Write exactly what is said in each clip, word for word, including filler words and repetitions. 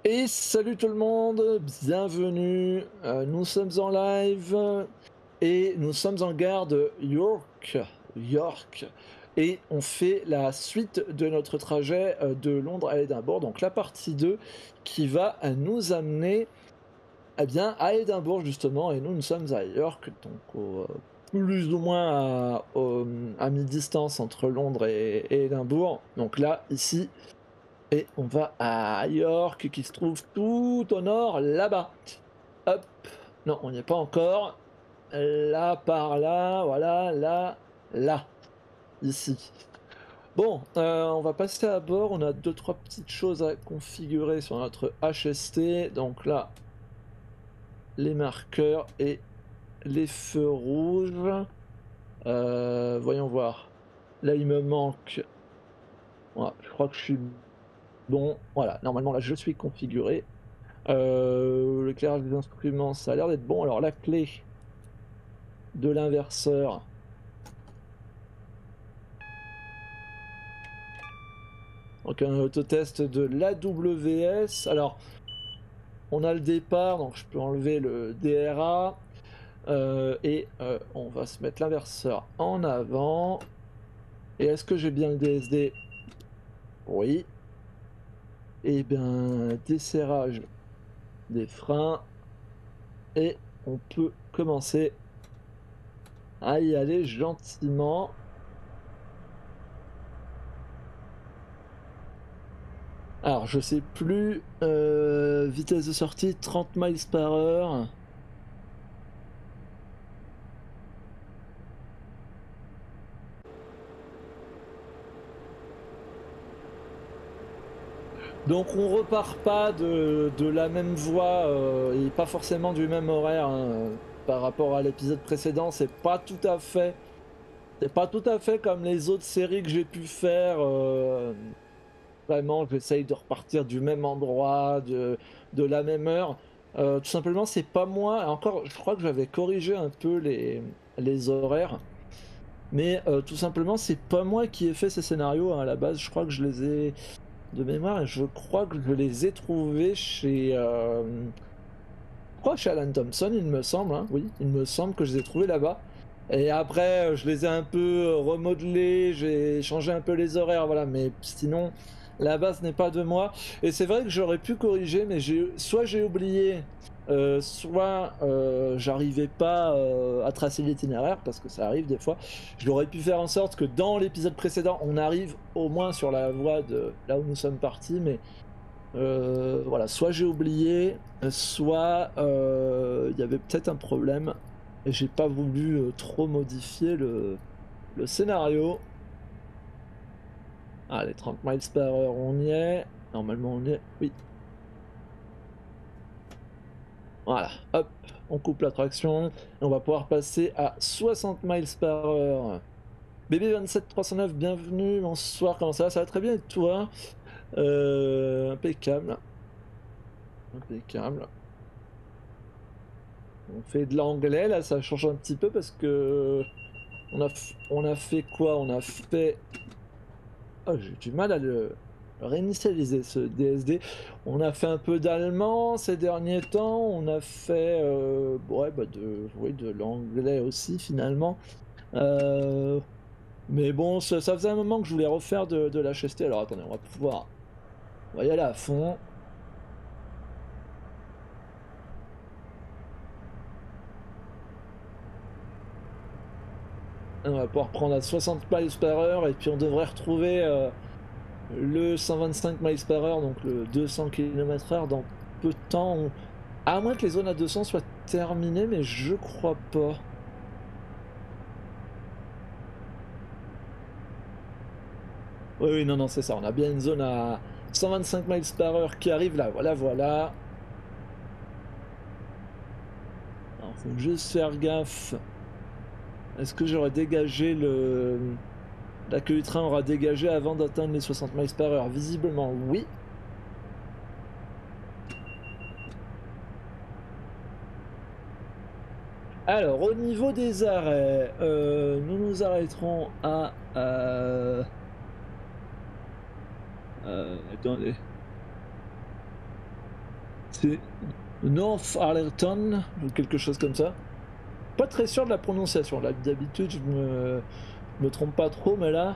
Et salut tout le monde, bienvenue, euh, nous sommes en live et nous sommes en gare de York, York, et on fait la suite de notre trajet euh, de Londres à Édimbourg, donc la partie deux qui va euh, nous amener eh bien, à Édimbourg justement, et nous nous sommes à York, donc au, euh, plus ou moins à, au- à mi-distance entre Londres et, et Édimbourg, donc là, ici. Et on va à York qui se trouve tout au nord, là-bas. Hop, non, on n'y est pas encore. Là, par là, voilà, là, là, ici. Bon, euh, on va passer à bord. On a deux, trois petites choses à configurer sur notre H S T. Donc là, les marqueurs et les feux rouges. Euh, voyons voir. Là, il me manque. Voilà, je crois que je suis bon. Voilà, normalement, là, je suis configuré. Euh, l'éclairage des instruments, ça a l'air d'être bon. Alors la clé de l'inverseur. Donc un autotest de l'A W S. Alors on a le départ, donc je peux enlever le D R A. Euh, et euh, on va se mettre l'inverseur en avant. Et est-ce que j'ai bien le D S D? Oui. Et bien desserrage des freins. Et on peut commencer à y aller gentiment. Alors, je sais plus. euh, vitesse de sortie trente miles par heure. Donc, on repart pas de, de la même voie euh, et pas forcément du même horaire hein, euh, par rapport à l'épisode précédent. C'est pas tout à fait. C'est pas tout à fait comme les autres séries que j'ai pu faire. euh, Vraiment, j'essaye de repartir du même endroit, de, de la même heure. Euh, tout simplement, c'est pas moi. Encore, je crois que j'avais corrigé un peu les, les horaires. Mais euh, tout simplement, c'est pas moi qui ai fait ces scénarios hein, à la base. Je crois que je les ai de mémoire et je crois que je les ai trouvés chez, euh, je crois chez Alan Thompson, il me semble. Hein, oui, il me semble que je les ai trouvés là-bas. Et après, euh, je les ai un peu euh, remodelés, j'ai changé un peu les horaires, voilà. Mais sinon, la base n'est pas de moi. Et c'est vrai que j'aurais pu corriger, mais j'ai soit j'ai oublié, euh, soit euh, j'arrivais pas euh, à tracer l'itinéraire, parce que ça arrive des fois. J'aurais pu faire en sorte que dans l'épisode précédent, on arrive au moins sur la voie de là où nous sommes partis, mais euh, voilà, soit j'ai oublié, soit euh, il y avait peut-être un problème et j'ai pas voulu euh, trop modifier le, le scénario. Allez, trente miles par heure, on y est. Normalement, on y est. Oui. Voilà, hop, on coupe la traction et on va pouvoir passer à soixante miles par heure. B B vingt-sept trois cent neuf, bienvenue, bonsoir, comment ça va? Ça va très bien et toi? Euh, impeccable. Impeccable. On fait de l'anglais, là, ça change un petit peu parce que on a, on a fait quoi? On a fait... Oh, j'ai du mal à le réinitialiser, ce D S D. On a fait un peu d'allemand ces derniers temps. On a fait euh, ouais, bah de, oui, de l'anglais aussi, finalement. Euh, mais bon, ça, ça faisait un moment que je voulais refaire de, de l'H S T. Alors, attendez, on va pouvoir... On va y aller à fond. On va pouvoir prendre à soixante miles par heure et puis on devrait retrouver euh, le cent vingt-cinq miles par heure, donc le deux cents kilomètres heure dans peu de temps. On- À moins que les zones à deux cents soient terminées, mais je crois pas. Oui, oui, non, non, c'est ça. On a bien une zone à cent vingt-cinq miles par heure qui arrive là. Voilà, voilà. Alors, faut juste faire gaffe. Est-ce que j'aurais dégagé le... L'accueil du train aura dégagé avant d'atteindre les soixante miles par heure? Visiblement, oui. Alors, au niveau des arrêts, euh, nous nous arrêterons à... euh, euh, attendez. C'est North Allerton ou quelque chose comme ça. Pas très sûr de la prononciation. Là, d'habitude, je me, me trompe pas trop, mais là,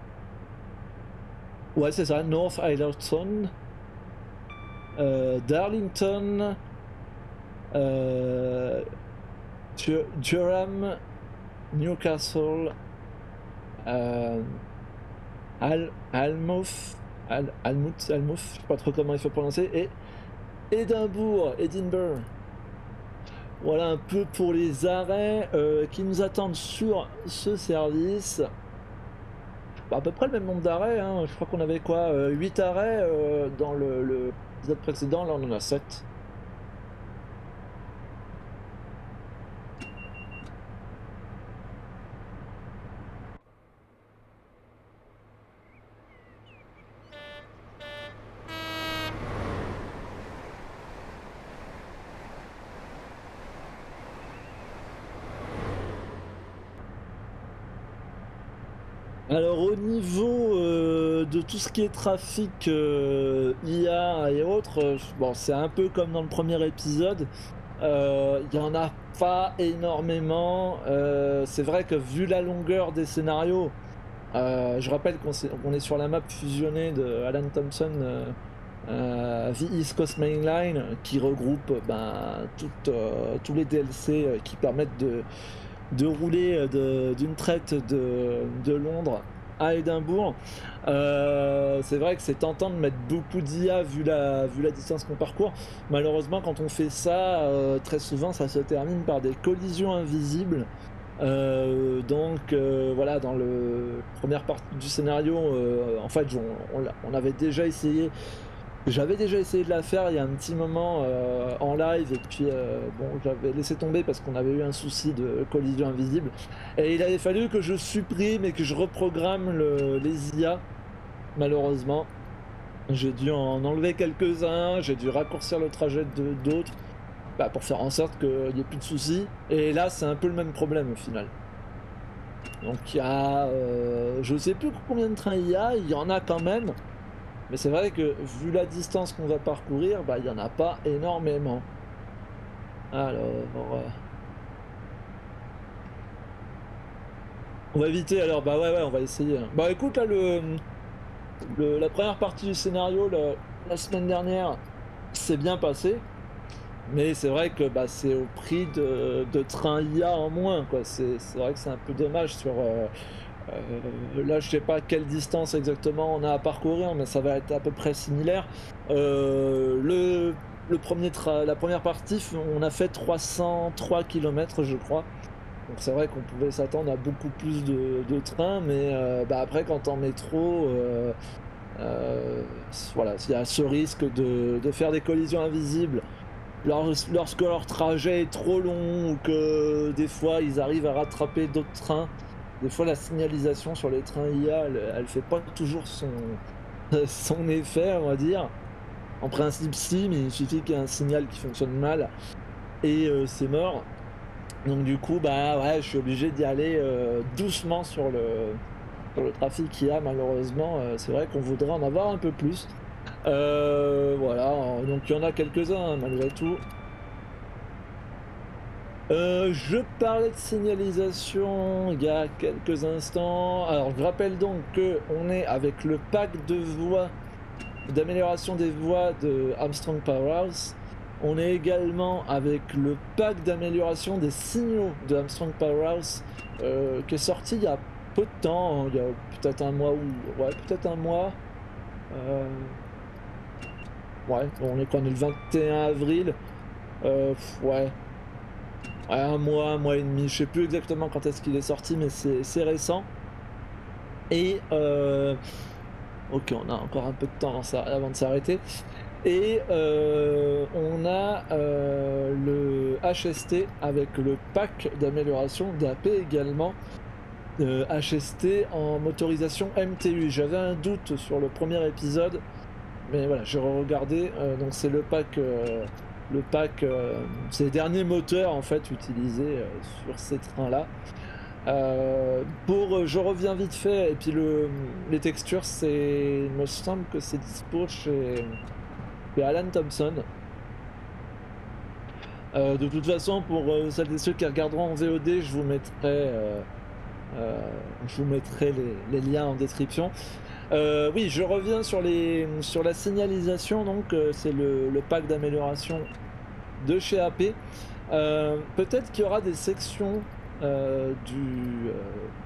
ouais, c'est ça. North Allerton, euh, Darlington, euh, Durham, Newcastle, euh, Al Almouth, Al Almouth, Almouth, je sais pas trop comment il faut prononcer, et Édimbourg, Edinburgh. Voilà un peu pour les arrêts euh, qui nous attendent sur ce service. Bah, à peu près le même nombre d'arrêts, hein. Je crois qu'on avait quoi, euh, huit arrêts euh, dans le, le épisode précédent, là on en a sept. Alors au niveau euh, de tout ce qui est trafic euh, I A et autres, euh, bon c'est un peu comme dans le premier épisode, il y en a pas énormément. Euh, c'est vrai que vu la longueur des scénarios, euh, je rappelle qu'on est, qu'on est sur la map fusionnée de Alan Thompson, euh, euh, The East Coast Main Line, qui regroupe ben, toutes, euh, tous les D L C euh, qui permettent de de rouler d'une traite de, de Londres à Édimbourg. Euh, c'est vrai que c'est tentant de mettre beaucoup d'I A vu la, vu la distance qu'on parcourt. Malheureusement, quand on fait ça, euh, très souvent, ça se termine par des collisions invisibles. Euh, donc euh, voilà, dans la première partie du scénario, euh, en fait, on, on, on avait déjà essayé j'avais déjà essayé de la faire il y a un petit moment euh, en live, et puis euh, bon, j'avais laissé tomber parce qu'on avait eu un souci de collision invisible. Et il avait fallu que je supprime et que je reprogramme le, les I A, malheureusement. J'ai dû en enlever quelques-uns, j'ai dû raccourcir le trajet de d'autres, bah, pour faire en sorte qu'il n'y ait plus de soucis. Et là, c'est un peu le même problème au final. Donc il y a, euh, je sais plus combien de trains il y a, il y en a quand même. Mais c'est vrai que vu la distance qu'on va parcourir, bah il n'y en a pas énormément. Alors, euh, on va éviter alors, bah ouais ouais on va essayer. Bah écoute là le, le la première partie du scénario la, la semaine dernière s'est bien passé. Mais c'est vrai que bah, c'est au prix de, de trains I A en moins, quoi. C'est vrai que c'est un peu dommage sur... Euh, euh, là, je sais pas quelle distance exactement on a à parcourir, mais ça va être à peu près similaire. Euh, le, le premier tra la première partie, on a fait trois cent trois kilomètres, je crois. Donc c'est vrai qu'on pouvait s'attendre à beaucoup plus de, de trains, mais euh, bah, après, quand en métro... Euh, euh, voilà, il y a ce risque de, de faire des collisions invisibles lorsque leur trajet est trop long, ou que des fois ils arrivent à rattraper d'autres trains. Des fois la signalisation sur les trains I A, elle, elle fait pas toujours son, son effet, on va dire. En principe si, mais il suffit qu'il y ait un signal qui fonctionne mal et euh, c'est mort. Donc du coup, bah ouais, je suis obligé d'y aller euh, doucement sur le, sur le trafic I A, malheureusement. Euh, c'est vrai qu'on voudrait en avoir un peu plus. Euh, voilà, donc il y en a quelques-uns, hein, malgré tout. Euh, je parlais de signalisation il y a quelques instants. Alors je rappelle donc que on est avec le pack de voies, d'amélioration des voies de Armstrong Powerhouse. On est également avec le pack d'amélioration des signaux de Armstrong Powerhouse, euh, qui est sorti il y a peu de temps, hein, il y a peut-être un mois ou... ouais, peut-être un mois. Euh... Ouais, on est quand on est le vingt et un avril. Euh, ouais. Ouais, un mois, un mois et demi, je sais plus exactement quand est-ce qu'il est sorti, mais c'est récent. Et euh... ok, on a encore un peu de temps avant de s'arrêter. Et euh, on a euh, le H S T avec le pack d'amélioration d'A P également. Euh, H S T en motorisation M T U. J'avais un doute sur le premier épisode, mais voilà, j'ai regardé. Euh, donc c'est le pack... Euh, le pack, euh, c'est les derniers moteurs en fait utilisés euh, sur ces trains-là. Euh, pour, je reviens vite fait, et puis le, les textures, c'est, il me semble que c'est dispo chez, chez Alan Thompson. Euh, de toute façon, pour euh, celles et ceux qui regarderont en V O D, je vous mettrai, euh, euh, je vous mettrai les, les liens en description. Euh, oui, je reviens sur, les, sur la signalisation, donc euh, c'est le, le pack d'amélioration de chez A P. Euh, peut-être qu'il y aura des sections euh, du, euh,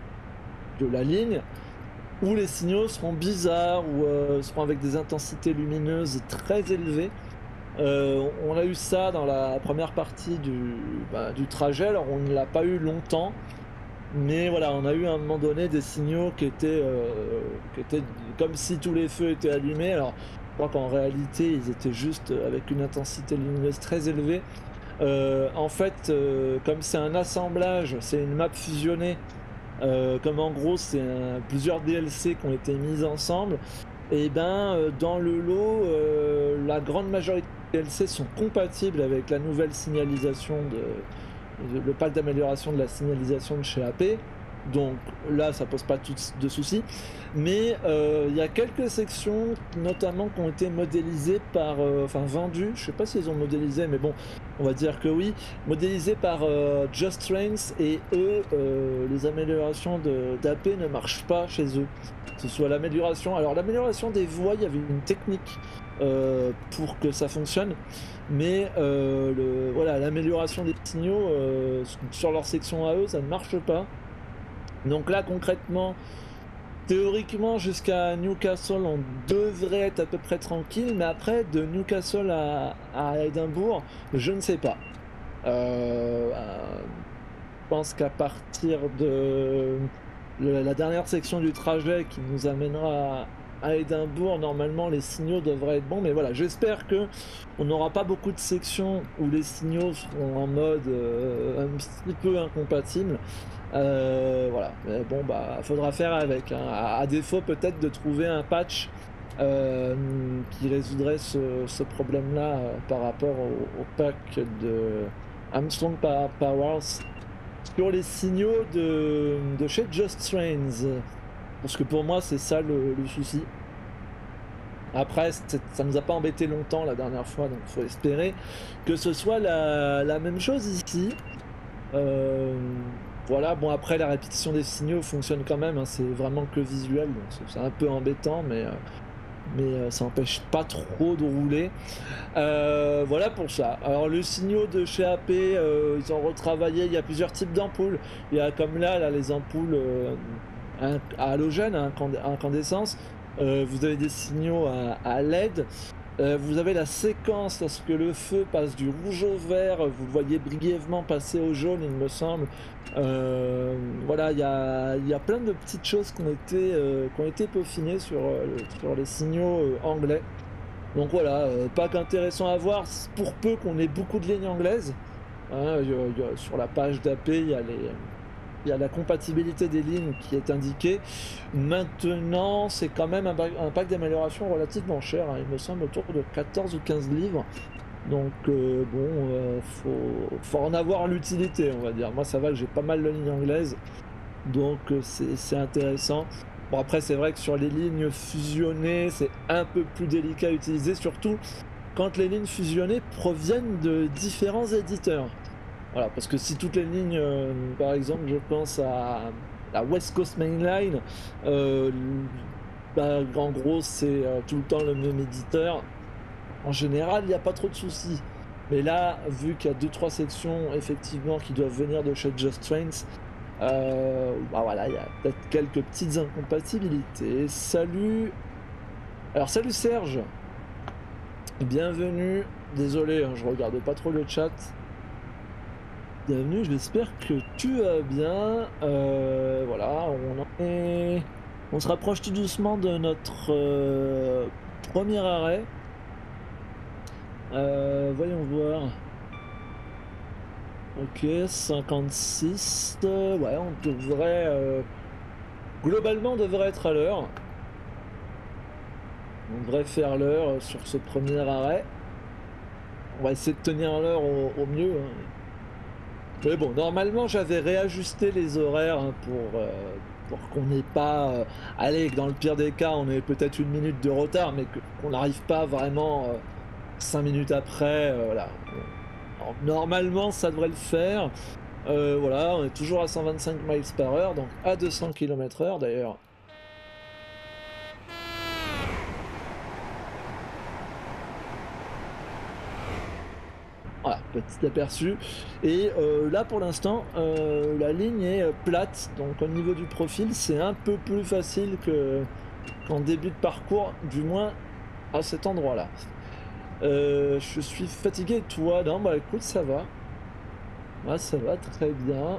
de la ligne où les signaux seront bizarres ou euh, seront avec des intensités lumineuses très élevées. Euh, on a eu ça dans la première partie du, bah, du trajet, alors on ne l'a pas eu longtemps, mais voilà, on a eu à un moment donné des signaux qui étaient, euh, qui étaient comme si tous les feux étaient allumés. Alors je crois qu'en réalité ils étaient juste avec une intensité lumineuse très élevée. Euh, en fait, euh, comme c'est un assemblage, c'est une map fusionnée, euh, comme en gros c'est plusieurs D L C qui ont été mis ensemble, et ben euh, dans le lot, euh, la grande majorité des D L C sont compatibles avec la nouvelle signalisation de, de le pack d'amélioration de la signalisation de chez A P. Donc là, ça pose pas tout de soucis. Mais euh, il y a quelques sections, notamment, qui ont été modélisées par, euh, enfin vendues. Je sais pas s'ils ont modélisé, mais bon, on va dire que oui, modélisées par euh, Just Trains. Et eux, euh, les améliorations d'A P ne marchent pas chez eux. Que ce soit l'amélioration. Alors l'amélioration des voies, il y avait une technique euh, pour que ça fonctionne. Mais euh, le, voilà, l'amélioration des signaux euh, sur leur section à eux, ça ne marche pas. Donc là, concrètement, théoriquement, jusqu'à Newcastle, on devrait être à peu près tranquille, mais après, de Newcastle à, à Édimbourg, je ne sais pas. Euh, euh, je pense qu'à partir de le, la dernière section du trajet qui nous amènera à, à Édimbourg, normalement, les signaux devraient être bons, mais voilà, j'espère que on n'aura pas beaucoup de sections où les signaux seront en mode euh, un petit peu incompatibles. Euh, voilà, mais bon, bah, faudra faire avec, hein. À, à défaut peut-être de trouver un patch euh, qui résoudrait ce, ce problème-là euh, par rapport au, au pack de Armstrong Powers sur les signaux de, de chez Just Trains. Parce que pour moi, c'est ça le, le souci. Après, ça nous a pas embêté longtemps la dernière fois, donc faut espérer que ce soit la, la même chose ici. Euh, voilà, bon après la répétition des signaux fonctionne quand même, hein, c'est vraiment que visuel, donc c'est un peu embêtant, mais, euh, mais euh, ça n'empêche pas trop de rouler. Euh, voilà pour ça. Alors le signaux de chez A P, euh, ils ont retravaillé, il y a plusieurs types d'ampoules. Il y a comme là, là les ampoules euh, à halogène, à incandescence. Euh, vous avez des signaux à, à L E D. Euh, vous avez la séquence lorsque le feu passe du rouge au vert, vous le voyez brièvement passer au jaune, il me semble. Euh, voilà, il y a, y a plein de petites choses qui ont été, euh, qui ont été peaufinées sur, euh, sur les signaux euh, anglais. Donc voilà, euh, pack intéressant à voir, pour peu qu'on ait beaucoup de lignes anglaises. Hein, y a, y a, sur la page d'A P, il y a les... Il y a la compatibilité des lignes qui est indiquée. Maintenant, c'est quand même un, un pack d'amélioration relativement cher, hein. Il me semble autour de quatorze ou quinze livres. Donc euh, bon, euh, faut, faut en avoir l'utilité, on va dire. Moi, ça va que j'ai pas mal de lignes anglaises, donc euh, c'est intéressant. Bon, après, c'est vrai que sur les lignes fusionnées, c'est un peu plus délicat à utiliser, surtout quand les lignes fusionnées proviennent de différents éditeurs. Voilà, parce que si toutes les lignes, euh, par exemple, je pense à la West Coast Main Line, euh, bah, en gros, c'est euh, tout le temps le même éditeur. En général, il n'y a pas trop de soucis. Mais là, vu qu'il y a deux trois sections, effectivement, qui doivent venir de chez Just Trains, euh, bah voilà, il y a peut-être quelques petites incompatibilités. Salut. Alors, salut Serge. Bienvenue. Désolé, hein, je regarde pas trop le chat. Bienvenue, j'espère que tu vas bien. Euh, voilà, on en est... On se rapproche tout doucement de notre euh, premier arrêt. Euh, voyons voir. Ok, cinquante-six. Euh, ouais, on devrait... Euh, globalement, on devrait être à l'heure. On devrait faire l'heure sur ce premier arrêt. On va essayer de tenir l'heure au, au mieux, hein. Mais bon, normalement j'avais réajusté les horaires, hein, pour, euh, pour qu'on n'ait pas... Euh, allez, dans le pire des cas, on ait peut-être une minute de retard, mais qu'on n'arrive pas vraiment euh, cinq minutes après. Euh, voilà. Donc, normalement ça devrait le faire. Euh, voilà, on est toujours à cent vingt-cinq miles par heure, donc à deux cents kilomètres heure d'ailleurs. Voilà, petit aperçu. Et euh, là pour l'instant, euh, la ligne est euh, plate, donc au niveau du profil, c'est un peu plus facile que qu'en début de parcours, du moins à cet endroit-là. Euh, je suis fatigué, toi? Non, bah écoute, ça va. Ouais, ça va très bien.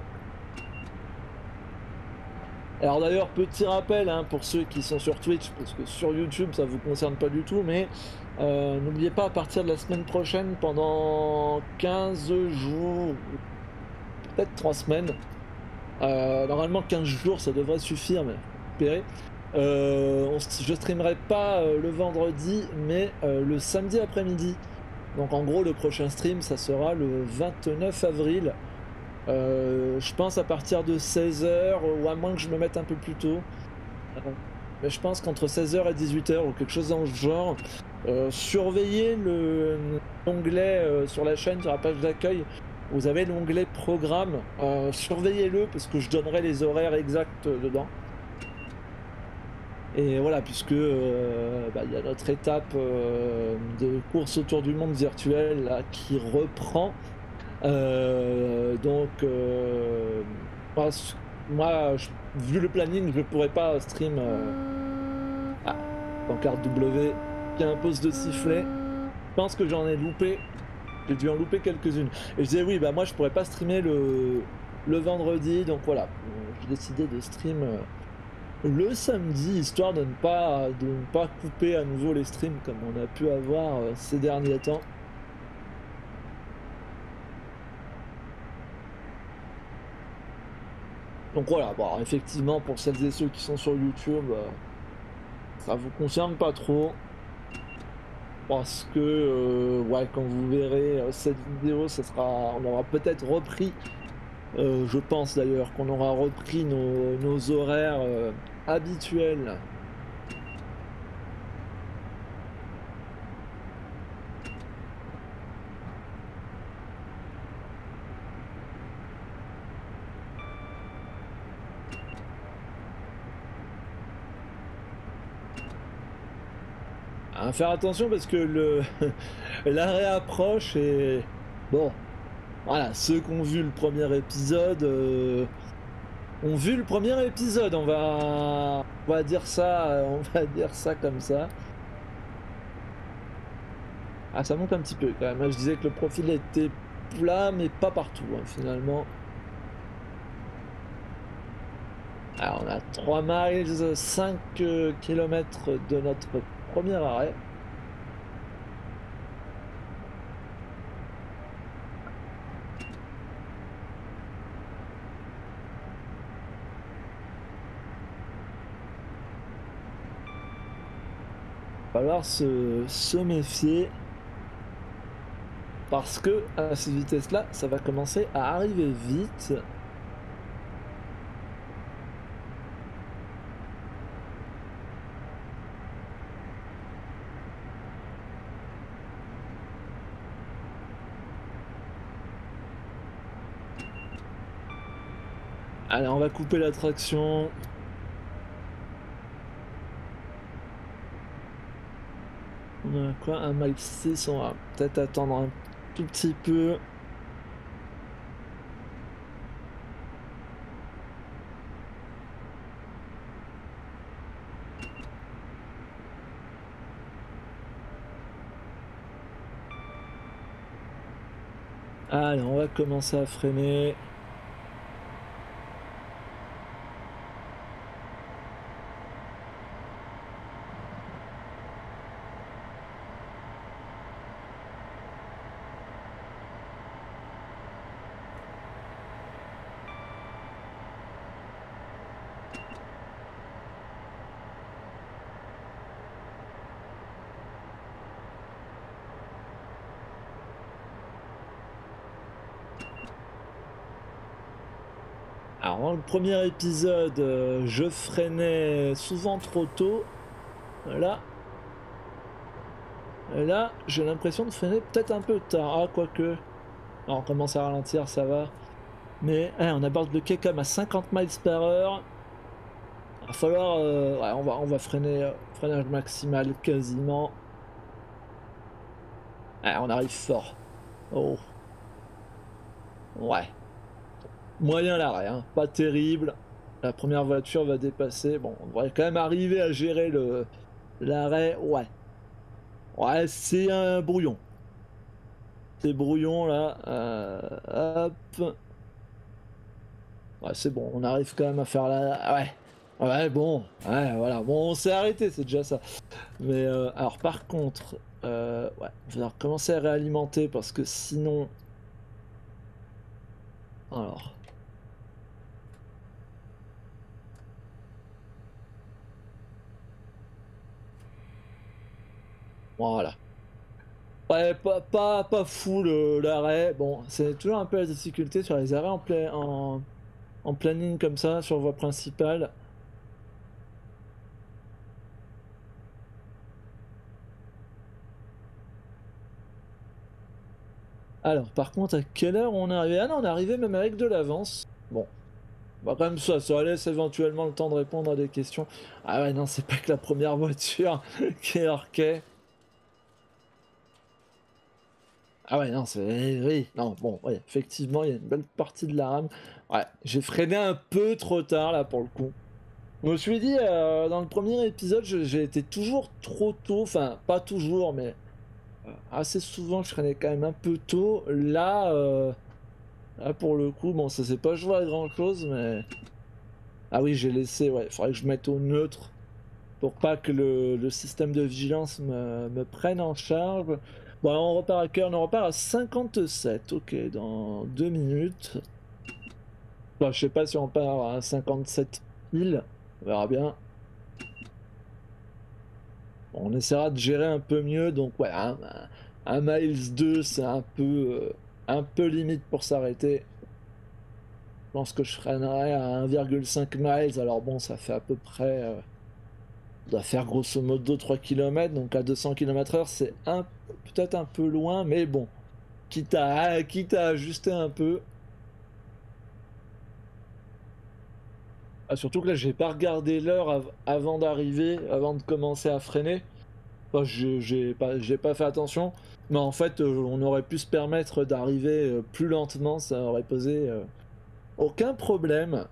Alors d'ailleurs, petit rappel hein, pour ceux qui sont sur Twitch, parce que sur YouTube ça vous concerne pas du tout, mais euh, n'oubliez pas à partir de la semaine prochaine, pendant quinze jours, peut-être trois semaines, euh, normalement quinze jours ça devrait suffire, mais espérer. Euh, on, je streamerai pas euh, le vendredi, mais euh, le samedi après-midi. Donc en gros le prochain stream ça sera le vingt-neuf avril. Euh, je pense à partir de seize heures, ou à moins que je me mette un peu plus tôt. Euh, mais je pense qu'entre seize heures et dix-huit heures, ou quelque chose dans ce genre. Euh, surveillez l'onglet euh, sur la chaîne, sur la page d'accueil. Vous avez l'onglet programme. Euh, surveillez-le parce que je donnerai les horaires exacts dedans. Et voilà, puisque euh, bah, y a notre étape euh, de course autour du monde virtuel là, qui reprend. Euh, donc, euh, moi, moi je, vu le planning, je ne pourrais pas stream. Euh... Ah, pancarte W qui impose de siffler. Je pense que j'en ai loupé. J'ai dû en louper quelques-unes. Et je disais, oui, bah moi, je pourrais pas streamer le, le vendredi. Donc voilà, j'ai décidé de stream euh, le samedi, histoire de ne, pas, de ne pas couper à nouveau les streams comme on a pu avoir euh, ces derniers temps. Donc voilà, bon, effectivement, pour celles et ceux qui sont sur YouTube, euh, ça vous concerne pas trop. Parce que, euh, ouais, quand vous verrez euh, cette vidéo, ça sera, on aura peut-être repris, euh, je pense d'ailleurs, qu'on aura repris nos, nos horaires euh, habituels. À faire attention parce que le l'arrêt approche et bon, voilà, ceux qui ont vu le premier épisode euh, ont vu le premier épisode, on va on va dire ça, on va dire ça comme ça. Ah, ça monte un petit peu quand même. Je disais que le profil était plat, mais pas partout hein, finalement. Alors on a trois miles, cinq kilomètres de notre premier arrêt. Va falloir se, se méfier. Parce que à cette vitesse-là, ça va commencer à arriver vite. Allez, on va couper la traction. On a quoi? Un mile six, on va peut-être attendre un tout petit peu. Allez, on va commencer à freiner. Alors, dans le premier épisode, euh, je freinais souvent trop tôt. Là, là j'ai l'impression de freiner peut-être un peu tard. Ah, quoique. Alors on commence à ralentir, ça va. Mais hein, on aborde le quai comme à cinquante miles par heure. Il va falloir... euh, ouais, on va, on va freiner, euh, freinage maximal quasiment. Ah, on arrive fort. Oh. Ouais. Moyen l'arrêt, hein. Pas terrible. La première voiture va dépasser. Bon, on devrait quand même arriver à gérer le l'arrêt. Ouais. Ouais, c'est un brouillon. C'est brouillon là. Euh, hop. Ouais, c'est bon. On arrive quand même à faire la... Ouais. Ouais, bon. Ouais, voilà. Bon, on s'est arrêté, c'est déjà ça. Mais euh, alors par contre... Euh, ouais, je vais recommencer à réalimenter parce que sinon... Alors... Voilà. Ouais, pas, pas, pas fou le- l'arrêt. Bon, c'est toujours un peu la difficulté sur les arrêts en, pla- en, en planning comme ça, sur voie principale. Alors, par contre, à quelle heure on est arrivé? Ah non, on est arrivé même avec de l'avance. Bon, bah quand même ça, ça laisse éventuellement le temps de répondre à des questions. Ah ouais, non, c'est pas que la première voiture qui est hors quai. Ah ouais, non, c'est... Oui, non, bon, ouais, effectivement, il y a une belle partie de la rame. Ouais, j'ai freiné un peu trop tard, là, pour le coup. Je me suis dit, euh, dans le premier épisode, je- j'ai été toujours trop tôt, enfin, pas toujours, mais euh, assez souvent, je freinais quand même un peu tôt. Là, euh, là pour le coup, bon, ça s'est pas joué à grand-chose, mais... Ah oui, j'ai laissé, ouais, il faudrait que je mette au neutre pour pas que le, le système de vigilance me, me prenne en charge. Bon, alors on repart à quelle heure? On repart à cinquante-sept, ok, dans deux minutes. Enfin, je sais pas si on part à cinquante-sept pile, on verra bien. Bon, on essaiera de gérer un peu mieux, donc ouais, un, un- un miles deux, c'est un peu, euh, un peu limite pour s'arrêter. Je pense que je freinerai à un virgule cinq miles, alors bon, ça fait à peu près... euh, on doit faire grosso modo trois kilomètres, donc à deux cents kilomètres heure, c'est un, peut-être un peu loin, mais bon, quitte à, quitte à ajuster un peu. Ah, surtout que là, j'ai pas regardé l'heure av- avant d'arriver, avant de commencer à freiner. Enfin, je- j'ai pas, j'ai pas fait attention, mais en fait, euh, on aurait pu se permettre d'arriver euh, plus lentement, ça aurait posé euh, aucun problème.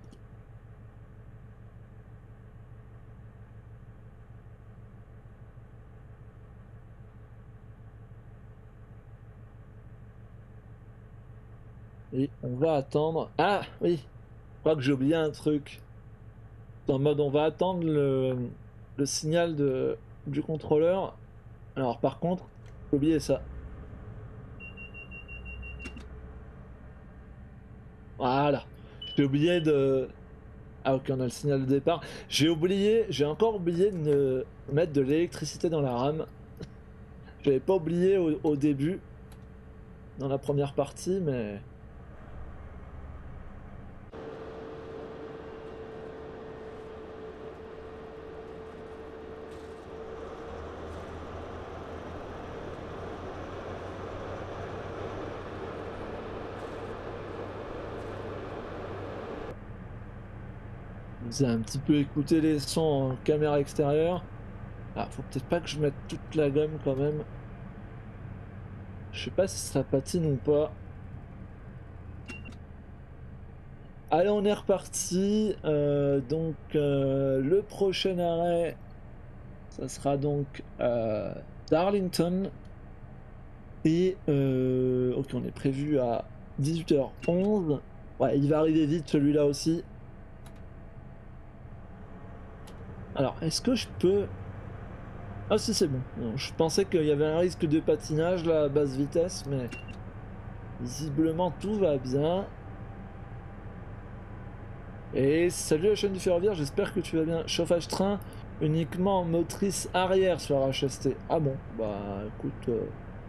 Et on va attendre. Ah oui, je crois que j'ai oublié un truc. En mode, on va attendre le, le signal de, du contrôleur. Alors par contre, j'ai oublié ça. Voilà. J'ai oublié de... Ah ok, on a le signal de départ. J'ai oublié, j'ai encore oublié de ne- mettre de l'électricité dans la rame. J'avais pas oublié au, au début, dans la première partie, mais... Vous avez un petit peu écouté les sons en caméra extérieure. Ah, faut peut-être pas que je mette toute la gomme quand même. Je sais pas si ça patine ou pas. Allez, on est reparti. Euh, donc, euh, le prochain arrêt, ça sera donc euh, Darlington. Et, euh, ok, on est prévu à dix-huit heures onze. Ouais, il va arriver vite celui-là aussi. Alors, est-ce que je peux... Ah si, c'est bon. Non, je pensais qu'il y avait un risque de patinage là à basse vitesse, mais visiblement tout va bien. Et salut la chaîne du ferroviaire, j'espère que tu vas bien. Chauffage train uniquement en motrice arrière sur H S T. Ah bon, bah écoute... euh,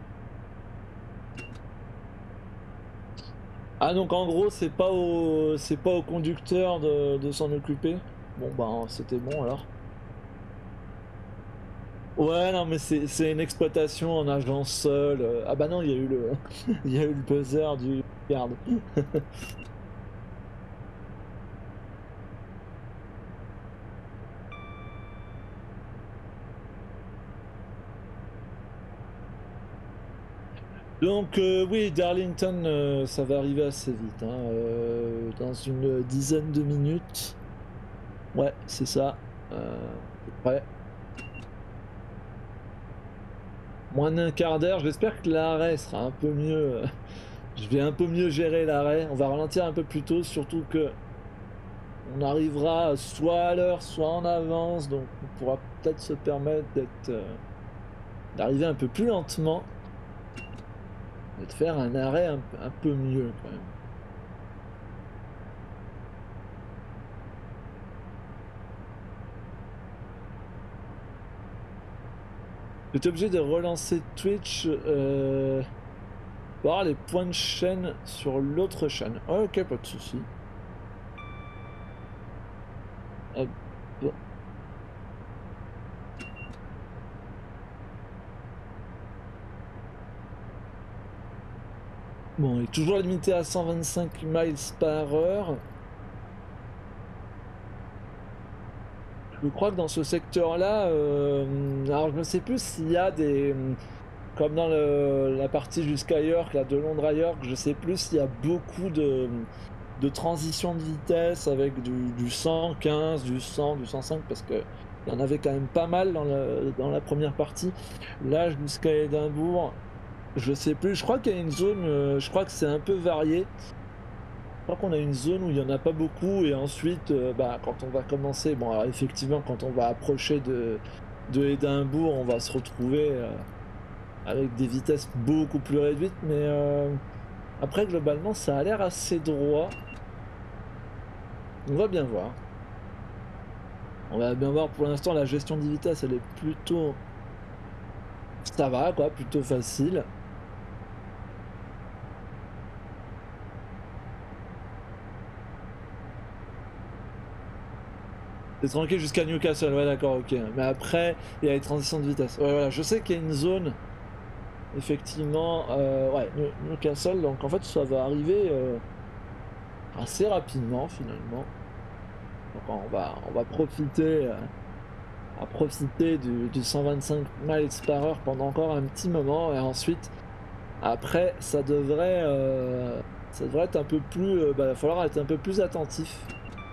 Ah donc en gros c'est pas au c'est pas au conducteur de, de s'en occuper. Bon bah c'était bon alors. Ouais, non, mais c'est c'est une exploitation en agence seul. euh, Ah bah non, il y a eu le, il y a eu le buzzer du garde. Donc euh, oui, Darlington, euh, ça va arriver assez vite, hein, euh, dans une dizaine de minutes. Ouais, c'est ça. Euh, à peu près. Moins d'un quart d'heure. J'espère que l'arrêt sera un peu mieux. euh, Je vais un peu mieux gérer l'arrêt. On va ralentir un peu plus tôt, surtout que on arrivera soit à l'heure, soit en avance, donc on pourra peut-être se permettre d'être, euh, d'arriver un peu plus lentement et de faire un arrêt un, un peu mieux quand même. J'étais obligé de relancer Twitch euh, pour avoir les points de chaîne sur l'autre chaîne. Ok, pas de souci. Hop. Bon, il est toujours limité à cent vingt-cinq miles par heure. Je crois que dans ce secteur-là, euh, alors je ne sais plus s'il y a des, comme dans le- la partie jusqu'à York, là, de Londres à York, je sais plus s'il y a beaucoup de, de transitions de vitesse avec du, du cent quinze, du cent, du cent cinq, parce que il y en avait quand même pas mal dans la, dans la première partie. Là, jusqu'à Édimbourg, je sais plus. Je crois qu'il y a une zone, euh, je crois que c'est un peu varié. Je crois qu'on a une zone où il y en a pas beaucoup, et ensuite, euh, bah, quand on va commencer, bon, alors effectivement, quand on va approcher de, de Édimbourg, on va se retrouver euh, avec des vitesses beaucoup plus réduites, mais euh, après, globalement, ça a l'air assez droit. On va bien voir. On va bien voir. Pour l'instant, la gestion des vitesses, elle est plutôt, ça va, quoi, plutôt facile. C'est tranquille jusqu'à Newcastle, ouais, d'accord, ok. Mais après, il y a les transitions de vitesse. Ouais, voilà, je sais qu'il y a une zone, effectivement, euh, ouais, New- Newcastle, donc en fait, ça va arriver euh, assez rapidement, finalement. Donc on va, on va profiter, euh, à profiter du, du cent vingt-cinq miles par heure pendant encore un petit moment, et ensuite, après, ça devrait, euh, ça devrait être un peu plus, euh, bah, il va falloir être un peu plus attentif.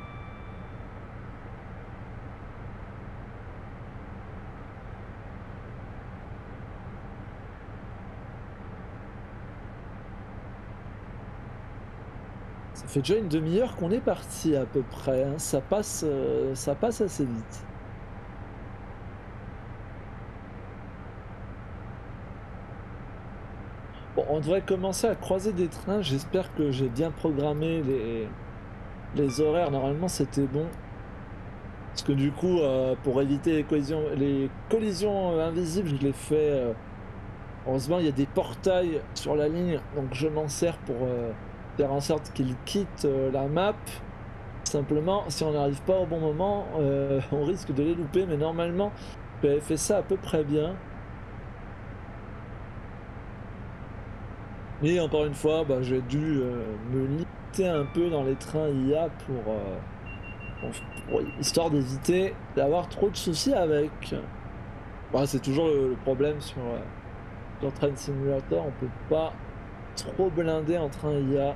Ça fait déjà une demi-heure qu'on est parti à peu près, hein. Ça passe, euh, ça passe assez vite. Bon, on devrait commencer à croiser des trains. J'espère que j'ai bien programmé les, les horaires. Normalement, c'était bon. Parce que du coup, euh, pour éviter les collisions, les collisions euh, invisibles, je l'ai fait. euh, Heureusement, il y a des portails sur la ligne, donc je m'en sers pour euh, faire en sorte qu'ils quittent euh, la map. Simplement, si on n'arrive pas au bon moment, euh, on risque de les louper. Mais normalement, j'avais fait ça à peu près bien. Et encore une fois, bah, j'ai dû euh, me limiter un peu dans les trains I A pour, euh, pour- pour- histoire d'éviter d'avoir trop de soucis avec. Bah, c'est toujours le, le problème sur, euh, sur Train Simulator, on peut pas trop blinder en train I A.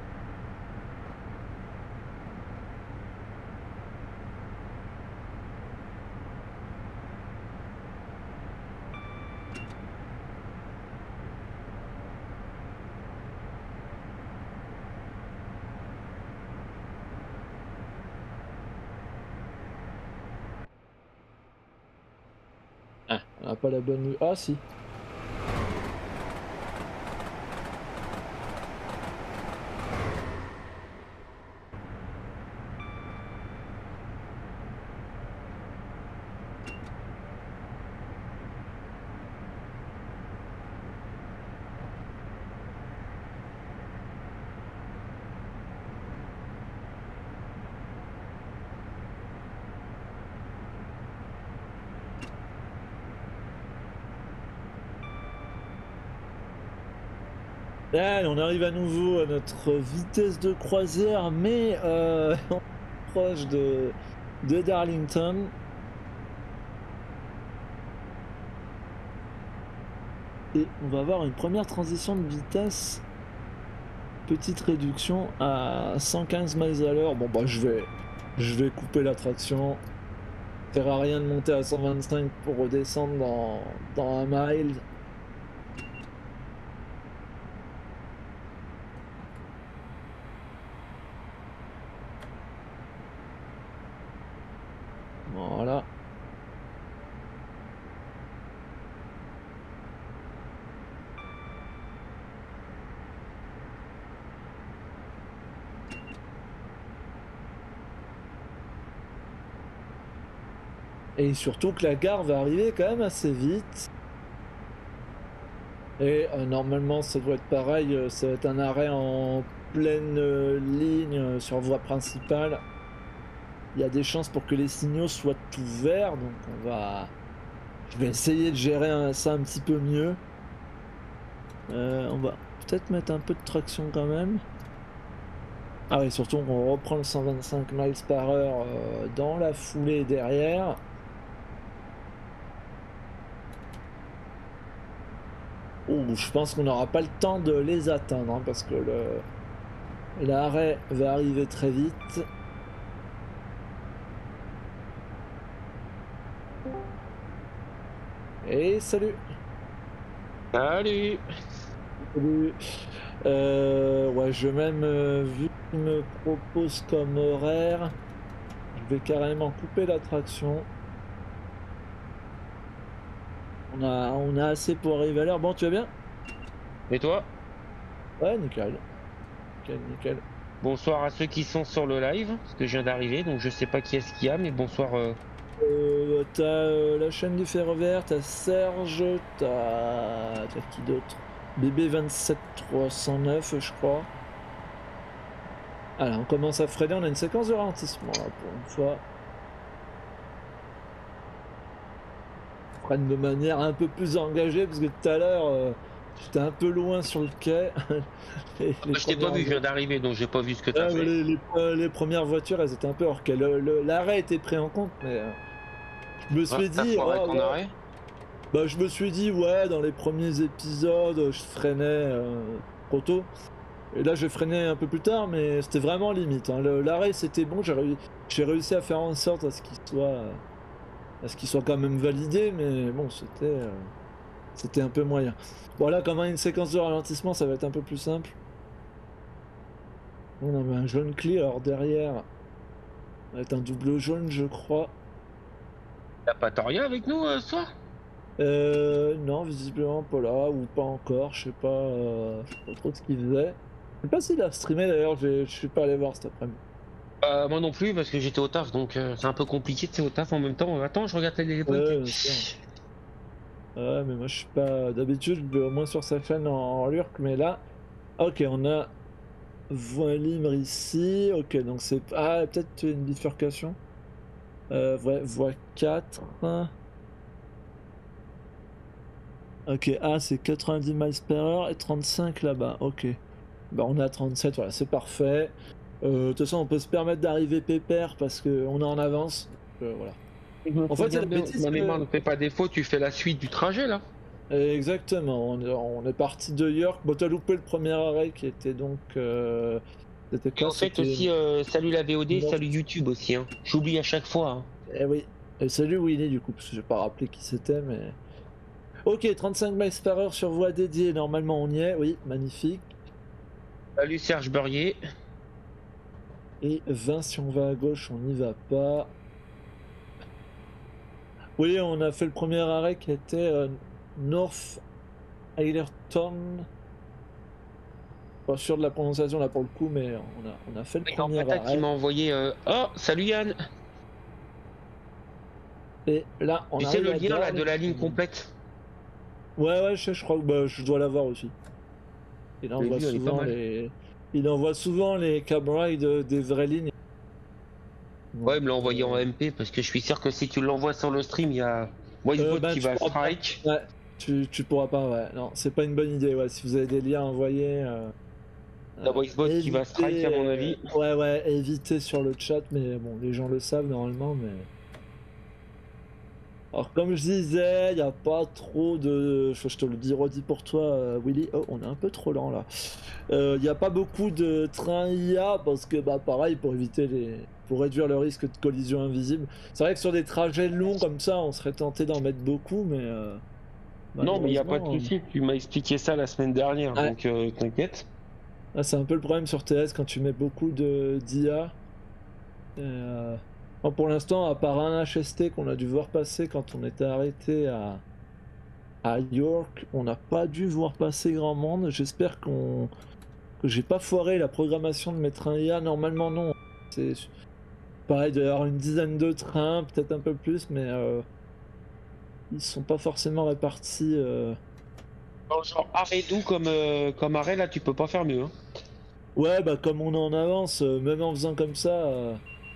Ah, on n'a pas la bonne nuit. Ah si. Allez, on arrive à nouveau à notre vitesse de croisière, mais euh, on est proche de, de Darlington. Et on va avoir une première transition de vitesse. Petite réduction à cent quinze miles à l'heure. Bon bah je vais, je vais couper la traction. Ça sert à rien de monter à cent vingt-cinq pour redescendre dans, dans un mile. Voilà. Et surtout que la gare va arriver quand même assez vite. Et euh, normalement ça doit être pareil, euh, ça va être un arrêt en pleine euh, ligne euh, sur voie principale. Il y a des chances pour que les signaux soient ouverts, donc on va... Je vais essayer de gérer un, ça un petit peu mieux. Euh, on va peut-être mettre un peu de traction quand même. Ah oui, surtout on reprend le cent vingt-cinq miles par heure euh, dans la foulée derrière. Oh, je pense qu'on n'aura pas le temps de les atteindre hein, parce que le l'arrêt va arriver très vite. Et salut. Salut. Salut. Euh, ouais, je vais même, euh, vu qu'il me propose comme horaire, je vais carrément couper la traction. On a, on a assez pour arriver à l'heure. Bon, tu vas bien? Et toi? Ouais, nickel. Nickel, nickel. Bonsoir à ceux qui sont sur le live, parce que je viens d'arriver, donc je sais pas qui est-ce qu'il y a, mais bonsoir. Euh... Euh, t'as euh, la chaîne du ferroviaire, t'as Serge, t'as... T'as qui d'autre? B B vingt-sept trois cent neuf, je crois. Alors, on commence à freiner, on a une séquence de ralentissement, là, pour une fois. On freine de manière un peu plus engagée, parce que tout à l'heure, euh, j'étais un peu loin sur le quai. les, les Je t'ai pas vu, je premières... viens d'arriver, donc j'ai pas vu ce que t'as Ah, fait. les, les, euh, les premières voitures, elles étaient un peu hors quai. Le- le- L'arrêt était pris en compte, mais... euh, je me Ah, suis t'as dit... foiré oh, ton ouais. arrêt? Bah, je me suis dit, ouais, dans les premiers épisodes, je freinais euh, trop tôt. Et là, j'ai freiné un peu plus tard, mais c'était vraiment limite. Hein. Le- L'arrêt, c'était bon. J'ai réu- j'ai réussi à faire en sorte à ce qu'il soit, euh, à ce qu'il soit quand même validé, mais bon, c'était, euh, c'était un peu moyen. Bon, là, comme on a une séquence de ralentissement, ça va être un peu plus simple. On avait un jaune clear, alors derrière, ça va être un double jaune, je crois. T'as pas Toria avec nous euh, ce soir? Euh, non, visiblement pas là, ou pas encore, je sais pas, euh, je sais pas trop ce qu'il faisait. Je sais pas s'il a streamé d'ailleurs, je je suis pas allé voir cet après-midi. Euh, moi non plus, parce que j'étais au taf, donc euh, c'est un peu compliqué de c'est au taf en même temps. Attends, je regarde les points. Ouais, bien sûr. Ouais, mais moi je suis pas. D'habitude, je vais au moins sur sa chaîne en, en lurk, mais là. Ok, on a voie libre ici. Ok, donc c'est. Ah, peut-être une bifurcation. Euh, ouais, voie quatre. Ok, ah, c'est quatre-vingt-dix miles par heure et trente-cinq là-bas. Ok. Bah, on est à trente-sept, voilà, c'est parfait. Euh, De toute façon, on peut se permettre d'arriver pépère parce qu'on est en avance. Euh, voilà. En fait, c'est la bien, bêtise ma mémoire que. ne fait pas défaut, tu fais la suite du trajet là? Exactement, on est, on est parti de York. Bon, t'as loupé le premier arrêt qui était donc. euh, C'était Et quoi? au fait C'était. aussi, euh, salut la V O D, North. salut YouTube aussi. Hein. J'oublie à chaque fois. Hein. Eh oui. Et salut Winnie, du coup, parce que j'ai pas rappelé qui c'était, mais. Ok, trente-cinq miles par heure sur voie dédiée. Normalement, on y est. Oui, magnifique. Salut Serge Beurrier. Et vingt, si on va à gauche, on n'y va pas. Oui, on a fait le premier arrêt qui était euh, North Aylerton. Pas sûr de la prononciation là pour le coup, mais on a, on a fait le Et en premier patate qui arrêt. m'a envoyé. Euh... Oh, salut Yann. Et là, on Tu sais arrive le à lien là de la ligne Darlington. complète? Ouais, ouais, je, sais, je crois que bah, je dois l'avoir aussi. Il Je l'ai envoie vu, elle est pas souvent mal. les, il envoie souvent les cab rides des vraies lignes. Ouais, Donc, il me l'a envoyé en euh, M P parce que je suis sûr que si tu l'envoies sur le stream, il y a Westbot euh, ben, qui tu va pourras pas. strike. Ouais. Tu, tu pourras pas, ouais. Non, c'est pas une bonne idée, ouais. Si vous avez des liens envoyés. Euh, La voicebot euh, qui va strike à mon avis. euh, ouais, ouais, évitez sur le chat, mais bon, les gens le savent normalement, mais. Alors, comme je disais, il n'y a pas trop de. Je te le dis, redis pour toi, euh, Willy. Oh, on est un peu trop lent là. Il euh, n'y a pas beaucoup de trains I A parce que, bah, pareil, pour éviter les. Pour réduire le risque de collision invisible. C'est vrai que sur des trajets longs comme ça, on serait tenté d'en mettre beaucoup, mais. Euh, Non, mais il n'y a pas de malheureusement, souci. Tu m'as expliqué ça la semaine dernière, Ouais. donc euh, t'inquiète. Ah, c'est un peu le problème sur T S quand tu mets beaucoup de d'I A. Euh... Bon, pour l'instant, à part un H S T qu'on a dû voir passer quand on était arrêté à, à York, on n'a pas dû voir passer grand monde. J'espère qu'on que j'ai pas foiré la programmation de mettre un I A. Normalement, non. C'est pareil, il doit y avoir une dizaine de trains, peut-être un peu plus, mais euh... ils sont pas forcément répartis. Euh... Dans le genre arrêt doux comme, euh, comme arrêt, là, tu peux pas faire mieux. Hein. Ouais, bah comme on en avance, euh, même en faisant comme ça. Euh...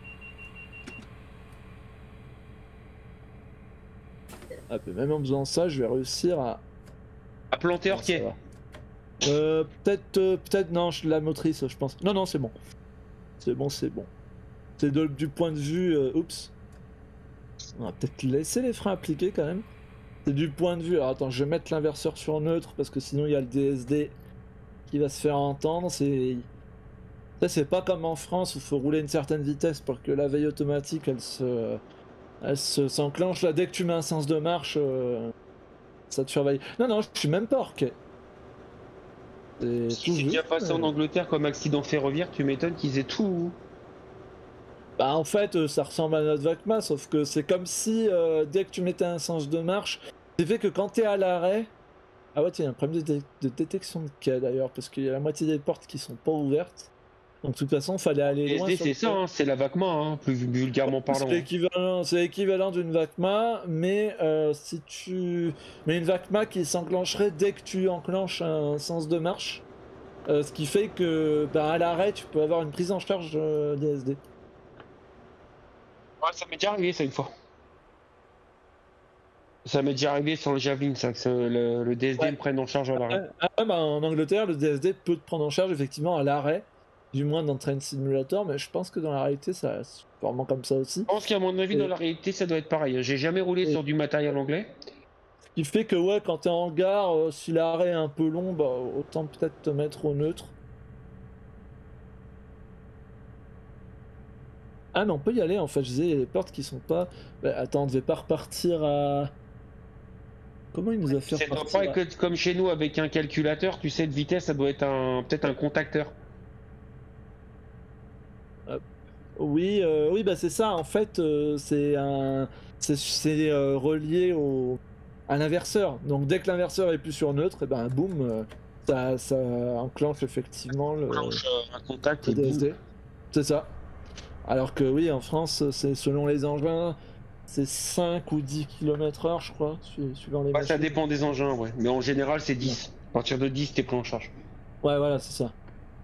Ah, bah, même en faisant ça, je vais réussir à. À planter Ah, Orquet. Euh, peut-être, euh, peut-être non, je, la motrice, je pense. Non, non, c'est bon. C'est bon, c'est bon. C'est de- du point de vue. Euh, oups. On va peut-être laisser les freins appliqués quand même. C'est du point de vue. Alors attends, je vais mettre l'inverseur sur neutre parce que sinon il y a le D S D qui va se faire entendre. C'est. Ça, c'est pas comme en France où il faut rouler une certaine vitesse pour que la veille automatique elle se. Elle se s'enclenche là. Dès que tu mets un sens de marche, euh, ça te surveille. Non, non, je suis même pas orqué. C'est Si tout c'est juste, déjà passé mais- en Angleterre comme accident ferroviaire, tu m'étonnes qu'ils aient tout. Bah en fait euh, ça ressemble à notre Vacma sauf que c'est comme si euh, dès que tu mettais un sens de marche, c'est fait que quand t'es à l'arrêt. Ah ouais tiens, il y a un problème de, dé- de détection de quai d'ailleurs parce qu'il y a la moitié des portes qui sont pas ouvertes. Donc de toute façon fallait aller P S loin D, sur c'est le ça, quai. hein, c'est la Vacma, hein, plus vulgairement parlant. C'est hein. l'équivalent, c'est l'équivalent d'une Vacma, mais euh, si tu. Mais une Vacma qui s'enclencherait dès que tu enclenches un sens de marche. Euh, ce qui fait que bah, à l'arrêt tu peux avoir une prise en charge euh, D S D. Ouais, ça m'est déjà arrivé ça une fois. Ça m'est déjà arrivé sur le Javelin, ça, que ça- le, le D S D Ouais. me prenne en charge à l'arrêt. Ah, ah, bah, en Angleterre, le D S D peut te prendre en charge effectivement à l'arrêt, du moins dans Train Simulator, mais je pense que dans la réalité, ça c'est vraiment comme ça aussi. Je pense qu'à mon avis, Et- dans la réalité, ça doit être pareil. J'ai jamais roulé Et- sur du matériel anglais. Ce qui fait que ouais, quand t'es en gare, euh, si l'arrêt est un peu long, bah autant peut-être te mettre au neutre. Ah mais on peut y aller en fait, je disais, il y a des portes qui sont pas. Bah, attends, on devait pas repartir à. Comment il nous a fait Ça doit repartir pas à... être comme chez nous avec un calculateur, tu sais, de vitesse, ça doit être un peut-être un contacteur. Oui, euh, oui, bah c'est ça. En fait, euh, c'est un, c'est c'est, euh, relié au à l'inverseur. Donc dès que l'inverseur est plus sur neutre, et ben boum, euh, ça, ça enclenche effectivement le, Enclenche, euh, un contact le et boum. D S D. C'est ça. Alors que oui, en France, c'est selon les engins, c'est cinq ou dix kilomètres heure, je crois, su- suivant les Ouais, ça machines. dépend des engins, ouais. Mais en général, c'est dix. À partir de dix, t'es pris en charge. Ouais, voilà, c'est ça.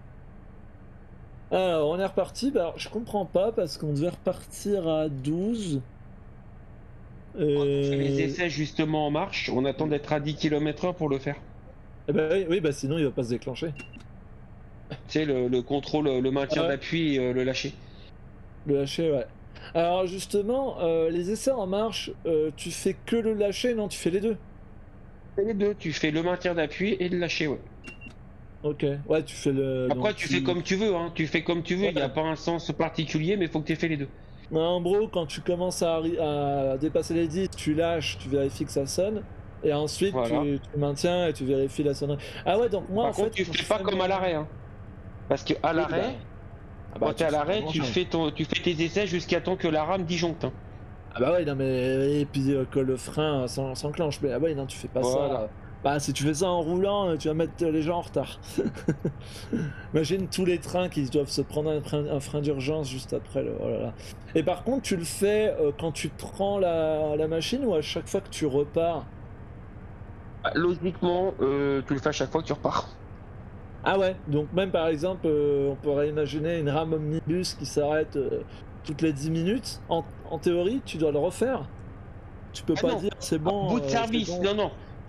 Alors, on est reparti. Bah, alors, je comprends pas parce qu'on devait repartir à douze. Quand on fait les Euh, essais justement en marche, on attend d'être à dix kilomètres heure pour le faire. eh ben oui, oui, bah sinon il va pas se déclencher. Tu sais, le, le contrôle, le maintien Ouais. d'appui et euh, le lâcher. Le lâcher, ouais. Alors justement, euh, les essais en marche, euh, tu fais que le lâcher, non? Tu fais les deux? Et les deux, tu fais le maintien d'appui et le lâcher, ouais. Ok. Ouais, tu fais le. Après, donc tu fais comme tu veux, hein. Tu fais comme tu veux, il n'y a Ouais. pas un sens particulier, mais il faut que tu aies fait les deux. Ouais, en gros, quand tu commences à, arri- à dépasser les dix, tu lâches, tu vérifies que ça sonne. Et ensuite, Voilà. tu, tu maintiens et tu vérifies la sonnerie. Ah ouais, donc moi Par en contre, fait. tu quand fais je pas fais comme mes- à l'arrêt, hein. Parce que à Oui, l'arrêt, bah. Ah bah, quand t'es à tu fais l'arrêt, vraiment tu change. fais ton, tu fais tes essais jusqu'à temps que la rame disjoncte. Hein. Ah bah ouais, non mais. Et puis euh, que le frein s'en- s'enclenche. Mais ah ouais, non, tu fais pas ça. Voilà. euh. Bah, si tu fais ça en roulant, euh, tu vas mettre les gens en retard. Imagine tous les trains qui doivent se prendre un frein, un frein d'urgence juste après le. Oh là là. Et par contre, tu le fais euh, quand tu prends la, la machine ou à chaque fois que tu repars? Bah, logiquement, euh, tu le fais à chaque fois que tu repars. Ah ouais, donc même par exemple, euh, on pourrait imaginer une rame omnibus qui s'arrête euh, toutes les dix minutes. En, en théorie, tu dois le refaire. Tu peux Ah pas non. dire c'est Ah, bon. bout de euh, service, c'est bon. non, non.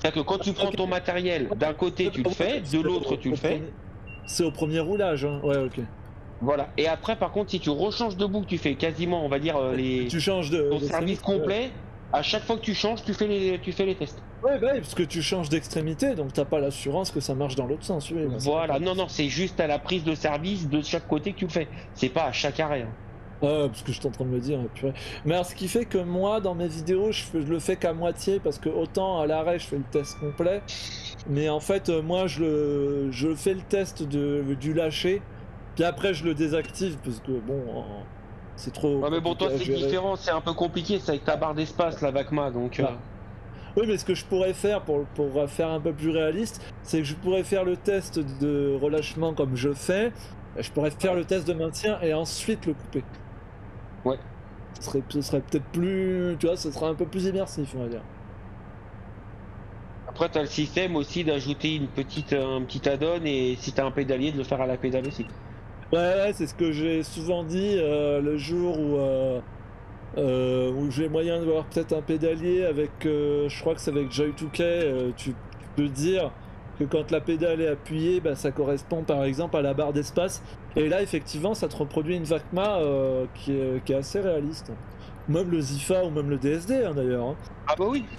C'est-à-dire que quand tu prends Ok. ton matériel, d'un côté tu le fais, de l'autre tu le fais. C'est au premier roulage, hein. Ouais, ok. Voilà. Et après, par contre, si tu rechanges de boucle, tu fais quasiment, on va dire, euh, les... Tu changes de ton service d'extrémité. Ouais. complet. À chaque fois que tu changes, tu fais les, tu fais les tests. Ouais, bah, oui, parce que tu changes d'extrémité, donc t'as pas l'assurance que ça marche dans l'autre sens. Oui, bah, c'est Voilà. d'accord. Non, non, c'est juste à la prise de service de chaque côté que tu le fais. C'est pas à chaque arrêt, hein. Ah, parce que je suis en train de me dire, purée. Mais alors, ce qui fait que moi, dans mes vidéos, je, fais- je le fais qu'à moitié, parce que autant à l'arrêt, je fais le test complet, mais en fait, euh, moi, je, le, je fais le test de, du lâcher, puis après, je le désactive, parce que bon, en- c'est trop Ouais, mais bon, compliqué toi, à c'est gérer. différent. C'est un peu compliqué. C'est avec ta barre d'espace, la Vacma. Donc, euh, Ah. Oui, mais ce que je pourrais faire pour, pour faire un peu plus réaliste, c'est que je pourrais faire le test de relâchement comme je fais, je pourrais faire le test de maintien et ensuite le couper. ouais. Ce serait, ce serait peut-être plus, tu vois, ce serait un peu plus immersif, on va dire. Après, tu as le système aussi d'ajouter une petite, un petit add-on et si tu as un pédalier, de le faire à la pédale aussi. Ouais, ouais, c'est ce que j'ai souvent dit euh, le jour où, euh, euh, où j'ai moyen d'avoir peut-être un pédalier avec, euh, je crois que c'est avec Joy deux K, euh, tu, tu peux dire que quand la pédale est appuyée, bah, ça correspond par exemple à la barre d'espace. Et là, effectivement, ça te reproduit une Vacma euh, qui, est, qui est assez réaliste. Même le Zifa ou même le D S D, hein, d'ailleurs. Hein. Ah bah oui.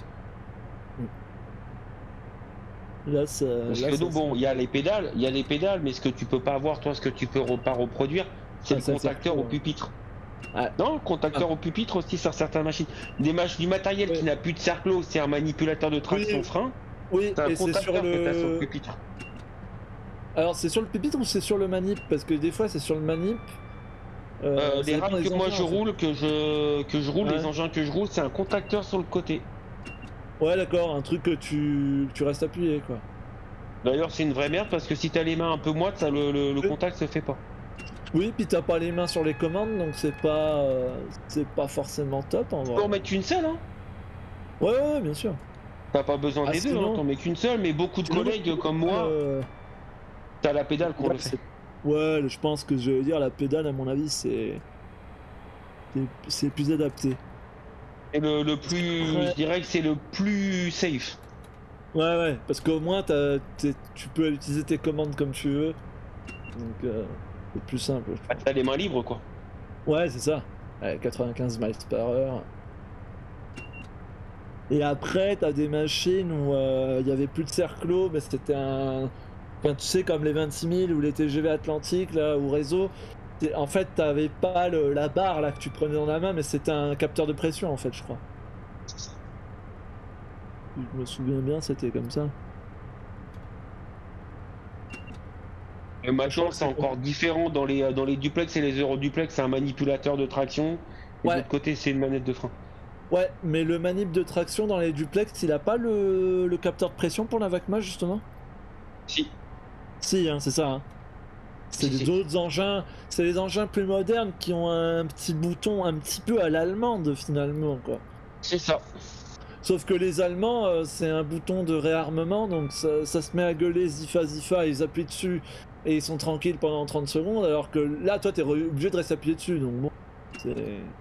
Là, ça, Parce là, que ça, nous, bon, il y a les pédales, il y a les pédales, mais ce que tu peux pas avoir, toi, ce que tu peux re- pas reproduire, c'est ah, le ça, contacteur cool, au hein. pupitre. Ouais. Non, le contacteur Ah. au pupitre aussi sur certaines machines. Des mach du matériel Ouais. qui n'a plus de cerclo, c'est un manipulateur de traction Oui, frein. oui, C'est un et c'est sur contacteur que t'as sur le le. pupitre. Alors, c'est sur le pupitre ou c'est sur le manip? Parce que des fois, c'est sur le manip. Euh, Euh, ça les dépend rames que des moi engins, je en fait. roule, que je, que je roule, Ouais. les engins que je roule, c'est un contacteur sur le côté. Ouais, d'accord, un truc que tu, que tu restes appuyé, quoi. D'ailleurs, c'est une vraie merde parce que si t'as les mains un peu moites, ça, le, le, le Oui. contact se fait pas. Oui, puis t'as pas les mains sur les commandes, donc c'est pas, euh, c'est pas forcément top en Tu vrai. peux en mettre qu'une seule, hein. Ouais, ouais, bien sûr. T'as pas besoin Ah, des deux, hein. sinon, T'en mets qu'une seule, mais beaucoup de sinon, collègues comme moi, euh, t'as la pédale qu'on ouais, le fait. c'est- ouais, je pense que je veux dire la pédale, à mon avis, c'est, c'est- c'est plus adapté. Et le, le plus, Après- je dirais que c'est le plus safe. Ouais, ouais, parce qu'au moins t'as, t'es- tu peux utiliser tes commandes comme tu veux, donc euh, c'est plus simple. Je Ah, pense. t'as les mains libres, quoi. Ouais, c'est ça. Ouais, quatre-vingt-quinze miles par heure. Et après, t'as des machines où euh, il y avait plus de cerclo, mais c'était un. Enfin, tu sais, comme les vingt-six mille ou les T G V Atlantique, là, ou réseau. c'est- En fait, t'avais pas le- la barre là que tu prenais dans la main, mais c'était un capteur de pression, en fait, je crois. Je me souviens bien, c'était comme ça. Et maintenant, c'est encore différent dans les, dans les duplex et les euroduplex, c'est un manipulateur de traction. Et de Ouais, l'autre côté, c'est une manette de frein. ouais, mais le manip de traction dans les duplex, il a pas le, le capteur de pression pour la Vacma, justement? Si. Si, hein, c'est ça. Hein. C'est Si, des si. autres engins, c'est les engins plus modernes qui ont un petit bouton un petit peu à l'allemande finalement quoi. C'est ça. Sauf que les Allemands, euh, c'est un bouton de réarmement, donc ça, ça se met à gueuler Zifa Zifa, ils appuient dessus et ils sont tranquilles pendant trente secondes, alors que là toi t'es re- obligé de rester appuyé dessus, donc bon, c'est...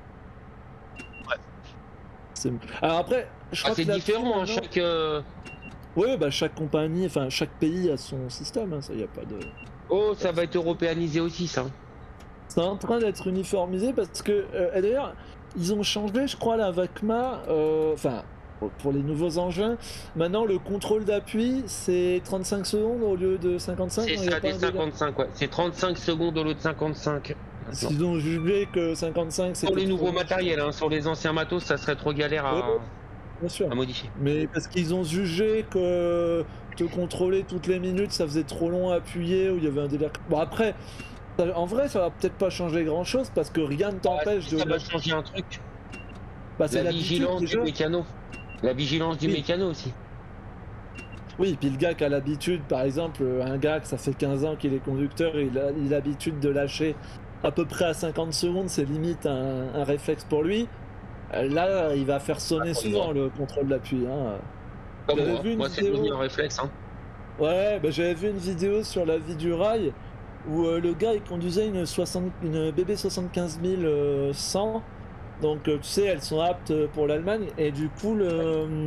c'est- Alors après, je Ah, crois c'est que là-dessus, différent, hein, maintenant- chaque. euh, Ouais, bah chaque compagnie, enfin chaque pays a son système, hein, ça y a pas de... Oh, ça va être européanisé aussi, ça. C'est en train d'être uniformisé parce que, euh, et d'ailleurs, ils ont changé, je crois, la Vacma, euh, enfin, pour- pour les nouveaux engins. Maintenant, le contrôle d'appui, c'est trente-cinq secondes au lieu de cinquante-cinq. C'est non, il y a ça, pas des un délai. cinquante-cinq, ouais. C'est trente-cinq secondes au lieu de cinquante-cinq. Parce maintenant. qu'ils ont jugé que cinquante-cinq, c'était Sur les trop nouveaux long. matériels, hein, sur les anciens matos, ça serait trop galère Ouais, à, bien sûr. à modifier. Mais parce qu'ils ont jugé que te contrôler toutes les minutes, ça faisait trop long à appuyer, ou il y avait un délai. Bon, après, ça- en vrai, ça va peut-être pas changer grand-chose parce que rien ne t'empêche Si de... ça va changer un truc. Bah, c'est La l'habitude, vigilance du déjà. mécano. La vigilance du Oui. mécano aussi. Oui, puis le gars qui a l'habitude, par exemple, un gars que ça fait quinze ans qu'il est conducteur, il a il a l'habitude de lâcher à peu près à cinquante secondes, c'est limite un, un réflexe pour lui. Euh, Là, il va faire sonner Ah, pour souvent moi. le contrôle d'appui. Hein. Comme J'avais moi. vu une Moi, c'est vidéo- devenu un réflexe. Hein. Ouais, bah, j'avais vu une vidéo sur la vie du rail où euh, le gars il conduisait une, soixante, une B B soixante-quinze mille cent. Donc, euh, tu sais, elles sont aptes pour l'Allemagne. Et du coup, le,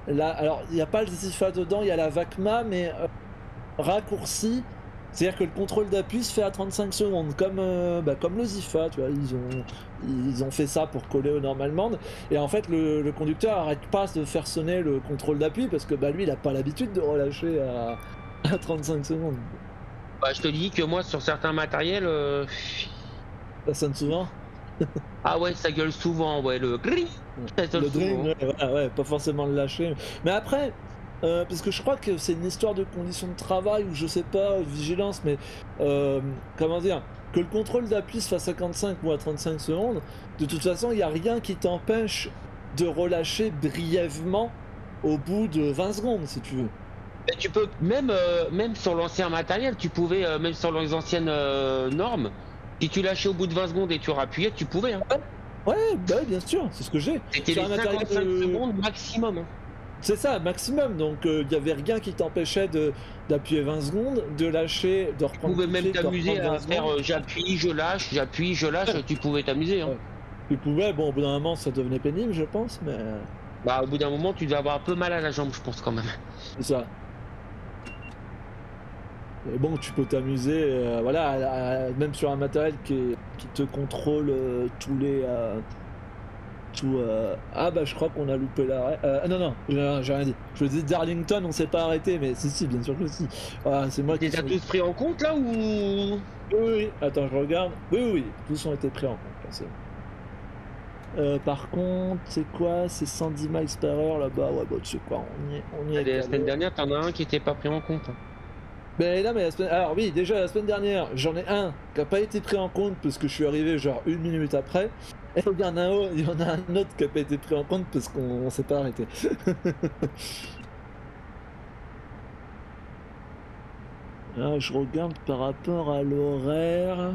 là, alors il n'y a pas le Zifa dedans, il y a la VACMA, mais euh, raccourci. C'est-à-dire que le contrôle d'appui se fait à trente-cinq secondes, comme, euh, bah, comme le Zifa, tu vois, ils ont, ils ont fait ça pour coller au normalement. Et en fait, le, le conducteur arrête pas de faire sonner le contrôle d'appui parce que bah, lui, il a pas l'habitude de relâcher à, à trente-cinq secondes. Bah, je te dis que moi, sur certains matériels, euh, Ça sonne souvent. ah ouais, ça gueule souvent, ouais, le gris, ça gueule Le souvent. drain, ouais, ouais, ouais, pas forcément le lâcher. Mais après, euh, parce que je crois que c'est une histoire de conditions de travail ou je sais pas, vigilance, mais euh, comment dire, que le contrôle d'appui se fasse à cinquante-cinq ou à trente-cinq secondes, de toute façon, il n'y a rien qui t'empêche de relâcher brièvement au bout de vingt secondes, si tu veux. Et tu peux, même, euh, même sur l'ancien matériel, tu pouvais, euh, même sur les anciennes euh, normes, si tu lâchais au bout de vingt secondes et tu rappuyais, tu pouvais. Hein. Ouais, bah ouais, bien sûr, c'est ce que j'ai. C'était Sur les un matériel cinquante-cinq de... secondes maximum. Hein. C'est ça, maximum. Donc il n'y avait rien qui t'empêchait de d'appuyer vingt secondes, de lâcher, de Tu reprendre pouvais tout de même suite, de t'amuser reprendre vingt à faire secondes. euh, j'appuie, je lâche, j'appuie, je lâche, Ouais, tu pouvais t'amuser. Hein. ouais. Tu pouvais, bon, au bout d'un moment, ça devenait pénible, je pense, mais Bah, au bout d'un moment, tu devais avoir un peu mal à la jambe, je pense quand même. c'est ça. Et bon, tu peux t'amuser, euh, voilà, à- à- même sur un matériel qui, est- qui te contrôle euh, tous les. euh, tout, euh, Ah bah, je crois qu'on a loupé l'arrêt. Euh, ah non, non, j'ai j'ai rien dit. Je dis Darlington, on s'est pas arrêté, mais si, si, bien sûr que si. Voilà, c'est moi Tu qui les as suis. tous pris en compte là ou. Oui, oui, oui. Attends, je regarde. Oui, oui, oui, tous ont été pris en compte, là, c'est bon. Euh, par contre, c'est quoi? C'est cent dix miles par heure là-bas. Ouais, bah, tu sais quoi, on y est, on y est La semaine calé. dernière, t'en as un qui était pas pris en compte. Hein. Ben là, mais la semaine... Alors oui, déjà la semaine dernière, j'en ai un qui n'a pas été pris en compte parce que je suis arrivé genre une minute après. Et il y en a un autre, il y en a un autre qui n'a pas été pris en compte parce qu'on on s'est pas arrêté. Ah, je regarde par rapport à l'horaire.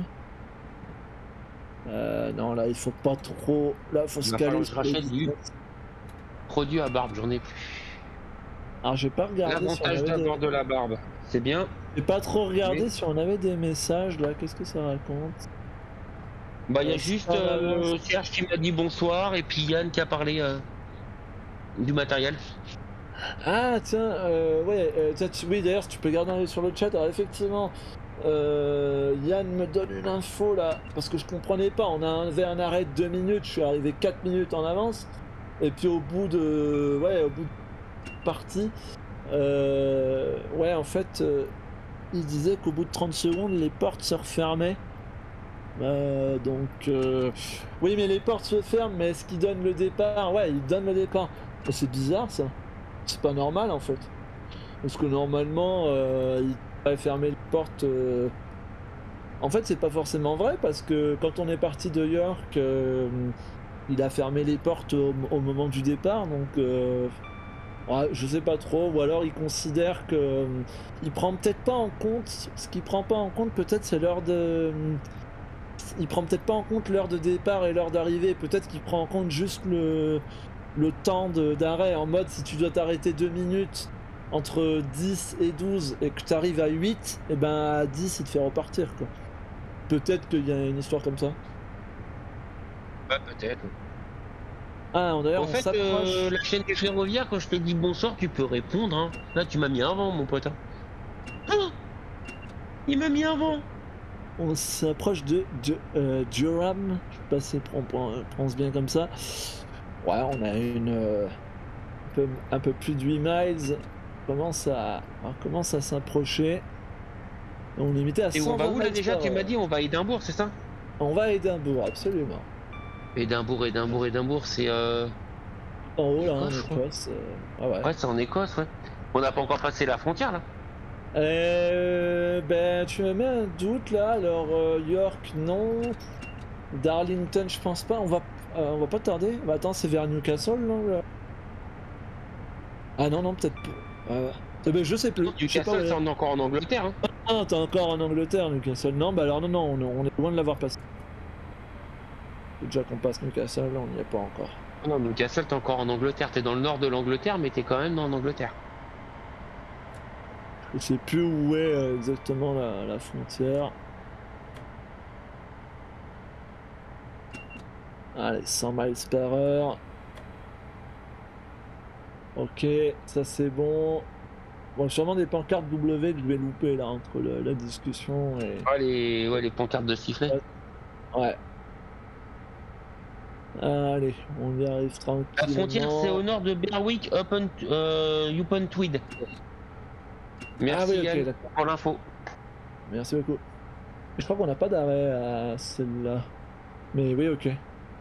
Euh, non, là, il faut pas trop. Là, faut Il se va caler falloir que je sur les rachète du distances. produit à barbe, j'en ai plus. Alors, j'ai pas regardé si on L'avantage avait des. d'avoir de la barbe, c'est bien, J'ai pas trop mais regardé si on avait des messages là. Qu'est-ce que ça raconte? bah il y a Euh, juste Star Alliance. euh, Serge qui m'a dit bonsoir et puis Yann qui a parlé euh, du matériel. Ah tiens, euh, ouais, euh, tiens, tu- oui d'ailleurs tu peux garder un œil sur le chat. Alors effectivement, euh, Yann me donne une info là, parce que je comprenais pas, on avait un arrêt de deux minutes, je suis arrivé quatre minutes en avance, et puis au bout de, ouais, au bout de partie, euh, ouais en fait, euh, il disait qu'au bout de trente secondes, les portes se refermaient. Euh, donc, euh, oui mais les portes se ferment, mais est-ce qu'il donne le départ? Ouais, il donne le départ. C'est bizarre ça, c'est pas normal en fait. Parce que normalement, euh, il devrait fermer les portes. euh. En fait, c'est pas forcément vrai parce que quand on est parti de York, euh, il a fermé les portes au, au moment du départ. Donc, euh, ouais, je sais pas trop. Ou alors, il considère que euh, il prend peut-être pas en compte. Ce qu'il prend pas en compte, peut-être, c'est l'heure de. Il prend peut-être pas en compte l'heure de départ et l'heure d'arrivée. Peut-être qu'il prend en compte juste le le temps de- d'arrêt, en mode si tu dois t'arrêter deux minutes entre dix et douze et que tu arrives à huit, et ben à dix il te fait repartir quoi. Peut-être qu'il y a une histoire comme ça. Ouais, peut-être. Ah d'ailleurs En on fait, euh, s'approche. la chaîne des ferroviaires, quand je te dis bonsoir, tu peux répondre. Hein. Là, tu m'as mis un vent, mon pote. Hein. Ah, il m'a mis un vent. On s'approche de, de euh, Durham. Je sais pas si on prononce bien comme ça. Ouais, on a une euh, un, peu, un peu plus de huit miles. On commence à, on commence à s'approcher. On est limité à Et on va cent vingt où là miles déjà? par Tu m'as heure. dit on va à Édimbourg, c'est ça? On va à Édimbourg, absolument. Édimbourg, Édimbourg, Édimbourg, c'est euh... En haut là, en Écosse, je crois. Écosse. euh, Ah ouais. Ouais, c'est en Écosse, ouais. On n'a pas encore passé la frontière là. Euh, ben, tu me mets un doute là. Alors, euh, York, non. Darlington, je pense pas. On va, euh, on va pas tarder. Bah, attends, c'est vers Newcastle, non là. Ah non, non, peut-être pas. Euh, eh ben, je sais plus. Je sais pas où Newcastle, elle c'est est. en- encore en Angleterre. Hein. Ah, t'es encore en Angleterre, Newcastle. Non, bah alors, non, non, on, on est loin de l'avoir passé. Faut déjà qu'on passe Newcastle, là, on n'y est pas encore. Ah non, Newcastle, t'es encore en Angleterre. T'es dans le nord de l'Angleterre, mais t'es quand même en Angleterre. Je sais plus où est euh, exactement la, la frontière. Allez, cent miles par heure. Ok, ça c'est bon. Bon, sûrement des pancartes W que je vais louper là entre le- la discussion et. Ah, les, ouais, les pancartes de sifflet. Ouais. Allez, on y arrive La frontière, c'est au tranquillement. nord de Berwick upon euh, upon Tweed. Ah oui, Merci ok, Yann d'accord. pour l'info. Merci beaucoup. Je crois qu'on n'a pas d'arrêt à celle-là. Mais oui, ok.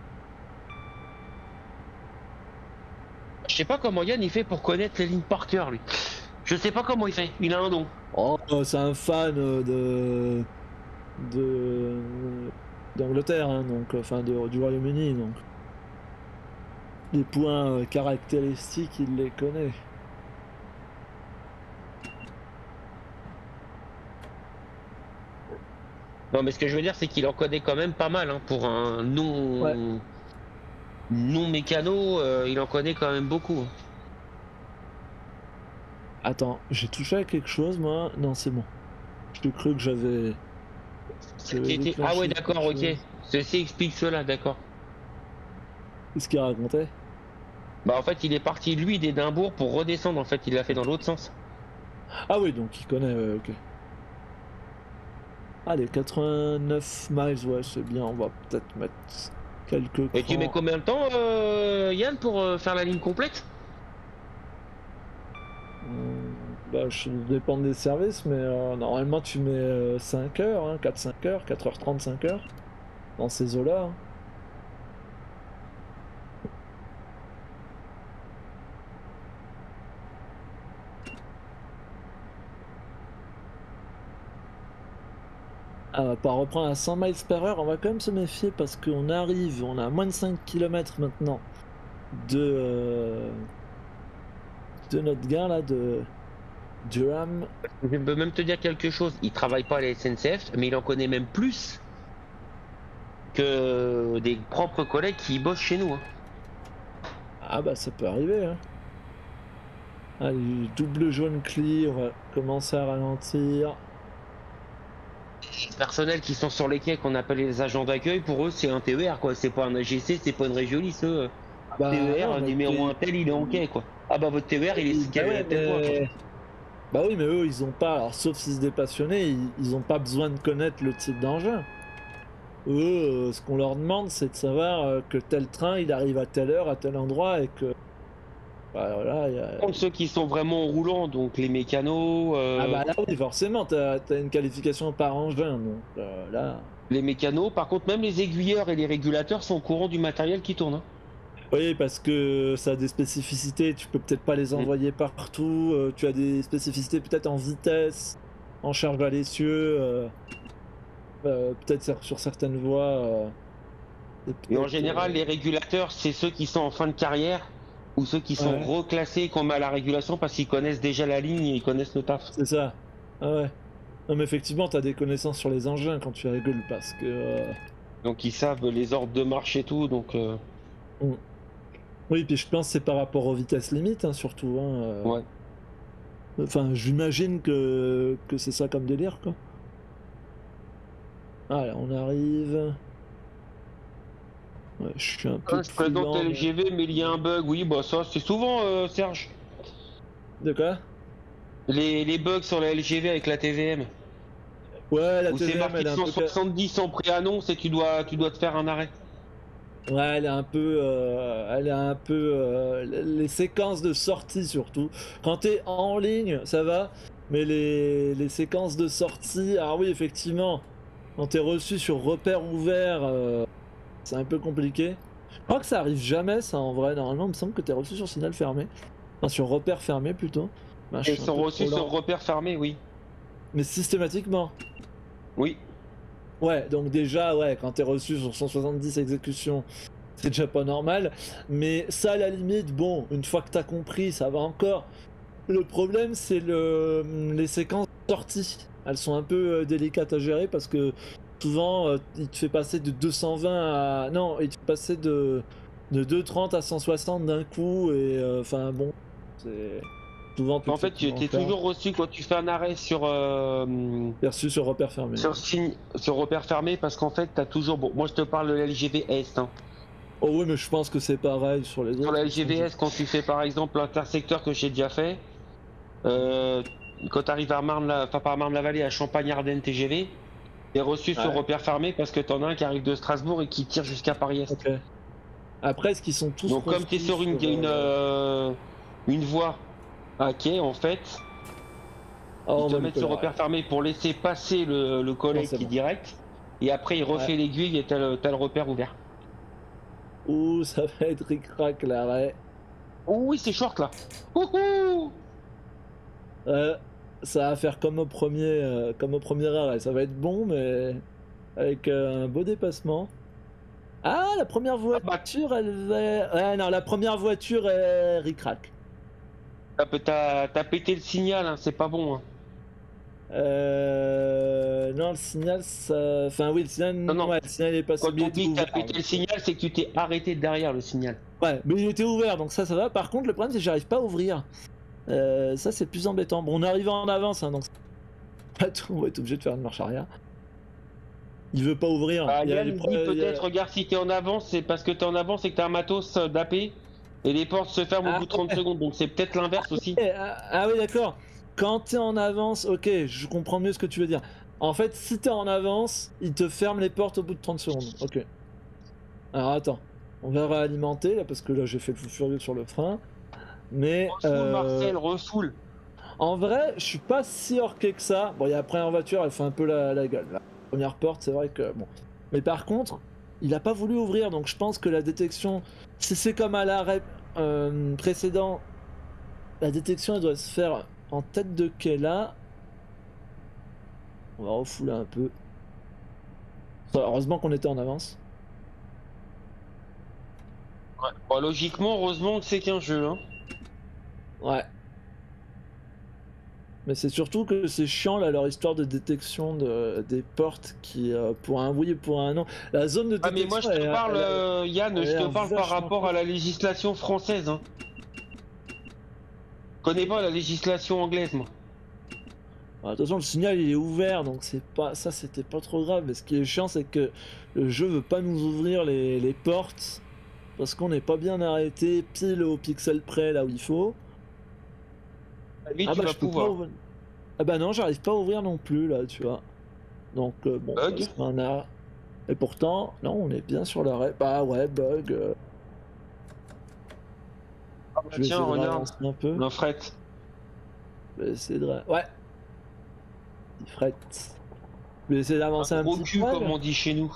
Je sais pas comment Yann il fait pour connaître les lignes par cœur lui. Je sais pas comment il fait, il a un don. Oh, c'est un fan de. de. d'Angleterre, hein, donc. Enfin, de- du Royaume-Uni, donc. Les points euh, caractéristiques, il les connaît. Non mais ce que je veux dire c'est qu'il en connaît quand même pas mal hein, pour un Ouais. non non mécano, euh, il en connaît quand même beaucoup. Attends, j'ai touché à quelque chose, moi? Non, c'est bon. Je cru que j'avais. j'avais C'était- Ah ouais déclenché d'accord, quelque ok. chose. Ceci explique cela, d'accord. Qu'est-ce qu'il racontait? Bah en fait il est parti lui d'Édimbourg pour redescendre, en fait il l'a fait dans l'autre sens. Ah oui, donc il connaît, ouais, ok. Allez, quatre-vingt-neuf miles, ouais, c'est bien. On va peut-être mettre quelques Et tu mets crans. combien de temps euh, Yann pour euh, faire la ligne complète? Hum, bah, je dépend des services, mais euh, normalement tu mets euh, cinq heures, hein, quatre cinq heures, quatre heures trente, cinq heures, dans ces eaux-là. Hein. Ah, on va pas reprendre à cent miles par heure, on va quand même se méfier parce qu'on arrive, on a moins de cinq kilomètres maintenant de, euh, de notre gars là, de Durham. Je peux même te dire quelque chose, il travaille pas à la S N C F, mais il en connaît même plus que des propres collègues qui bossent chez nous. Hein. Ah bah ça peut arriver, hein. Allez, double jaune clear, on va commencer à ralentir. Les personnels qui sont sur les quais qu'on appelle les agents d'accueil, pour eux c'est un T E R quoi, c'est pas un A G C, c'est pas une régioniste. Eux. Bah non, T E R notre numéro pays. un tel il est en quai quoi. Ah bah votre T E R il est Bah calé ouais, à tel point quoi. mais. Bah oui, mais eux, ils ont pas, alors sauf s'ils se des passionnés, ils, ils ont pas besoin de connaître le type d'engin. Eux, euh, ce qu'on leur demande, c'est de savoir euh, que tel train, il arrive à telle heure, à tel endroit, et que. Bah voilà, il y a. Par contre, ceux qui sont vraiment roulants, donc les mécanos, Ah euh, bah là, oui, forcément, t'as, t'as une qualification par engin, donc euh, là. les mécanos, par contre même les aiguilleurs et les régulateurs sont au courant du matériel qui tourne. Hein. Oui, parce que ça a des spécificités, tu peux peut-être pas les Mm. envoyer partout, euh, tu as des spécificités peut-être en vitesse, en charge à l'essieu, euh, euh, peut-être sur, sur certaines voies. euh, Et en peut-être, général, euh, les régulateurs, c'est ceux qui sont en fin de carrière ou ceux qui sont ouais, reclassés qu'on met à la régulation parce qu'ils connaissent déjà la ligne et ils connaissent le taf. c'est ça. Ah ouais. Non, mais effectivement, tu as des connaissances sur les engins quand tu régules parce que. euh, Donc ils savent les ordres de marche et tout. Donc euh, on- Oui, puis je pense que c'est par rapport aux vitesses limites, hein, surtout. Hein, euh. ouais. Enfin, j'imagine que, que c'est ça comme délire, quoi. Allez, on arrive. Ouais, je suis un peu Ah, je plus présente lent, L mais. G V, mais il y a un bug. Oui, bah ça, c'est souvent, euh, Serge. De quoi? Les, les bugs sur la L G V avec la T V M. Ouais, la Où c'est T V M, marqué elle est un cent peu. ca- soixante-dix en pré-annonce et tu dois, tu dois te faire un arrêt. Ouais, elle est un peu. euh, Elle est un peu. euh, Les séquences de sortie, surtout. Quand t'es en ligne, ça va. Mais les, les séquences de sortie. Ah oui, effectivement. Quand t'es reçu sur repère ouvert, euh, c'est un peu compliqué. Je crois que ça arrive jamais, ça, en vrai. Normalement, il me semble que t'es reçu sur signal fermé. Enfin, sur repère fermé, plutôt. Bah, je Et ils suis un sont peu reçus trop sur lent. repère fermé, oui. Mais systématiquement. Oui. Ouais, donc déjà, ouais, quand t'es reçu sur cent soixante-dix exécutions, c'est déjà pas normal. Mais ça, à la limite, bon, une fois que t'as compris, ça va encore. Le problème, c'est le, les séquences de sortie. Elles sont un peu euh, délicates à gérer parce que souvent, euh, il te fait passer de deux cent vingt à. Non, il te fait passer de, de deux cent trente à cent soixante d'un coup. Et euh, enfin, bon, c'est. Souvent, tu En te fais fait, tu prendre en étais charge. toujours reçu quand tu fais un arrêt sur, euh, Perçu sur repère fermé. sur, signe, sur repère fermé parce qu'en fait, tu as toujours. Bon, moi, je te parle de l'L G V Est. Hein. Oh oui, mais je pense que c'est pareil sur les autres. Sur la L G V S, quand tu fais par exemple l'intersecteur que j'ai déjà fait, euh, quand tu arrives à Marne, enfin pas à Marne-la-Vallée, à Champagne-Ardenne T G V, t'es reçu sur Ouais, repère fermé parce que t'en as un qui arrive de Strasbourg et qui tire jusqu'à Paris-Est. ok. Après, est-ce qu'ils sont tous Donc comme t'es reçus sur une, sur... une, euh, euh, une voie à quai, en fait, Oh, ils on te va mettent louper sur le repère rail. fermé pour laisser passer le, le Non, collègue c'est qui est bon. direct, et après il Ouais. refait l'aiguille et t'as le, t'as le repère ouvert. Ouh, ça va être ric-rac l'arrêt. Oh oui, c'est short là. Ouhou. Euh, ça va faire comme au premier, euh, comme au premier arrêt. Ça va être bon, mais avec euh, un beau dépassement. Ah, la première Ah bah, voiture, elle va... Ouais, non, la première voiture est ric-rac. t'as t'as- t'as pété le signal, hein, c'est pas bon. Hein. Euh... Non, le signal, ça... Enfin, oui, le signal... Non, non, Ouais, le signal est passé, quand mais il on était dit que t'as ouvert. pété le Donc, euh, signal, c'est que tu t'es arrêté derrière le signal. ouais, mais il était ouvert, donc ça, ça va. Par contre, le problème, c'est que j'arrive pas à ouvrir. Euh, ça, c'est plus embêtant. Bon, on arrive en avance, hein, donc... Pas tout, on va être obligé de faire une marche arrière. Il veut pas ouvrir. Bah, Il y a Yann les il pro- dit il y peut-être, a- regarde si t'es en avance, c'est parce que t'es en avance et que t'as un matos d'A P et les portes se ferment au Ah, bout de trente secondes, donc c'est peut-être l'inverse aussi. ouais, ah, ah oui, d'accord. Quand t'es en avance, ok, je comprends mieux ce que tu veux dire. En fait, si t'es en avance, il te ferme les portes au bout de trente secondes. Ok. Alors attends, on va réalimenter là parce que là j'ai fait le fou furieux sur le frein. Mais Refoule euh, Marcel, refoule. en vrai, je suis pas si orqué que ça. Bon, il y a la première voiture, elle fait un peu la, la gueule. La première porte, c'est vrai que bon. Mais par contre, il a pas voulu ouvrir, donc je pense que la détection, si c'est comme à l'arrêt euh, précédent, la détection elle doit se faire en tête de quai là. On va refouler un peu. Heureusement qu'on était en avance. Ouais. Bon, logiquement, heureusement que c'est qu'un jeu. Hein. Ouais. Mais c'est surtout que c'est chiant là leur histoire de détection de, des portes qui euh, pour un oui et pour un non. La zone de Ah mais moi détection je te elle, parle, elle, euh, Yann, elle je a te l'air parle par vachement rapport cool. à la législation française. Hein. Je connais pas la législation anglaise, moi. De toute façon le signal il est ouvert donc c'est pas ça c'était pas trop grave. Mais ce qui est chiant c'est que le jeu veut pas nous ouvrir les, les portes parce qu'on n'est pas bien arrêté pile au pixel près là où il faut. Lui, Ah tu bah vas je peux pas pouvoir. ouvrir. Ah bah non j'arrive pas à ouvrir non plus là tu vois. Donc euh, bon bah, Bug. c'est un arrêt. Et pourtant, non, on est bien sur l'arrêt. Bah ouais, bug. euh, Ah bah Je vais tiens, essayer de regarde, ralentir un peu. le fret. Je vais essayer de... ra- Ouais, il frette. Je vais essayer d'avancer Un un gros petit cul, poil. comme on dit chez nous.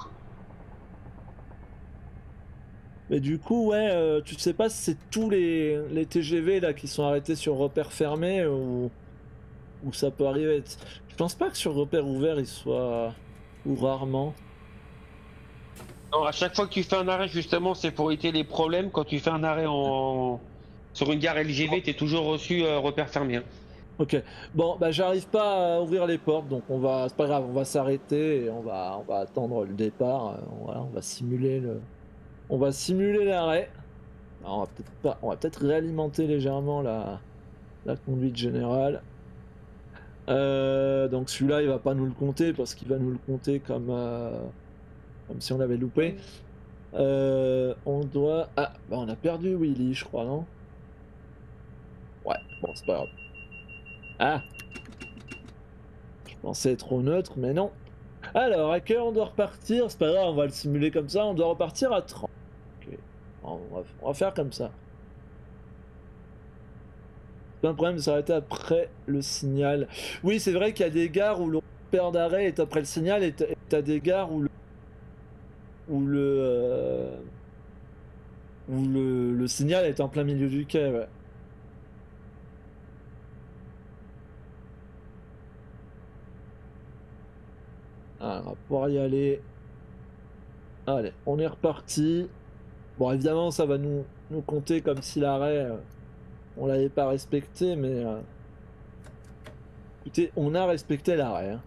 Mais du coup, ouais, euh, tu sais pas si c'est tous les, les T G V là qui sont arrêtés sur repère fermé ou, ou ça peut arriver. Je pense pas que sur repère ouvert il soit... Ou rarement. Non, à chaque fois que tu fais un arrêt, justement, c'est pour éviter les problèmes. Quand tu fais un arrêt en... sur une gare L G V, t'es toujours reçu euh, repère fermé. Hein. Ok. Bon, bah j'arrive pas à ouvrir les portes, donc on va... C'est pas grave, on va s'arrêter et on va, on va attendre le départ. euh, Voilà, on va simuler le... On va simuler l'arrêt. Alors, on va peut-être pas, on va peut-être réalimenter légèrement la, la conduite générale. Euh, donc celui-là, il va pas nous le compter parce qu'il va nous le compter comme, euh, comme si on l'avait loupé. Euh, on doit... Ah, bah on a perdu Willy, je crois, non? Ouais, bon, c'est pas grave. Ah! Je pensais être au neutre, mais non. Alors, à quelle heure on doit repartir? C'est pas grave, on va le simuler comme ça. On doit repartir à trente. Ok. On va, on va faire comme ça. Pas un problème de s'arrêter après le signal. Oui, c'est vrai qu'il y a des gares où le repère d'arrêt est après le signal et t'as et t'as des gares où le où le, euh, où le le signal est en plein milieu du quai. Ouais. Ah, on va pouvoir y aller. Allez, on est reparti. Bon, évidemment, ça va nous nous compter comme si l'arrêt euh, on l'avait pas respecté, mais euh, écoutez, on a respecté l'arrêt. Hein.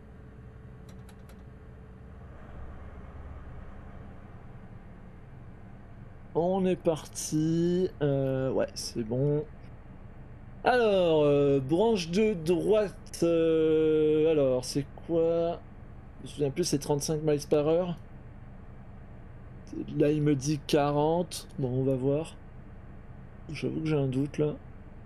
On est parti. Euh, ouais, c'est bon. Alors, euh, branche de droite. euh, alors, c'est quoi? Je me souviens plus, c'est trente-cinq miles par heure. Là, il me dit quarante. Bon, on va voir. J'avoue que j'ai un doute là.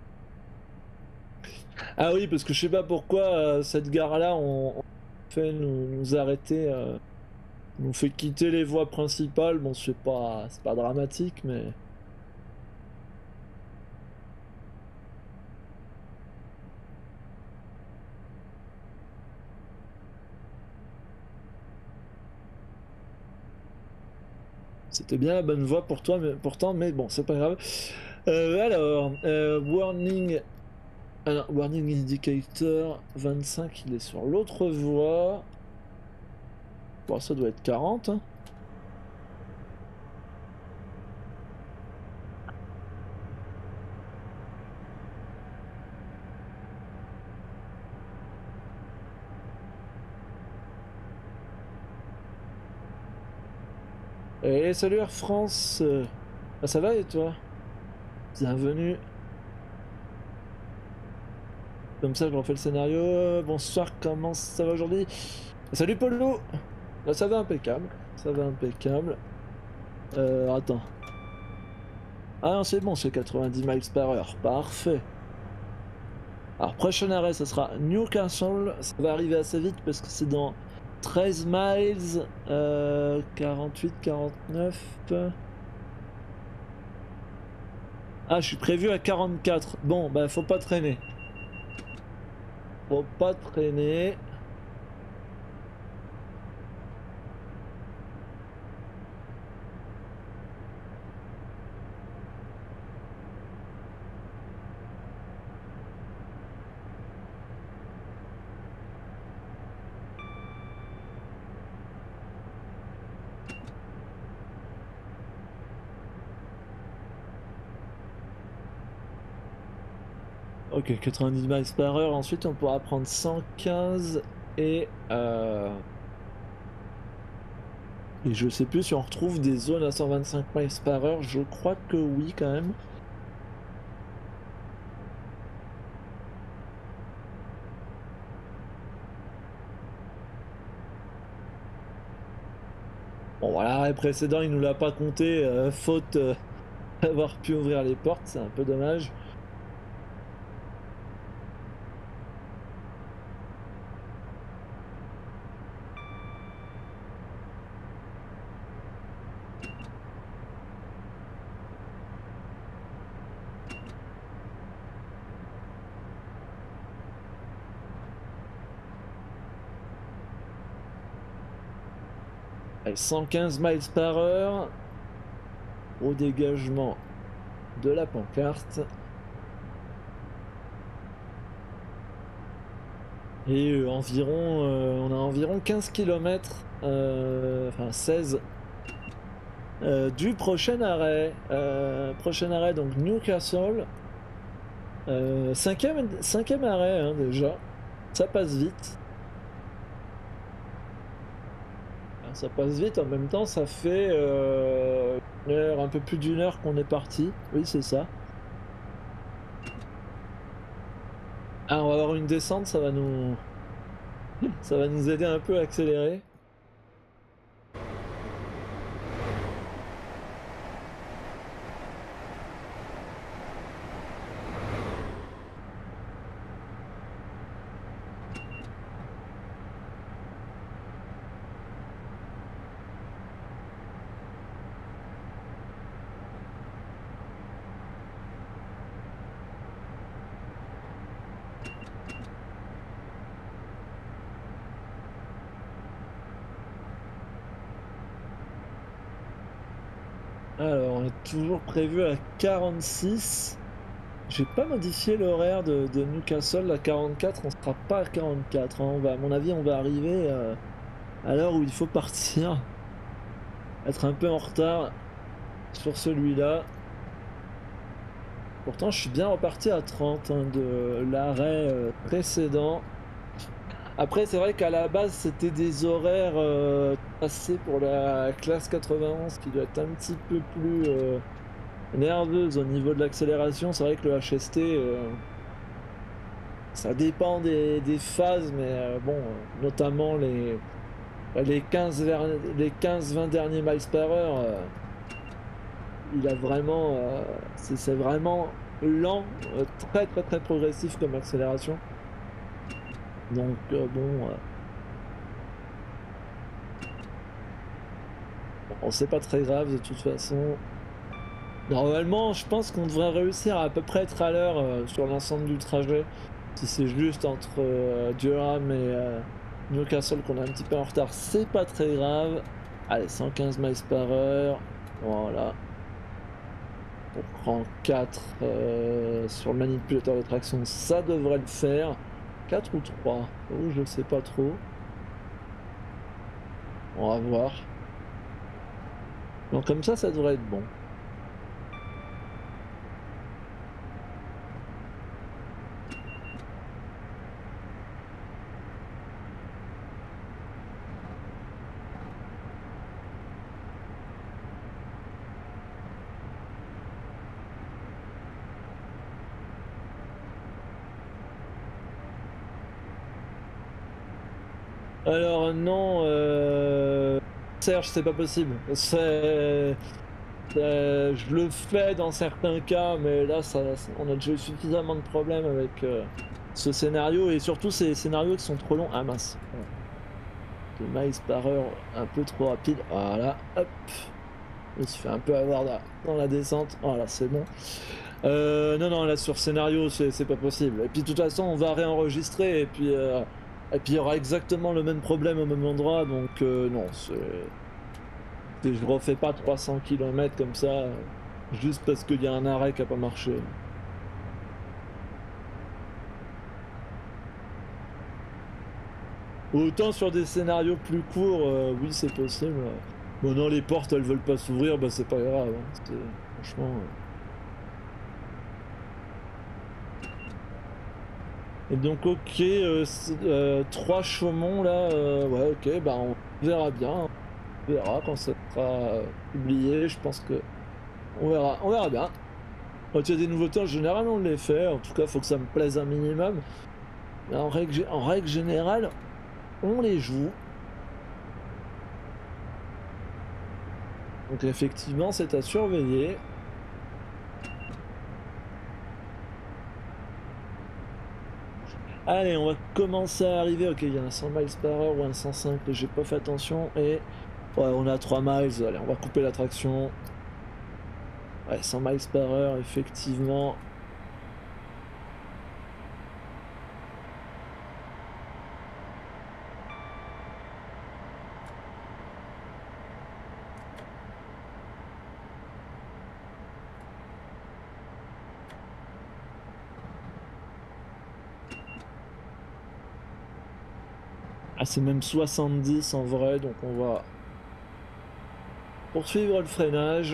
Ah oui, parce que je sais pas pourquoi euh, cette gare-là, on, on fait nous, nous arrêter, euh, nous fait quitter les voies principales. Bon, c'est pas, c'est pas dramatique, mais. C'était bien la bonne voie pour toi, mais pourtant, mais bon, c'est pas grave. Euh, alors, euh, warning. Alors, warning indicator vingt-cinq, il est sur l'autre voie. Bon, ça doit être quarante. Hein. Et salut Air France. Ah, ça va et toi? Bienvenue. Comme ça, je refais le scénario. Bonsoir, comment ça va aujourd'hui? Salut Polo. Là, ça va impeccable. Ça va impeccable. Euh, attends. Ah non, c'est bon, c'est quatre-vingt-dix miles par heure. Parfait. Alors, prochain arrêt, ça sera Newcastle. Ça va arriver assez vite parce que c'est dans treize miles. Euh, quarante-huit, quarante-neuf. Ah, je suis prévu à quarante-quatre. Bon, bah, faut pas traîner. Faut pas traîner. Ok, quatre-vingt-dix miles par heure. Ensuite, on pourra prendre cent quinze et... Euh... Et je sais plus si on retrouve des zones à cent vingt-cinq miles par heure. Je crois que oui, quand même. Bon, voilà, l'arrêt précédent, il nous l'a pas compté. Euh, faute euh, d'avoir pu ouvrir les portes. C'est un peu dommage. Allez, cent quinze miles par heure au dégagement de la pancarte. Et euh, environ, euh, on a environ quinze kilomètres, euh, enfin seize, euh, du prochain arrêt. Euh, prochain arrêt, donc Newcastle. Euh, cinquième, cinquième arrêt, hein, déjà. Ça passe vite. Ça passe vite, en même temps, ça fait euh, une heure, un peu plus d'une heure qu'on est parti. Oui, c'est ça. Ah, on va avoir une descente, ça va nous... ça va nous aider un peu à accélérer. Alors, on est toujours prévu à quarante-six. J'ai pas modifié l'horaire de, de Newcastle à quarante-quatre, on sera pas à quarante-quatre. Hein. On va, à mon avis, on va arriver euh, à l'heure où il faut partir. Être un peu en retard sur celui-là. Pourtant, je suis bien reparti à trente hein, de l'arrêt euh, précédent. Après, c'est vrai qu'à la base, c'était des horaires euh, passés pour la classe quatre-vingt-onze qui doit être un petit peu plus euh, nerveuse au niveau de l'accélération. C'est vrai que le H S T, euh, ça dépend des, des phases, mais euh, bon, euh, notamment les, Les quinze vers... les quinze vingt derniers miles par heure, euh, il a vraiment... euh, c'est vraiment lent, euh, très très très progressif comme accélération. Donc euh, bon... euh, bon, c'est pas très grave de toute façon. Normalement, je pense qu'on devrait réussir à, à peu près être à l'heure euh, sur l'ensemble du trajet. Si c'est juste entre euh, Durham et euh, Newcastle qu'on est un petit peu en retard, c'est pas très grave. Allez, cent quinze miles par heure. Voilà. On prend quatre euh, sur le manipulateur de traction, ça devrait le faire. quatre ou trois? Oh, je sais pas trop. On va voir. Donc comme ça, ça devrait être bon. Alors non, euh... Serge, c'est pas possible. C'est... c'est- Je le fais dans certains cas, mais là, ça, ça- on a déjà eu suffisamment de problèmes avec euh, ce scénario, et surtout ces scénarios qui sont trop longs. Ah mince, voilà. deux miles par heure, un peu trop rapide. Voilà, hop. On se fait un peu avoir là, dans la descente. Voilà, c'est bon. Euh, non, non, là sur scénario, c'est c'est pas possible. Et puis de toute façon, on va réenregistrer, et puis euh, et puis il y aura exactement le même problème au même endroit. Donc euh, non, c'est c'est- je refais pas trois cents kilomètres comme ça euh, juste parce qu'il y a un arrêt qui a pas marché. Autant sur des scénarios plus courts, euh, oui, c'est possible. Bon, non, les portes, elles veulent pas s'ouvrir, bah c'est pas grave, hein. C'est- Franchement. euh. Et donc, ok, euh, c'est- euh, trois Chaumont là, euh, ouais, ok, bah on verra bien, hein. On verra quand ça sera euh, publié. Je pense que on verra, on verra bien. Quand il y a des nouveautés, en général, on les fait. En tout cas, il faut que ça me plaise un minimum. Mais en règle, gé- en règle générale, on les joue. Donc effectivement, c'est à surveiller. Allez, on va commencer à arriver. Ok, il y en a cent miles par heure ou un cent cinq, j'ai pas fait attention. Et ouais, on a trois miles. Allez, on va couper la traction. Ouais, cent miles par heure, effectivement. Ah, c'est même soixante-dix en vrai, donc on va poursuivre le freinage.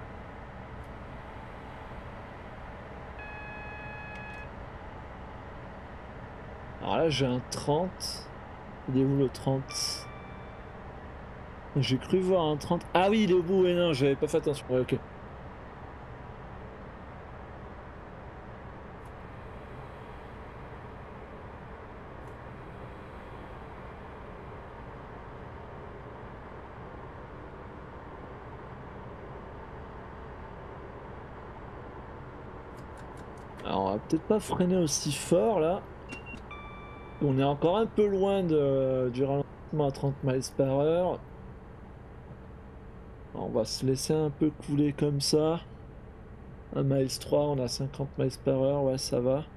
Alors là, j'ai un trente. Il est où le trente? J'ai cru voir un trente. Ah oui, il est au bout. Et non, j'avais pas fait attention. Ouais, ok. Alors, on va peut-être pas freiner aussi fort là. On est encore un peu loin de, du ralentissement à trente miles par heure. On va se laisser un peu couler comme ça. un miles trois, on a cinquante miles par heure. Ouais, ça va.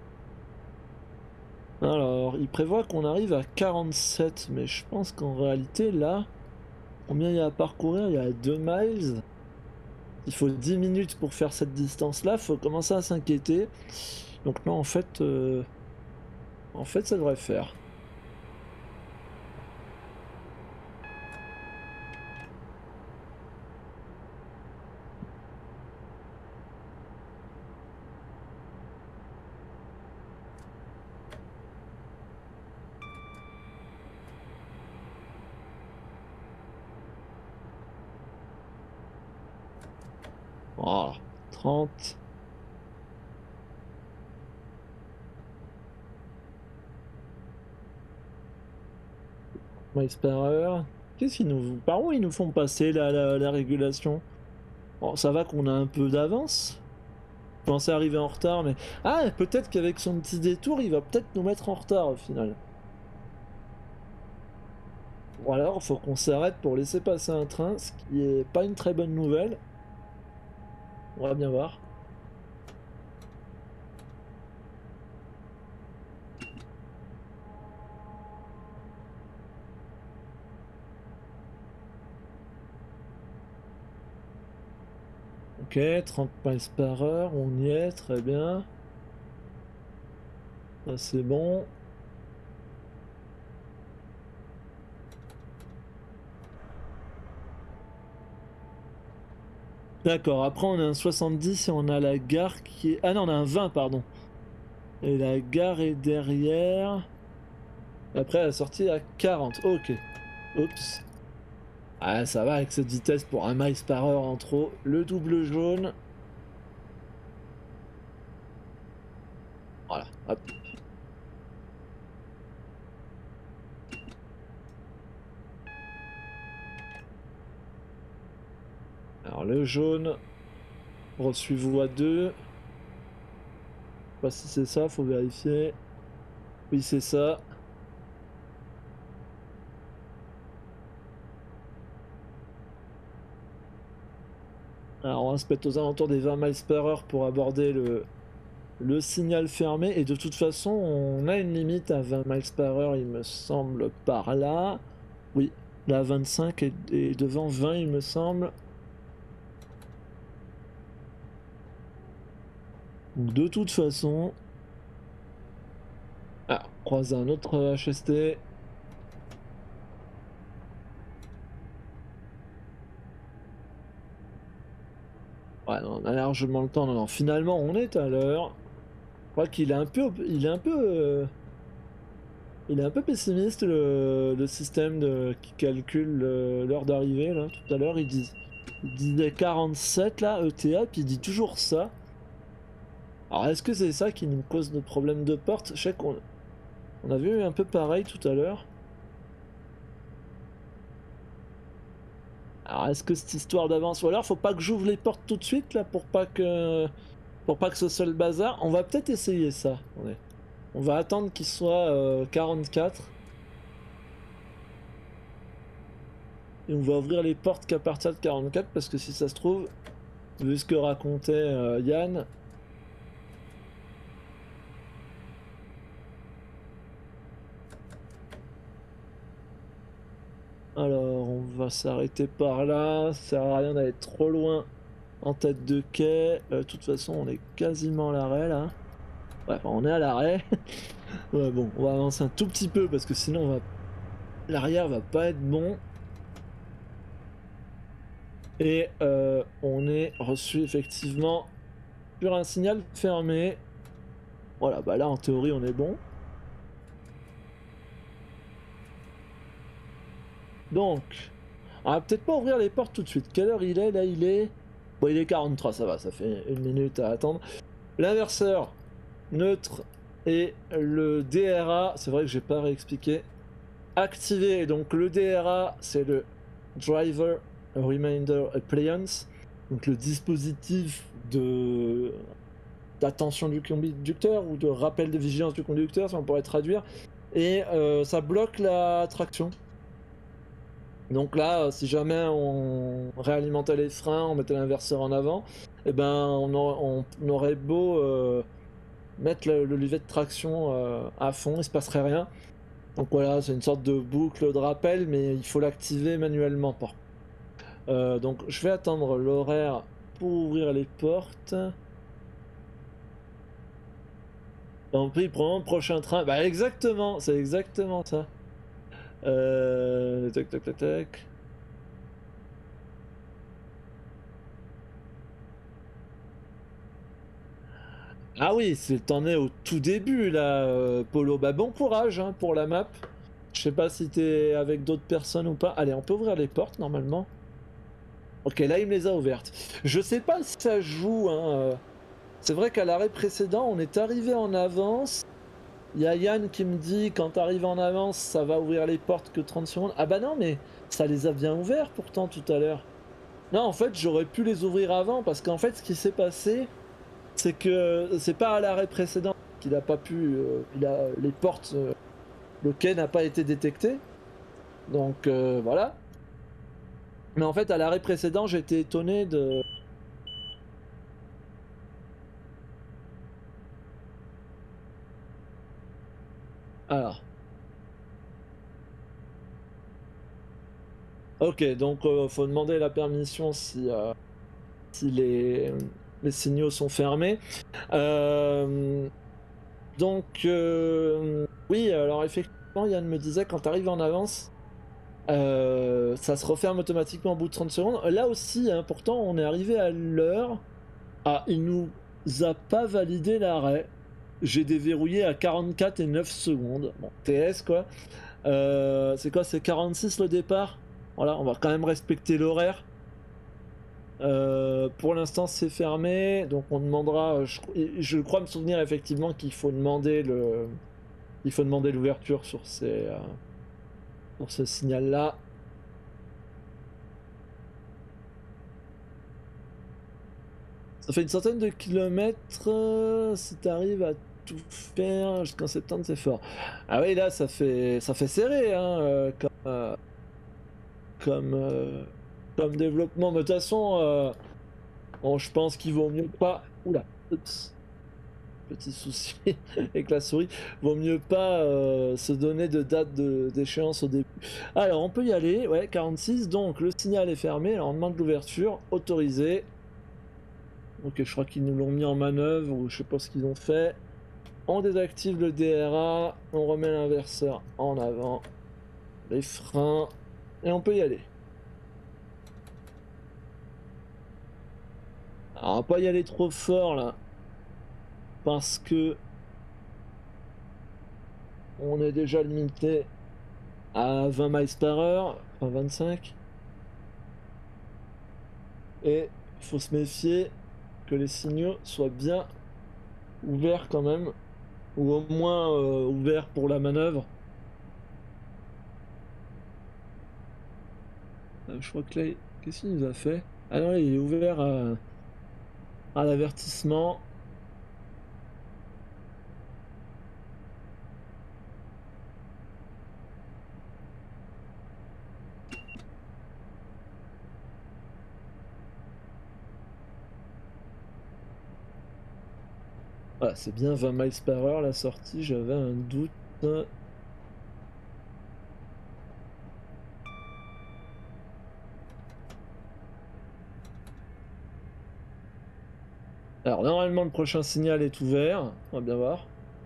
Alors, il prévoit qu'on arrive à quarante-sept, mais je pense qu'en réalité, là, combien il y a à parcourir? Il y a deux miles. Il faut dix minutes pour faire cette distance-là. Faut commencer à s'inquiéter. Donc non, en fait, euh, en fait, ça devrait faire. Voilà. trente. miles par heure. Qu'est-ce qu'ils nous... Par où ils nous font passer la, la, la régulation? Bon, ça va qu'on a un peu d'avance. Je pensais arriver en retard, mais... Ah, peut-être qu'avec son petit détour, il va peut-être nous mettre en retard au final. Ou alors, il faut qu'on s'arrête pour laisser passer un train, ce qui est pas une très bonne nouvelle. On va bien voir. Ok, trente miles par heure, on y est, très bien. Ça c'est bon. D'accord, après on a un soixante-dix et on a la gare qui est... Ah non, on a un vingt, pardon. Et la gare est derrière. Après la sortie à quarante, ok. Oups. Ah, ça va avec cette vitesse pour un miles par heure en trop. Le double jaune. Voilà, hop. Alors le jaune, reçu voie deux. Je sais pas si c'est ça, faut vérifier. Oui, c'est ça. Alors on va se mettre aux alentours des vingt miles par heure pour aborder le, le signal fermé. Et de toute façon, on a une limite à vingt miles par heure, il me semble, par là. Oui, là vingt-cinq et, et devant vingt, il me semble. Donc de toute façon... Ah, on croise un autre H S T. Ouais, non, on a largement le temps. Non, non, finalement, on est à l'heure. Je crois qu'il est un peu... Il est un peu... Euh, il est un peu pessimiste, le, le système de, qui calcule l'heure d'arrivée, là. Tout à l'heure, il, dis, il disait quarante-sept, là, E T A, puis il dit toujours ça. Alors, est-ce que c'est ça qui nous cause nos problèmes de porte? Je sais qu'on on a vu un peu pareil tout à l'heure. Alors, est-ce que cette histoire d'avance... Ou alors, faut pas que j'ouvre les portes tout de suite, là, pour pas que... Pour pas que ce soit le bazar. On va peut-être essayer ça. Attendez. On va attendre qu'il soit euh, quarante-quatre. Et on va ouvrir les portes qu'à partir de quarante-quatre, parce que si ça se trouve, vu ce que racontait euh, Yann... Alors, on va s'arrêter par là. Ça sert à rien d'aller trop loin en tête de quai. Euh, de toute façon, on est quasiment à l'arrêt, là. Ouais, enfin, on est à l'arrêt. Ouais, bon, on va avancer un tout petit peu, parce que sinon, on va... l'arrière va pas être bon. Et euh, on est reçu effectivement sur un signal fermé. Voilà, bah là en théorie on est bon. Donc, on va peut-être pas ouvrir les portes tout de suite. Quelle heure il est? Là il est... Bon, il est quarante-trois, ça va, ça fait une minute à attendre. L'inverseur neutre et le D R A, c'est vrai que j'ai pas réexpliqué, activé. Donc le D R A, c'est le Driver Reminder Appliance, donc le dispositif de d'attention du conducteur ou de rappel de vigilance du conducteur, si on pourrait traduire, et euh, ça bloque la traction. Donc là, si jamais on réalimentait les freins, on mettait l'inverseur en avant, et eh ben on, on, on aurait beau euh, mettre le, le levier de traction euh, à fond, il se passerait rien. Donc voilà, c'est une sorte de boucle de rappel, mais il faut l'activer manuellement. Euh, donc je vais attendre l'horaire pour ouvrir les portes. En plus, prend le prochain train. Bah exactement, c'est exactement ça. Euh... Tac, tac, tac, tac. Ah oui, t'en es au tout début là, euh, Polo. Bah bon courage hein, pour la map. Je sais pas si t'es avec d'autres personnes ou pas. Allez, on peut ouvrir les portes normalement. Ok, là il me les a ouvertes. Je sais pas si ça joue. Hein. C'est vrai qu'à l'arrêt précédent, on est arrivé en avance. Il y a Yann qui me dit quand t'arrives en avance, ça va ouvrir les portes que trente secondes. Ah bah non, mais ça les a bien ouverts pourtant tout à l'heure. Non, en fait, j'aurais pu les ouvrir avant parce qu'en fait, ce qui s'est passé, c'est que c'est pas à l'arrêt précédent qu'il a pas pu. Euh, il a les portes, euh, le quai n'a pas été détecté. Donc euh, voilà. Mais en fait, à l'arrêt précédent, j'étais étonné de. Alors. Ok, donc euh, faut demander la permission si, euh, si les, les signaux sont fermés. Euh, donc euh, oui, alors effectivement, Yann me disait quand tu arrives en avance, euh, ça se referme automatiquement au bout de trente secondes. Là aussi, hein, pourtant, on est arrivé à l'heure. Ah, il nous a pas validé l'arrêt. J'ai déverrouillé à quarante-quatre et neuf secondes. Bon, T S quoi. Euh, c'est quoi, c'est quarante-six le départ? Voilà, on va quand même respecter l'horaire. Euh, pour l'instant, c'est fermé, donc on demandera. Je, je crois me souvenir effectivement qu'il faut demander le, il faut demander l'ouverture sur ces, euh, sur ce signal-là. Ça fait une centaine de kilomètres. Euh, si tu arrives à tout faire jusqu'en septembre, c'est fort. Ah oui, là, ça fait, ça fait serré, hein, euh, comme, euh, comme, euh, comme développement. Mais de toute façon, euh, bon, je pense qu'il vaut mieux pas. Oula, oups, petit souci avec la souris. Vaut mieux pas euh, se donner de date de- d'échéance au début. Alors, on peut y aller. Ouais, quarante-six. Donc, le signal est fermé. Alors, on demande l'ouverture. Autorisé. Ok, je crois qu'ils nous l'ont mis en manœuvre ou je sais pas ce qu'ils ont fait. On désactive le D R A. On remet l'inverseur en avant. Les freins. Et on peut y aller. Alors, on va pas y aller trop fort là. Parce que on est déjà limité à vingt miles par heure. Enfin, vingt-cinq. Et il faut se méfier que les signaux soient bien ouverts quand même. Ou au moins euh, ouverts pour la manœuvre. Euh, je crois que là, qu'est-ce qu'il nous a fait? Ah non, là, il est ouvert à, à l'avertissement. Voilà, c'est bien vingt miles par heure la sortie, j'avais un doute. Alors normalement le prochain signal est ouvert, on va bien voir.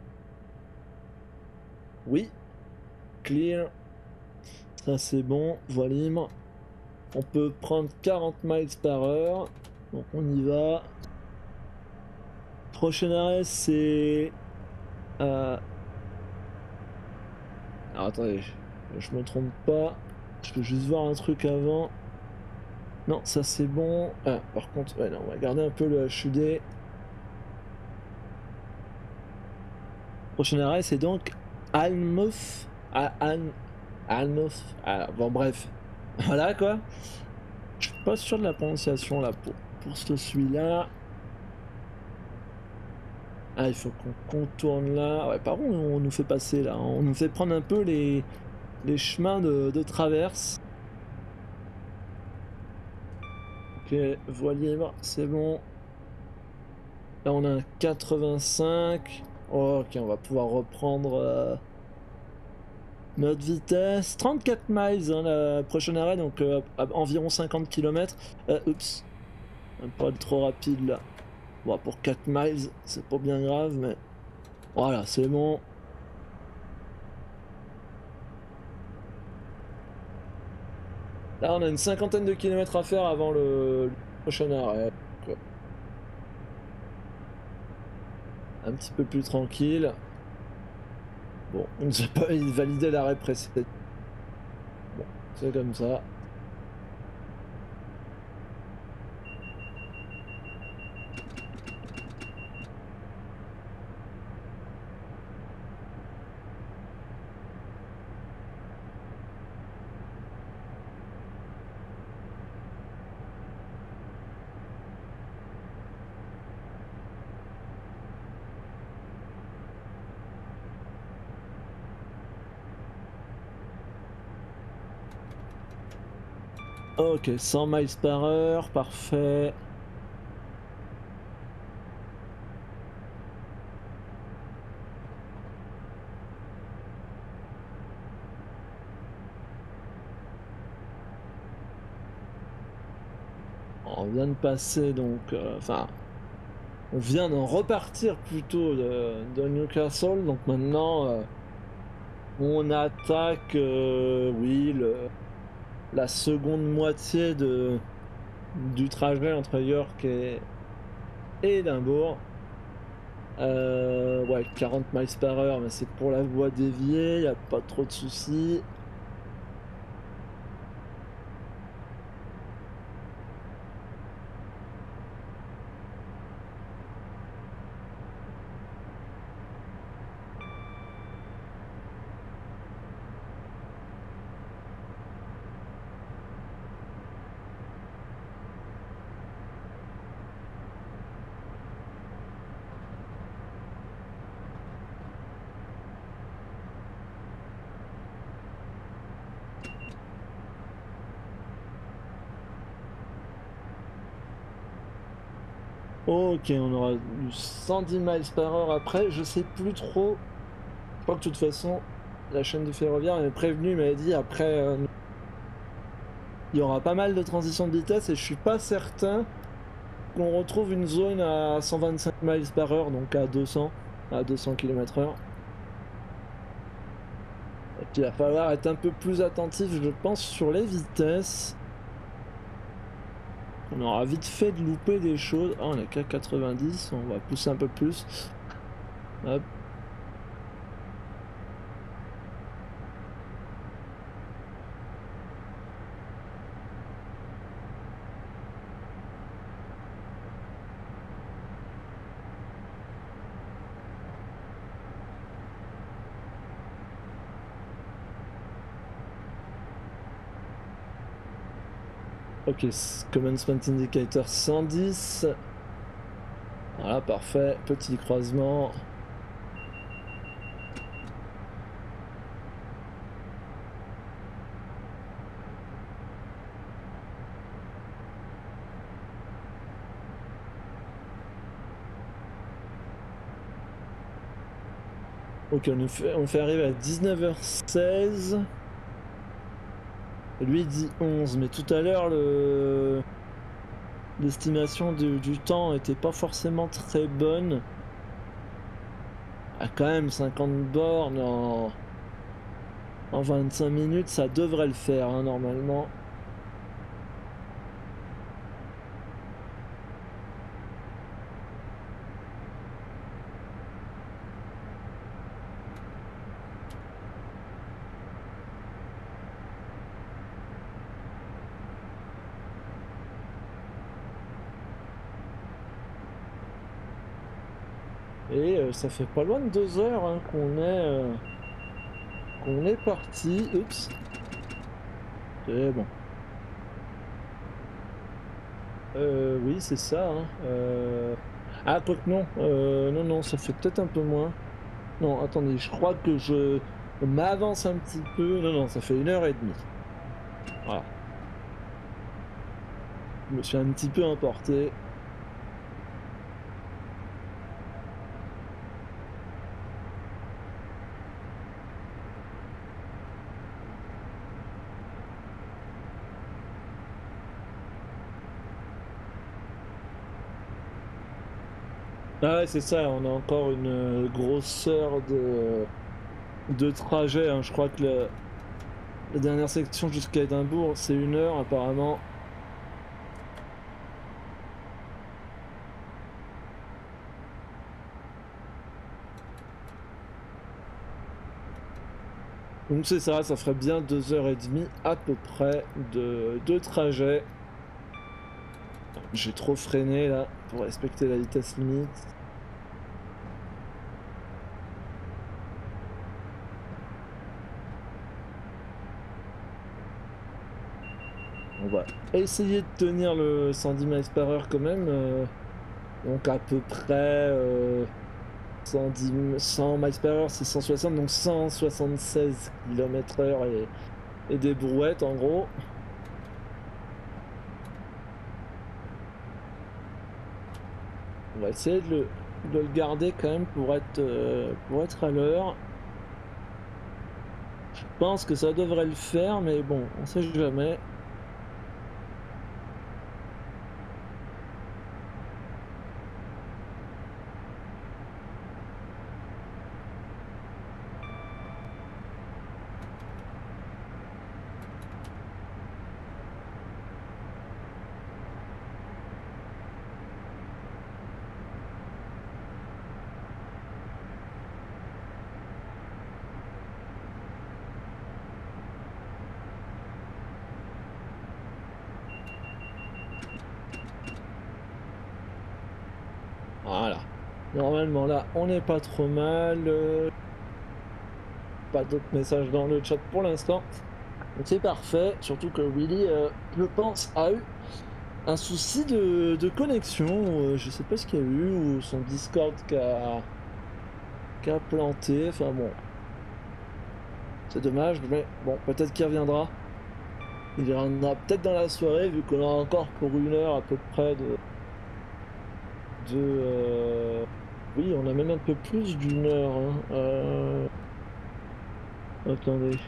Oui, clear. Ça c'est bon, voie libre. On peut prendre quarante miles par heure. Donc on y va. Prochain arrêt c'est... Euh... Alors attendez, je, je me trompe pas. Je peux juste voir un truc avant. Non, ça c'est bon. Ah, par contre, ouais, non, on va garder un peu le H U D. Prochain arrêt, c'est donc Almouth. Ah, Al... Almouth. Ah, bon, bref. Voilà quoi. Je suis pas sûr de la prononciation là pour, pour ce celui-là. Ah, il faut qu'on contourne là. Ouais, par contre, on nous fait passer là. On nous fait prendre un peu les, les chemins de, de traverse. Ok, voie libre, c'est bon. Là, on a un quatre-vingt-cinq. Oh, ok, on va pouvoir reprendre euh, notre vitesse. trente-quatre miles, hein, la prochaine arrêt, donc euh, à environ cinquante kilomètres. Euh, oups, un peu trop rapide là. Bon, pour quatre miles, c'est pas bien grave, mais voilà, c'est bon. Là, on a une cinquantaine de kilomètres à faire avant le, le prochain arrêt. Donc, un petit peu plus tranquille. Bon, on ne sait pas valider l'arrêt précédent. Bon, c'est comme ça. Ok, cent miles par heure, parfait. On vient de passer donc, euh, enfin, on vient d'en repartir plutôt de, de Newcastle, donc maintenant euh, on attaque, euh, oui, le, la seconde moitié de, du trajet entre York et, et Édimbourg. Euh, ouais, quarante miles par heure, mais c'est pour la voie déviée, y a pas trop de soucis. Ok, on aura eu cent dix miles par heure après, je sais plus trop. Je crois que de toute façon, la chaîne du ferroviaire m'avait prévenu, il m'avait dit après, euh, il y aura pas mal de transitions de vitesse et je suis pas certain qu'on retrouve une zone à cent vingt-cinq miles par heure, donc à deux cents, à deux cents kilomètres heure. Il va falloir être un peu plus attentif, je pense, sur les vitesses. On aura vite fait de louper des choses. Ah, on est qu'à quatre-vingt-dix, on va pousser un peu plus. Hop. Ok, commencement indicator cent dix. Voilà, parfait. Petit croisement. Ok, on fait, on fait arriver à dix-neuf heures seize. Lui dit onze, mais tout à l'heure, le... l'estimation du, du temps était pas forcément très bonne. Ah, quand même, cinquante bornes en, en vingt-cinq minutes, ça devrait le faire, hein, normalement. Et euh, ça fait pas loin de deux heures hein, qu'on est, euh, qu'on est parti. Oups. C'est bon. Euh, oui, c'est ça. Hein. Euh... Ah, quoi que non. Euh, non, non, ça fait peut-être un peu moins. Non, attendez, je crois que je m'avance un petit peu. Non, non, ça fait une heure et demie. Voilà. Je me suis un petit peu emporté. Ah ouais, c'est ça, on a encore une euh, grosse heure de, de trajet. Hein. Je crois que la, la dernière section jusqu'à Édimbourg, c'est une heure apparemment. Donc c'est ça, ça ferait bien deux heures et demie à peu près de, de trajet. J'ai trop freiné là pour respecter la vitesse limite. On va essayer de tenir le cent dix miles par heure quand même. Euh, donc à peu près euh, cent dix, cent miles par heure, c'est cent soixante, donc cent soixante-seize kilomètres heure et, et des brouettes en gros. va essayer de le, de le garder quand même pour être, euh, pour être à l'heure. Je pense que ça devrait le faire, mais bon, on sait jamais. Voilà. Normalement là, on n'est pas trop mal. euh, Pas d'autres messages dans le chat pour l'instant. Donc c'est parfait. Surtout que Willy, euh, je pense, a eu un souci de, de connexion. euh, je sais pas ce qu'il y a eu, ou son Discord qui a, qui a planté. Enfin bon. C'est dommage, mais bon, peut-être qu'il reviendra. Il reviendra peut-être dans la soirée, vu qu'on a encore pour une heure à peu près de. de euh, Oui, on a même un peu plus d'une heure. Hein. Euh... Attendez.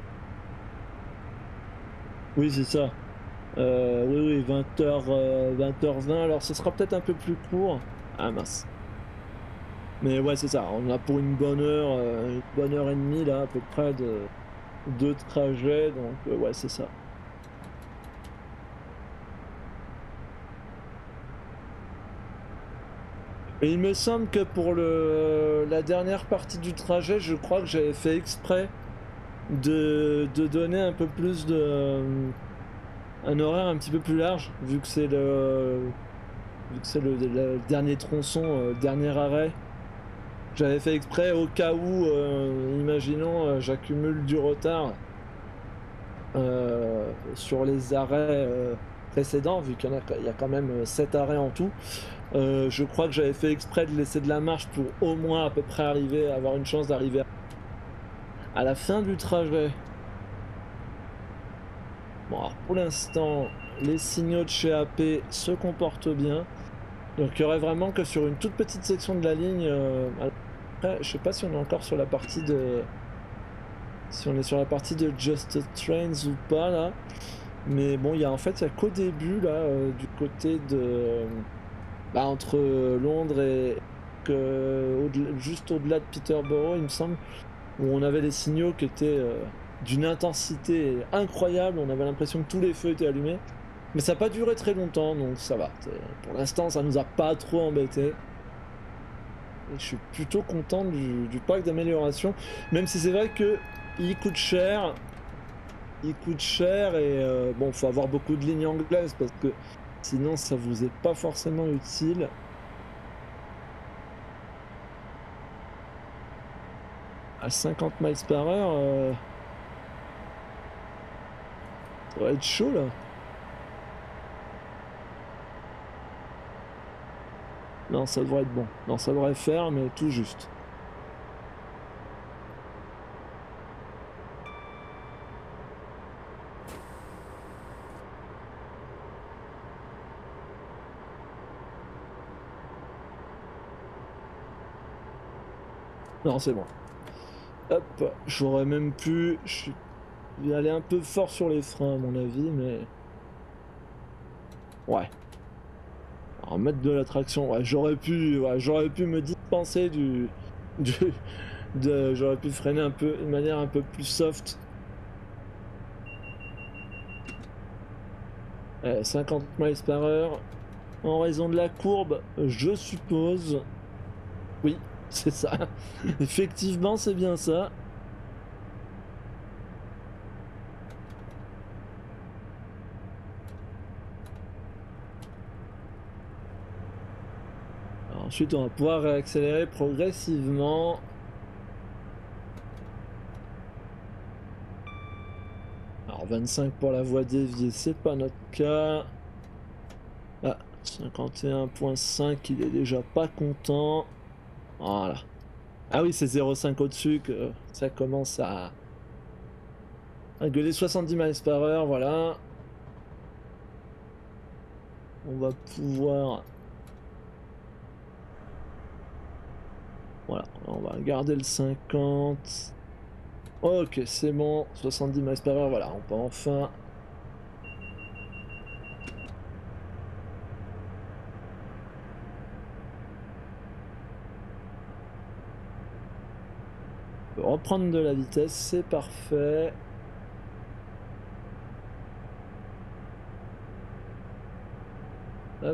Oui, c'est ça. Euh, oui, oui, vingt heures, vingt heures vingt, alors ce sera peut-être un peu plus court. Ah mince. Mais ouais, c'est ça, on a pour une bonne heure, euh, une bonne heure et demie là, à peu près de, de trajet, donc euh, ouais, c'est ça. Et il me semble que pour le, la dernière partie du trajet, je crois que j'avais fait exprès de, de donner un peu plus de... un horaire un petit peu plus large, vu que c'est le... vu que c'est le, le dernier tronçon, euh, dernier arrêt. J'avais fait exprès au cas où, euh, imaginons, euh, j'accumule du retard euh, sur les arrêts euh, précédents, vu qu'il y en a, il y a quand même sept arrêts en tout. Euh, je crois que j'avais fait exprès de laisser de la marge pour au moins à peu près arriver, avoir une chance d'arriver à la fin du trajet. Bon, alors pour l'instant, les signaux de chez A P se comportent bien. Donc il y aurait vraiment que sur une toute petite section de la ligne. Euh, après, je sais pas si on est encore sur la partie de. Si on est sur la partie de Just Trains ou pas là. Mais bon, il y a en fait, il y a qu'au début là, euh, du côté de. Bah, entre Londres et. Que, au juste au-delà de Peterborough, il me semble, où on avait les signaux qui étaient euh, d'une intensité incroyable. On avait l'impression que tous les feux étaient allumés. Mais ça n'a pas duré très longtemps, donc ça va. Pour l'instant, ça nous a pas trop embêté. Et je suis plutôt content du, du pack d'amélioration. Même si c'est vrai que il coûte cher. Il coûte cher et euh, bon, faut avoir beaucoup de lignes anglaises parce que sinon ça vous est pas forcément utile. À cinquante miles par heure, euh, ça va être chaud là. Non, ça devrait être bon. Non, ça devrait faire, mais tout juste. Non, c'est bon. Hop, j'aurais même pu... Je vais aller un peu fort sur les freins à mon avis, mais... Ouais. Alors, mettre de la traction, ouais, j'aurais pu, ouais, j'aurais pu me dispenser du... du de, j'aurais pu freiner un peu, de manière un peu plus soft. Ouais, cinquante miles par heure. En raison de la courbe, je suppose. Oui, c'est ça. Effectivement, c'est bien ça. Alors, ensuite, on va pouvoir réaccélérer progressivement. Alors, vingt-cinq pour la voie déviée, c'est pas notre cas. Ah, cinquante et un virgule cinq, il est déjà pas content. Voilà. Ah oui, c'est zéro virgule cinq au-dessus que ça commence à... à gueuler. Soixante-dix miles par heure, voilà. On va pouvoir Voilà, on va garder le cinquante. Ok, c'est bon, soixante-dix miles par heure, voilà, on peut enfin... On peut reprendre de la vitesse, c'est parfait. Hop.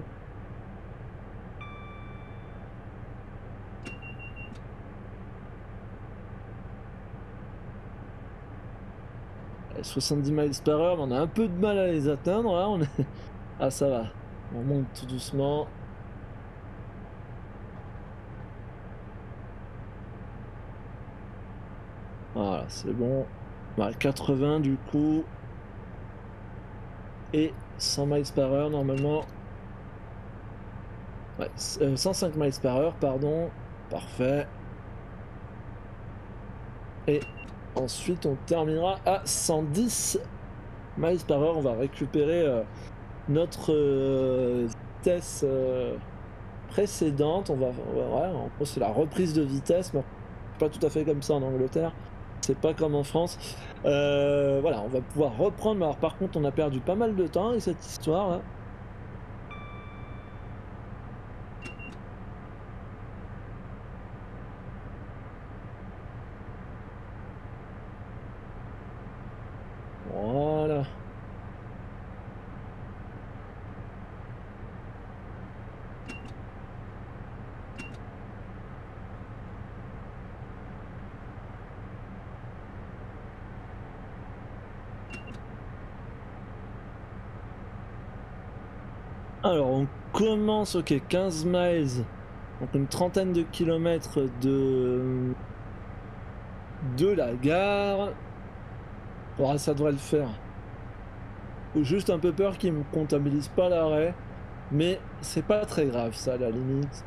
soixante-dix miles par heure, on a un peu de mal à les atteindre là. On est... Ah, ça va, on monte tout doucement. Voilà, c'est bon. Bah, quatre-vingts du coup. Et cent miles par heure normalement. Ouais, euh, cent cinq miles par heure, pardon. Parfait. Et ensuite, on terminera à cent dix miles par heure. On va récupérer euh, notre euh, vitesse euh, précédente. On va, ouais, en gros, c'est la reprise de vitesse. Bon, pas tout à fait comme ça en Angleterre. C'est pas comme en France. Euh, voilà, on va pouvoir reprendre. Alors, par contre, on a perdu pas mal de temps avec cette histoire là. Voilà. Alors on commence, ok, quinze miles, donc une trentaine de kilomètres de de la gare. Bon, ça devrait le faire. J'ai juste un peu peur qu'il me comptabilise pas l'arrêt, mais c'est pas très grave ça à la limite.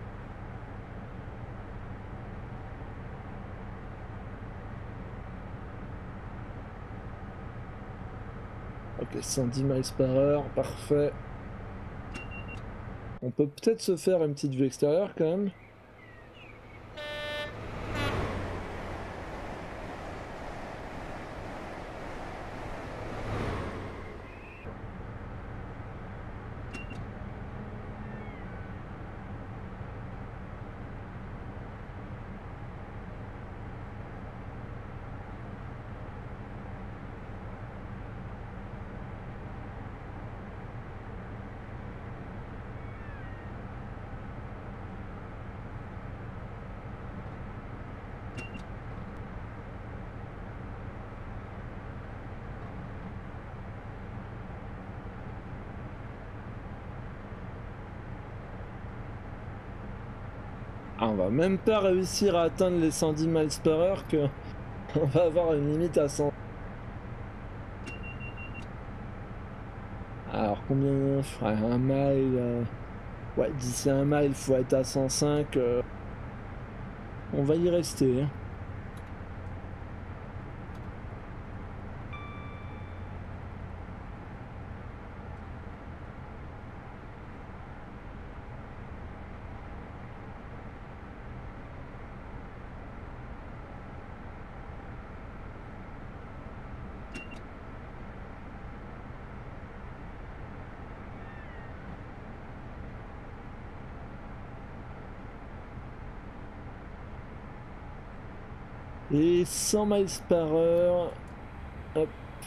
Ok, cent dix miles par heure, parfait. On peut peut-être se faire une petite vue extérieure quand même. Ah, on va même pas réussir à atteindre les cent dix miles par heure que on va avoir une limite à cent. Alors combien? Ouais, un mile. Euh... Ouais, d'ici un mile, il faut être à cent cinq. Euh... On va y rester. Hein. Et cent miles par heure. Hop.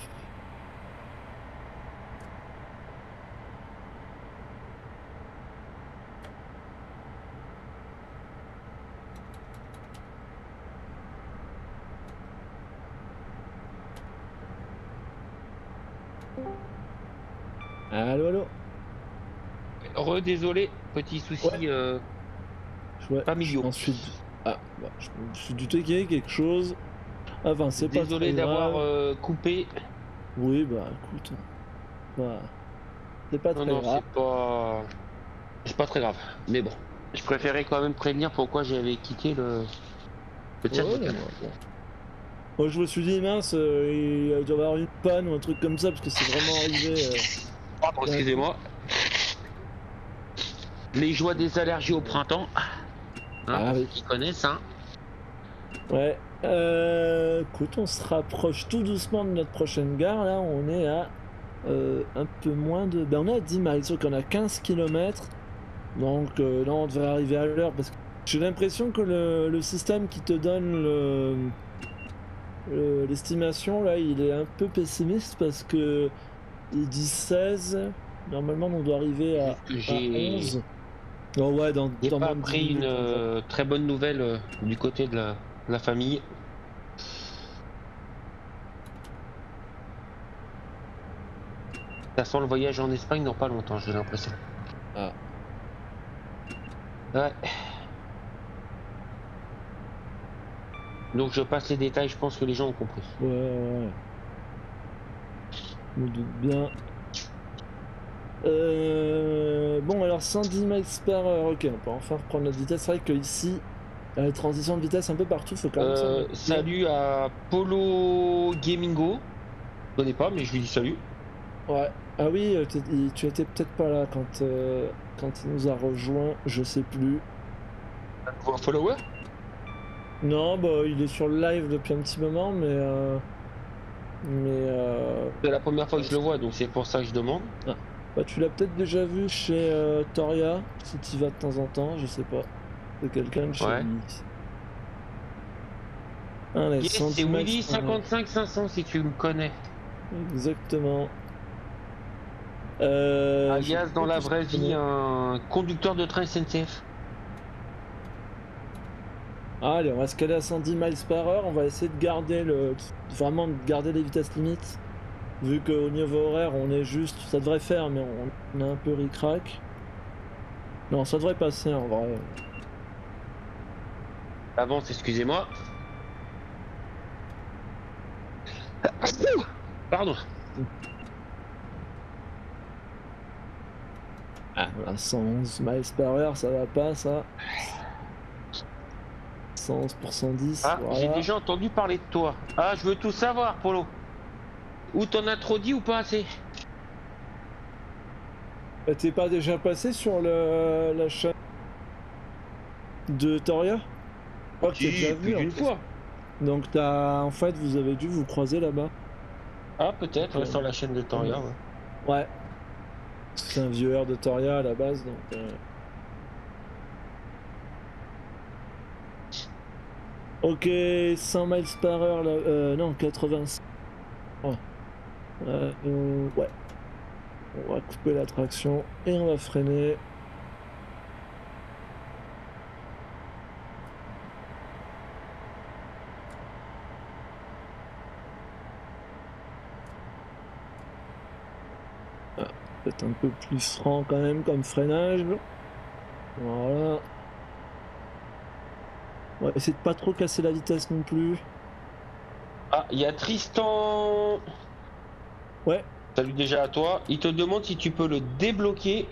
Allô, allô. Re-désolé, petit souci. Ouais. Euh... Ouais, familiaux. Ensuite. Ah, bah, je me suis douté qu'il y avait quelque chose. Enfin, c'est pas Désolé d'avoir euh, coupé. Oui, bah écoute. Bah, c'est pas Non, très non, grave. c'est pas. C'est pas très grave. Mais bon. Je préférais quand même prévenir pourquoi j'avais quitté le. Le chat Ouais, vocal. non, bon. Moi, je me suis dit, mince, euh, il doit y avoir une panne ou un truc comme ça, parce que c'est vraiment arrivé. Euh, Pardon, excusez-moi. Les joies des allergies au printemps. Hein, Ah pour oui. ceux qui connaissent, hein. Ouais. Euh, écoute, on se rapproche tout doucement de notre prochaine gare. Là, on est à euh, un peu moins de. Ben, on est à dix miles, donc on a quinze kilomètres. Donc euh, là, on devrait arriver à l'heure. Parce que j'ai l'impression que le, le système qui te donne le, le- l'estimation, là, il est un peu pessimiste parce que il dit seize. Normalement, on doit arriver C'est à, juste que à j'ai onze. Oh ouais, dans, j'ai dans pas moins de dix appris une minutes, en fait. euh, très bonne nouvelle euh, du côté de la, de la famille. Ça sent le voyage en Espagne dans pas longtemps, j'ai l'impression. Ah. Ouais. Donc je passe les détails, je pense que les gens ont compris. Ouais, ouais, ouais. Je me doute bien. Euh, Bon, alors cent dix miles par heure, ok, on peut enfin reprendre notre vitesse. C'est vrai qu'ici, la transition de vitesse un peu partout, faut quand même s'en Euh, occuper. salut à Polo Gamingo. Je connais pas, mais je lui dis salut. Ouais. Ah oui, euh, t'es- il- tu étais peut-être pas là quand, euh, quand il nous a rejoint, je sais plus. Un nouveau follower. Non, bah il est sur le live depuis un petit moment, mais euh, mais euh, C'est la première fois que ouais, je le vois, donc c'est pour ça que je demande. ah. Bah tu l'as peut-être déjà vu chez euh, Toria, si tu y vas de temps en temps, je sais pas. C'est quelqu'un de chez Ouais. lui. Allez, Yes, c'est cent dix miles Willy par heure. cinquante-cinq cinq cents si tu me connais. Exactement. Euh, je sais Alias dans plus la qui je vraie vie connais. un conducteur de train S N C F. Ah, allez, on va se caler à cent dix miles par heure. On va essayer de garder le, vraiment de garder les vitesses limites. Vu qu'au niveau horaire, on est juste, ça devrait faire, mais on, on est un peu ric-rac. Non, ça devrait passer en vrai. Avance, excusez-moi. Pardon. Ah, voilà, cent onze miles par heure, ça va pas, ça. cent onze pour cent dix, Ah, j'ai voilà. déjà entendu parler de toi. Ah, je veux tout savoir, Polo. Ou t'en as trop dit ou pas assez? Euh, T'es pas déjà passé sur le, la chaîne de Toria? Je crois que t'es Si, déjà plus vu en d'une plus. fois. Donc t'as, en fait, vous avez dû vous croiser là-bas. Ah, peut-être, Donc, ouais, euh, sur la chaîne de Toria, ouais. ouais. C'est un vieweur de Toria à la base, donc. euh, Ok, cent miles par heure, là. Euh, non, quatre-vingts. Oh. Euh, euh, ouais. On va couper la traction et on va freiner. Ah, peut-être un peu plus franc quand même comme freinage. Voilà. Ouais, essayer de pas trop casser la vitesse non plus. Ah, il y a Tristan. Ouais. Salut déjà à toi. Il te demande si tu peux le débloquer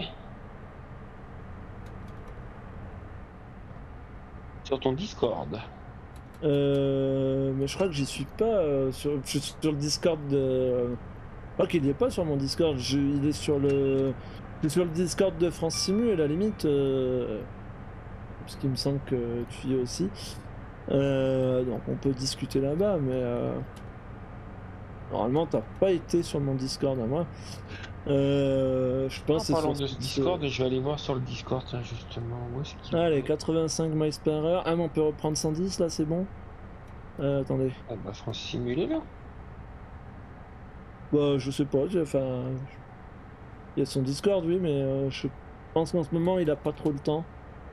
sur ton Discord. Euh, mais je crois que j'y suis pas euh, sur, je suis sur le Discord de. Je crois qu'il y est pas sur mon Discord. Je- il est sur le. Je suis sur le Discord de France Simu et à la limite. Euh, parce qu'il me semble que tu y es aussi. Euh, donc on peut discuter là-bas, mais euh, normalement t'as pas été sur mon Discord à moi. Euh, je pense En que c'est parlant sur de ce cette. Discord, je vais aller voir sur le Discord, tiens, justement. Où est-ce qu'il Allez, est? quatre-vingt-cinq miles par heure. Ah mais on peut reprendre cent dix là, c'est bon? Euh, attendez. Ah bah, France Simulé là. Bah je sais pas, j'ai- enfin. Il y a son Discord, oui, mais euh, je pense qu'en ce moment il a pas trop le temps.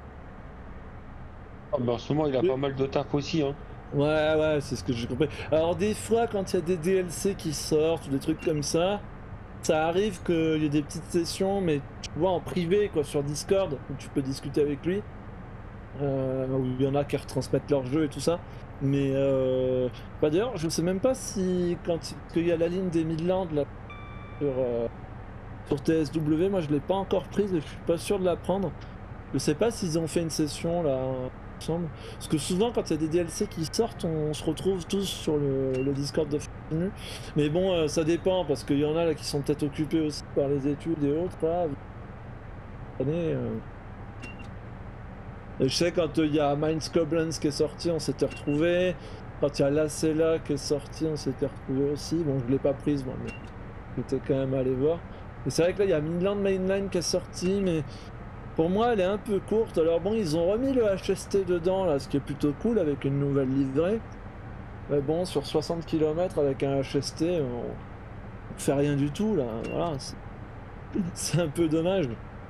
Ah bah, en ce moment, il a Oui. pas mal de taf aussi, hein. Ouais, ouais, c'est ce que j'ai compris. Alors des fois, quand il y a des D L C qui sortent ou des trucs comme ça, ça arrive qu'il y ait des petites sessions, mais tu vois, en privé, quoi, sur Discord, où tu peux discuter avec lui, euh, où il y en a qui retransmettent leur jeu et tout ça. Mais euh... bah, d'ailleurs, je sais même pas si, quand parce qu'il y a la ligne des Midlands là, sur, euh, sur T S W, moi je l'ai pas encore prise et je suis pas sûr de la prendre. Je sais pas s'ils ont fait une session là ensemble. Parce que souvent quand il y a des D L C qui sortent, on se retrouve tous sur le, le Discord de Finu. Mais bon, euh, ça dépend parce qu'il y en a là qui sont peut-être occupés aussi par les études et autres là. Année, euh, Et je sais quand il euh, y a Mines Koblenz qui est sorti, on s'était retrouvé. Quand il y a Lacella qui est sorti, on s'était retrouvé aussi. Bon, je l'ai pas prise moi, mais j'étais quand même allé voir. Et c'est vrai que là, il y a Midland Mainline qui est sorti, mais pour moi, elle est un peu courte. Alors bon, ils ont remis le H S T dedans, là, ce qui est plutôt cool avec une nouvelle livrée. Mais bon, sur soixante kilomètres avec un H S T, on, on fait rien du tout, là. Voilà, c'est un peu dommage.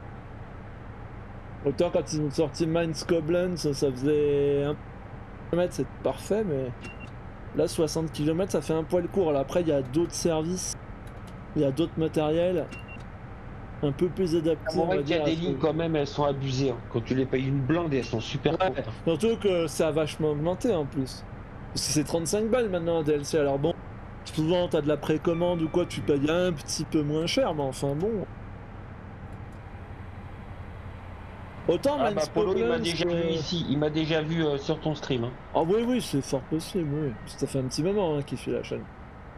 Autant quand ils ont sorti Mines Koblenz, ça faisait un kilomètre, c'est parfait, mais là, soixante kilomètres, ça fait un poil court. Alors après, il y a d'autres services, il y a d'autres matériels un peu plus adaptés. On voit qu'il y a des lignes quand même, elles sont abusées. Hein. Quand tu les payes une blinde, elles sont super ouais, courtes. Hein. Surtout que ça a vachement augmenté en plus. Parce que c'est trente-cinq balles maintenant un D L C. Alors bon, souvent t'as de la précommande ou quoi, tu payes un petit peu moins cher, mais enfin bon. Autant ah bah Polo, il m'a déjà euh... vu ici, il m'a déjà vu euh, sur ton stream. Hein. Ah oui, oui, c'est fort possible, oui. Ça fait un petit moment hein, qu'il fait la chaîne.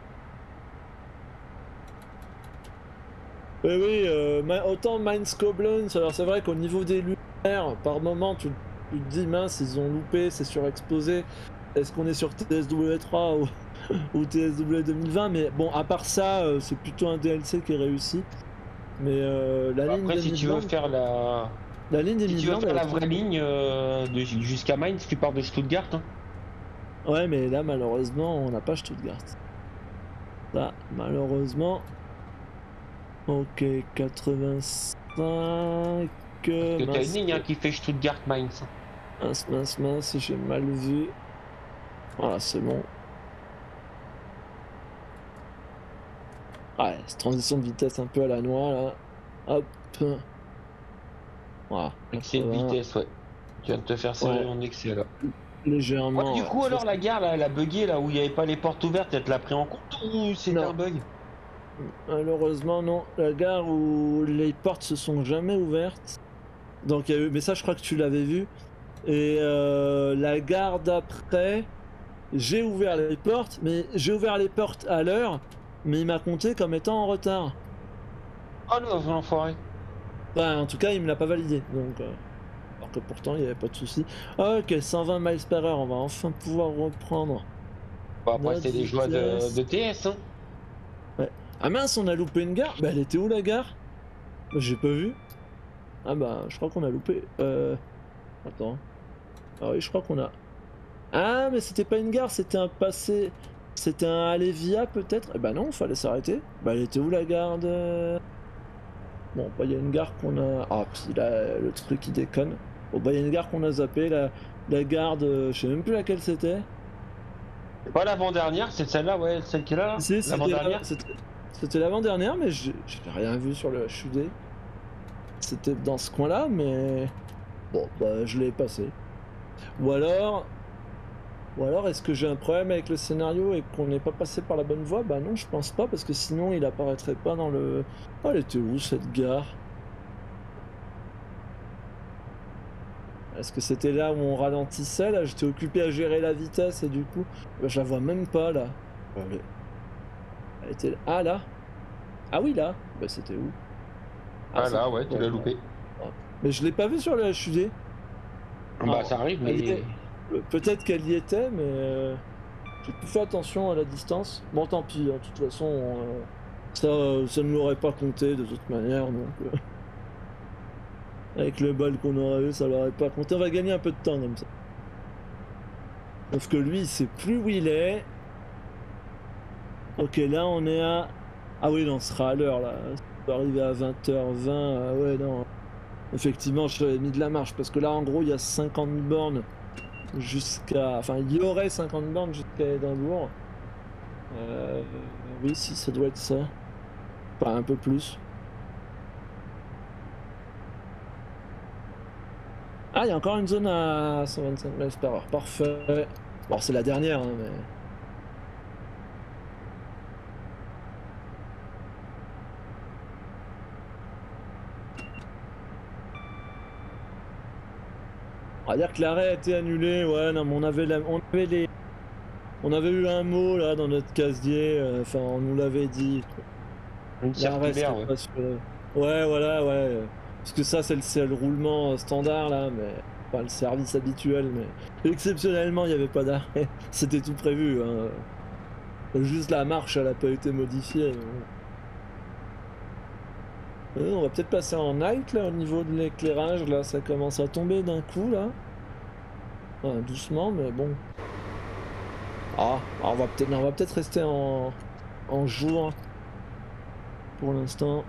Oui, oui, euh, autant Mines Koblenz, alors c'est vrai qu'au niveau des lumières, par moment, tu, tu te dis, mince, ils ont loupé, c'est surexposé. Est-ce qu'on est sur T S W trois ou, ou T S W deux mille vingt? Mais bon, à part ça, euh, c'est plutôt un D L C qui est réussi. Mais euh, la Après, ligne Après, si tu veux Midland, faire la... la ligne des si tu veux Midland, faire la vraie ligne euh, de... jusqu'à Mainz, tu pars de Stuttgart. Hein. Ouais, mais là, malheureusement, on n'a pas Stuttgart. Là, malheureusement... Ok, quatre-vingt-cinq... Parce que t'as une ligne hein, qui fait Stuttgart-Mainz. Mince, mince, mince, j'ai mal vu. Voilà, c'est bon. Ouais, cette transition de vitesse un peu à la noix, là. Hop. Voilà. C'est une vitesse, ouais. Tu viens de te faire serrer ouais. en excès, là. Légèrement. Ouais, du coup, ouais, alors, la gare, là, elle a bugué, là, où il n'y avait pas les portes ouvertes, elle te l'a pris en compte ou c'est un bug? Malheureusement, non. La gare où les portes se sont jamais ouvertes. Donc, il y a eu... Mais ça, je crois que tu l'avais vu. Et euh, la gare d'après, j'ai ouvert les portes, mais j'ai ouvert les portes à l'heure, mais il m'a compté comme étant en retard. Oh non, l'enfoiré. Enfin, en tout cas, il me l'a pas validé. Donc, euh... alors que pourtant, il n'y avait pas de souci. Ok, cent vingt miles par heure, on va enfin pouvoir reprendre. Bon, après, c'est des joies de, de T S, hein. Ouais. Ah mince, on a loupé une gare. Bah, elle était où la gare? Bah, j'ai pas vu. Ah bah, je crois qu'on a loupé. Euh... Attends. Ah oui, je crois qu'on a... Ah, mais c'était pas une gare, c'était un passé... C'était un aller-via, peut-être? Eh bah non, fallait s'arrêter. Bah, elle était où, la gare de... Bon, bah, il y a une gare qu'on a... Ah, puis là, le truc, qui déconne. Bon, bah, il y a une gare qu'on a zappé, la, la gare de... Je sais même plus laquelle c'était. C'est pas l'avant-dernière, c'est celle-là, ouais, celle qui est là, là. Si, l'avant-dernière. C'était l'avant-dernière, mais j'ai rien vu sur le H U D. C'était dans ce coin-là, mais... Bon, bah, je l'ai passé. Ou alors... Ou alors, est-ce que j'ai un problème avec le scénario et qu'on n'est pas passé par la bonne voie? Bah non, je pense pas, parce que sinon, il apparaîtrait pas dans le... Oh, elle était où, cette gare? Est-ce que c'était là où on ralentissait, là? J'étais occupé à gérer la vitesse, et du coup... Bah, je la vois même pas, là. Elle, elle était là. Ah, là? Ah oui, là? Bah, c'était où? Ah, ah là, ouais, tu l'as loupé. Mais je l'ai pas vu sur le H U D. Bah, alors, ça arrive, mais... Était... Peut-être qu'elle y était, mais... Euh... J'ai plus fait attention à la distance. Bon, tant pis, hein, de toute façon, euh... ça, euh, ça ne l'aurait pas compté, de toute manière, donc... Euh... Avec le bol qu'on aurait eu, ça l'aurait pas compté. On va gagner un peu de temps, comme ça. Sauf que lui, il sait plus où il est. Ok, là, on est à... Ah oui, non, on sera à l'heure, là. Ça peut arriver à vingt heures vingt. Ah ouais, non... Effectivement, je t'avais mis de la marche parce que là, en gros, il y a cinquante bornes jusqu'à... Enfin, il y aurait cinquante bornes jusqu'à Édimbourg. Euh... Oui, si, ça doit être ça. Enfin, un peu plus. Ah, il y a encore une zone à cent vingt-cinq miles par heure. Parfait. Bon, c'est la dernière, hein, mais... On va dire que l'arrêt a été annulé, ouais, non mais on avait, la, on avait les... On avait eu un mot là dans notre casier, enfin euh, on nous l'avait dit. Une circulaire, ouais. Sur... Ouais, voilà, ouais. Parce que ça c'est le, le roulement standard là, mais... Pas le service habituel, mais exceptionnellement, il n'y avait pas d'arrêt. C'était tout prévu. Hein. Juste la marche, elle n'a pas été modifiée. Euh, on va peut-être passer en night là au niveau de l'éclairage. Là, ça commence à tomber d'un coup là. Enfin, doucement, mais bon. Ah, on va peut-être, on va peut-être rester en, en jour pour l'instant.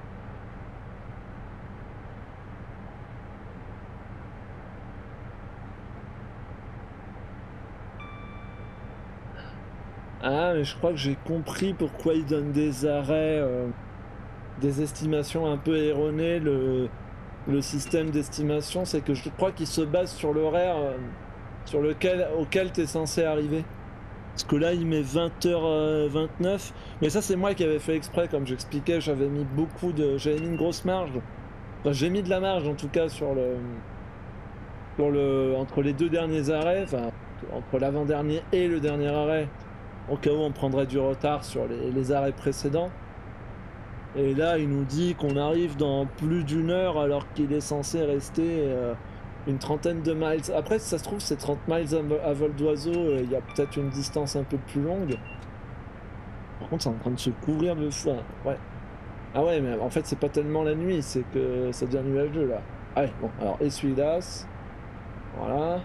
Ah, mais je crois que j'ai compris pourquoi ils donnent des arrêts, euh, des estimations un peu erronées. Le, le système d'estimation, c'est que je crois qu'il se base sur l'horaire euh, sur lequel, auquel tu es censé arriver. Parce que là, il met vingt heures vingt-neuf. Mais ça, c'est moi qui avais fait exprès, comme j'expliquais, j'avais mis beaucoup de... J'avais mis une grosse marge. Enfin, j'ai mis de la marge, en tout cas, sur le... Sur le... Entre les deux derniers arrêts, enfin, entre l'avant-dernier et le dernier arrêt, au cas où on prendrait du retard sur les, les arrêts précédents. Et là, il nous dit qu'on arrive dans plus d'une heure alors qu'il est censé rester euh, une trentaine de miles. Après, si ça se trouve, c'est trente miles à, à vol d'oiseau, il y a peut-être une distance un peu plus longue. Par contre, c'est en train de se couvrir de fou. Ouais. Ah ouais, mais en fait, c'est pas tellement la nuit, c'est que ça devient nuageux là. Ah ouais, bon, alors essuie-glace. Voilà.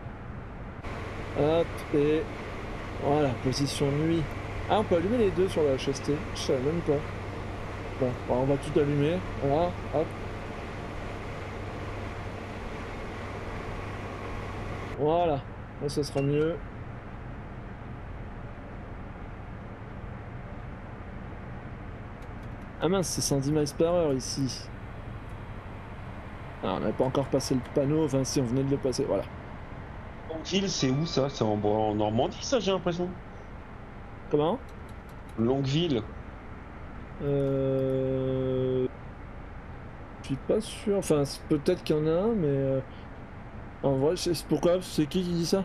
Hop, et voilà, position nuit. Ah, on peut allumer les deux sur la H S T. Je savais même pas. Bon, on va tout allumer. Voilà, hop. Voilà, là ça sera mieux. Ah mince, c'est cent dix miles par heure ici. Ah, on n'a pas encore passé le panneau, enfin si on venait de le passer, voilà. Longueville, c'est où ça? C'est en, en Normandie ça, j'ai l'impression. Comment? Longueville. Euh... Je suis pas sûr, enfin peut-être qu'il y en a un, mais... Euh... En vrai, c'est pourquoi? C'est qui qui dit ça?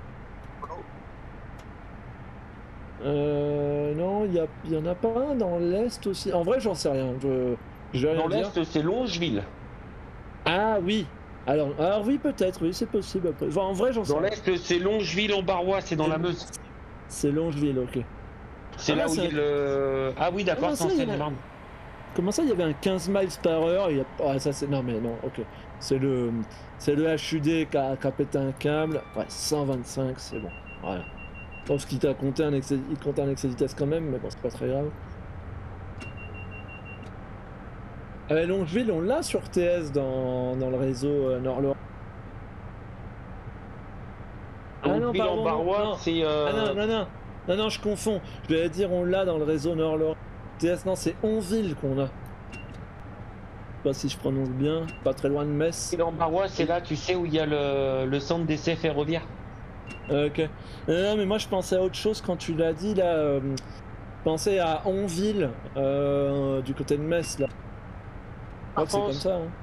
Euh... Non, il y, a... y en a pas un dans l'Est aussi. En vrai, j'en sais rien, je... je vais rien Dans dire. l'Est, c'est Longeville. Ah oui. Alors, alors oui, peut-être, oui, c'est possible. Après. Enfin, en vrai, j'en sais Dans rien. l'Est, c'est Longeville en Barrois, c'est dans la Meuse. C'est Longeville, ok. C'est Ah, là là, où il y a c'est- le... Ah oui, d'accord, Ah, c'est en ça, il y a- Seine-et-Marne. Comment ça, il y avait un quinze miles par heure? Il y a... Ah, ça, c'est... Non, mais non, ok. C'est le... C'est le H U D qui a... qui a pété un câble. Ouais, cent vingt-cinq, c'est bon. Voilà. Je pense qu'il t'a compté un excès... Il comptait un excès de vitesse quand même, mais bon, c'est pas très grave. Euh, Longeville, on l'a sur T S dans, dans le réseau euh, Nord-Laurent. Ah non, Longeville en pardon, non, Barrois, non. c'est... Ah Euh... non, non, non. Non, non, je confonds. Je vais dire on l'a dans le réseau Nord-Laurent. T S, non, c'est Onville qu'on a. Je sais pas si je prononce bien. Pas très loin de Metz. Longeville en Barrois, c'est là, tu sais, où il y a le, le centre d'essai ferroviaire. Euh, ok. Euh, non, mais moi je pensais à autre chose quand tu l'as dit là. Euh, je pensais à Onville, euh, du côté de Metz là. Je crois que c'est comme France. ça. Hein.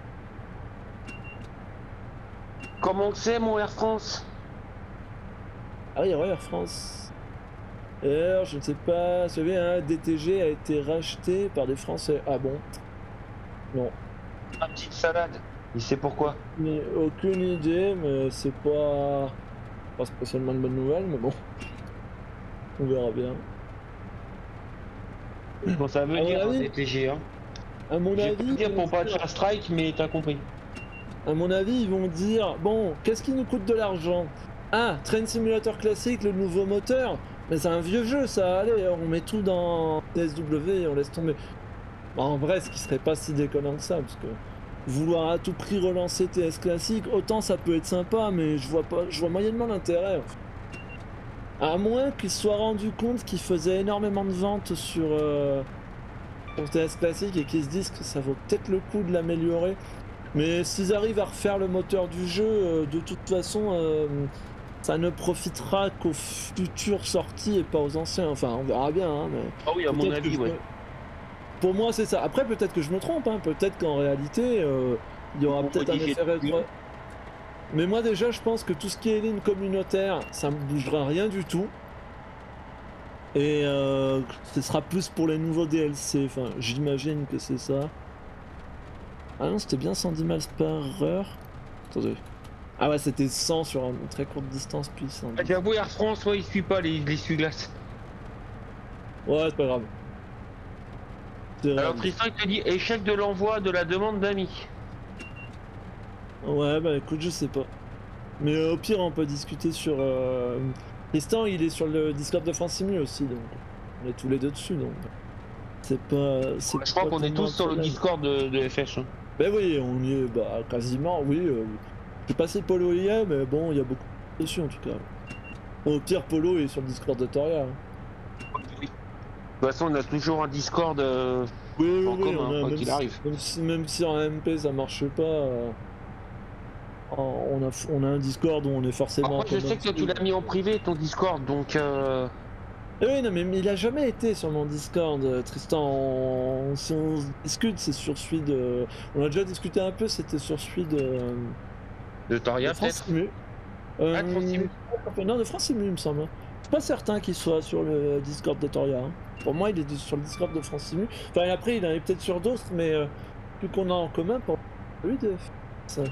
Comment c'est, mon Air France? Ah oui, ouais, Air France. Et alors, je ne sais pas. Vous savez, hein, D T G a été racheté par des Français. Ah bon? Non. Ma petite salade. Il sait pourquoi. Mais aucune idée, mais c'est pas. Pas spécialement une bonne nouvelle, mais bon. On verra bien. Bon, ça veut À mon dire avis- D T G, hein. À mon Je vais avis. pas te dire ils pour vont pas te dire- faire strike, mais t'as compris. À mon avis, ils vont dire bon, qu'est-ce qui nous coûte de l'argent? Ah, Train Simulator classique, le nouveau moteur. Mais c'est un vieux jeu, ça. Allez, on met tout dans T S W et on laisse tomber. Bah, en vrai, ce qui serait pas si déconnant que ça, parce que vouloir à tout prix relancer T S classique, autant ça peut être sympa, mais je vois pas, je vois moyennement l'intérêt. En fait. À moins qu'ils se soient rendus compte qu'ils faisaient énormément de ventes sur, euh, sur T S classique et qu'ils se disent que ça vaut peut-être le coup de l'améliorer. Mais s'ils arrivent à refaire le moteur du jeu, euh, de toute façon, euh, ça ne profitera qu'aux futures sorties et pas aux anciens. Enfin, on verra bien. Hein, mais Ah oui, à mon peut-être que avis, je ouais. me- Pour moi, c'est ça. Après, peut-être que je me trompe. Hein. Peut-être qu'en réalité, euh, il y aura On peut-être un modifie effet le rétro. Mais moi, déjà, je pense que tout ce qui est ligne communautaire, ça me bougera rien du tout. Et euh, ce sera plus pour les nouveaux D L C. Enfin, j'imagine que c'est ça. Ah non, c'était bien cent dix miles par heure. Attendez. Ah ouais, c'était cent sur une très courte distance, puis cent. Ah, j'avoue, Air France, ouais, il suit pas les, les essuie-glaces. Ouais, c'est pas grave. Alors Tristan, il te dit échec de l'envoi de la demande d'amis. Ouais, bah écoute, je sais pas. Mais euh, au pire, on peut discuter sur... Euh... Tristan, il est sur le Discord de Francimu aussi, donc on est tous les deux dessus, donc... C'est pas... c'est Je crois pas qu'on est tellement tous sur le problème. Discord de, de F H. Hein. Ben oui, on y est, bah quasiment, oui. Euh... J'ai passé Polo hier, mais bon, il y a beaucoup dessus en tout cas. Bon, au pire, Polo est sur le Discord de Toria. Hein. Oui. De toute façon, on a toujours un Discord euh, Oui, oui, en oui, commun, on a, quoi même, qu'il si, arrive. même, si, même si en M P ça marche pas, euh, on, a, on a un Discord où on est forcément... Après, je sais que toi, tu l'as mis en privé, ton Discord, donc... Euh... Eh oui, non, mais il a jamais été sur mon Discord, euh, Tristan. On, si on discute, c'est sur celui de... On a déjà discuté un peu, c'était sur celui de... De Toria, de peut-être Francimu. Euh, Ah, de Francimu. Non, de Francimu, il me semble. Je suis pas certain qu'il soit sur le Discord de Toria. Hein. Pour moi, il est sur le Discord de Francimu. Enfin, après, il en est peut-être sur d'autres, mais euh, vu qu'on a en commun, pour lui de ça.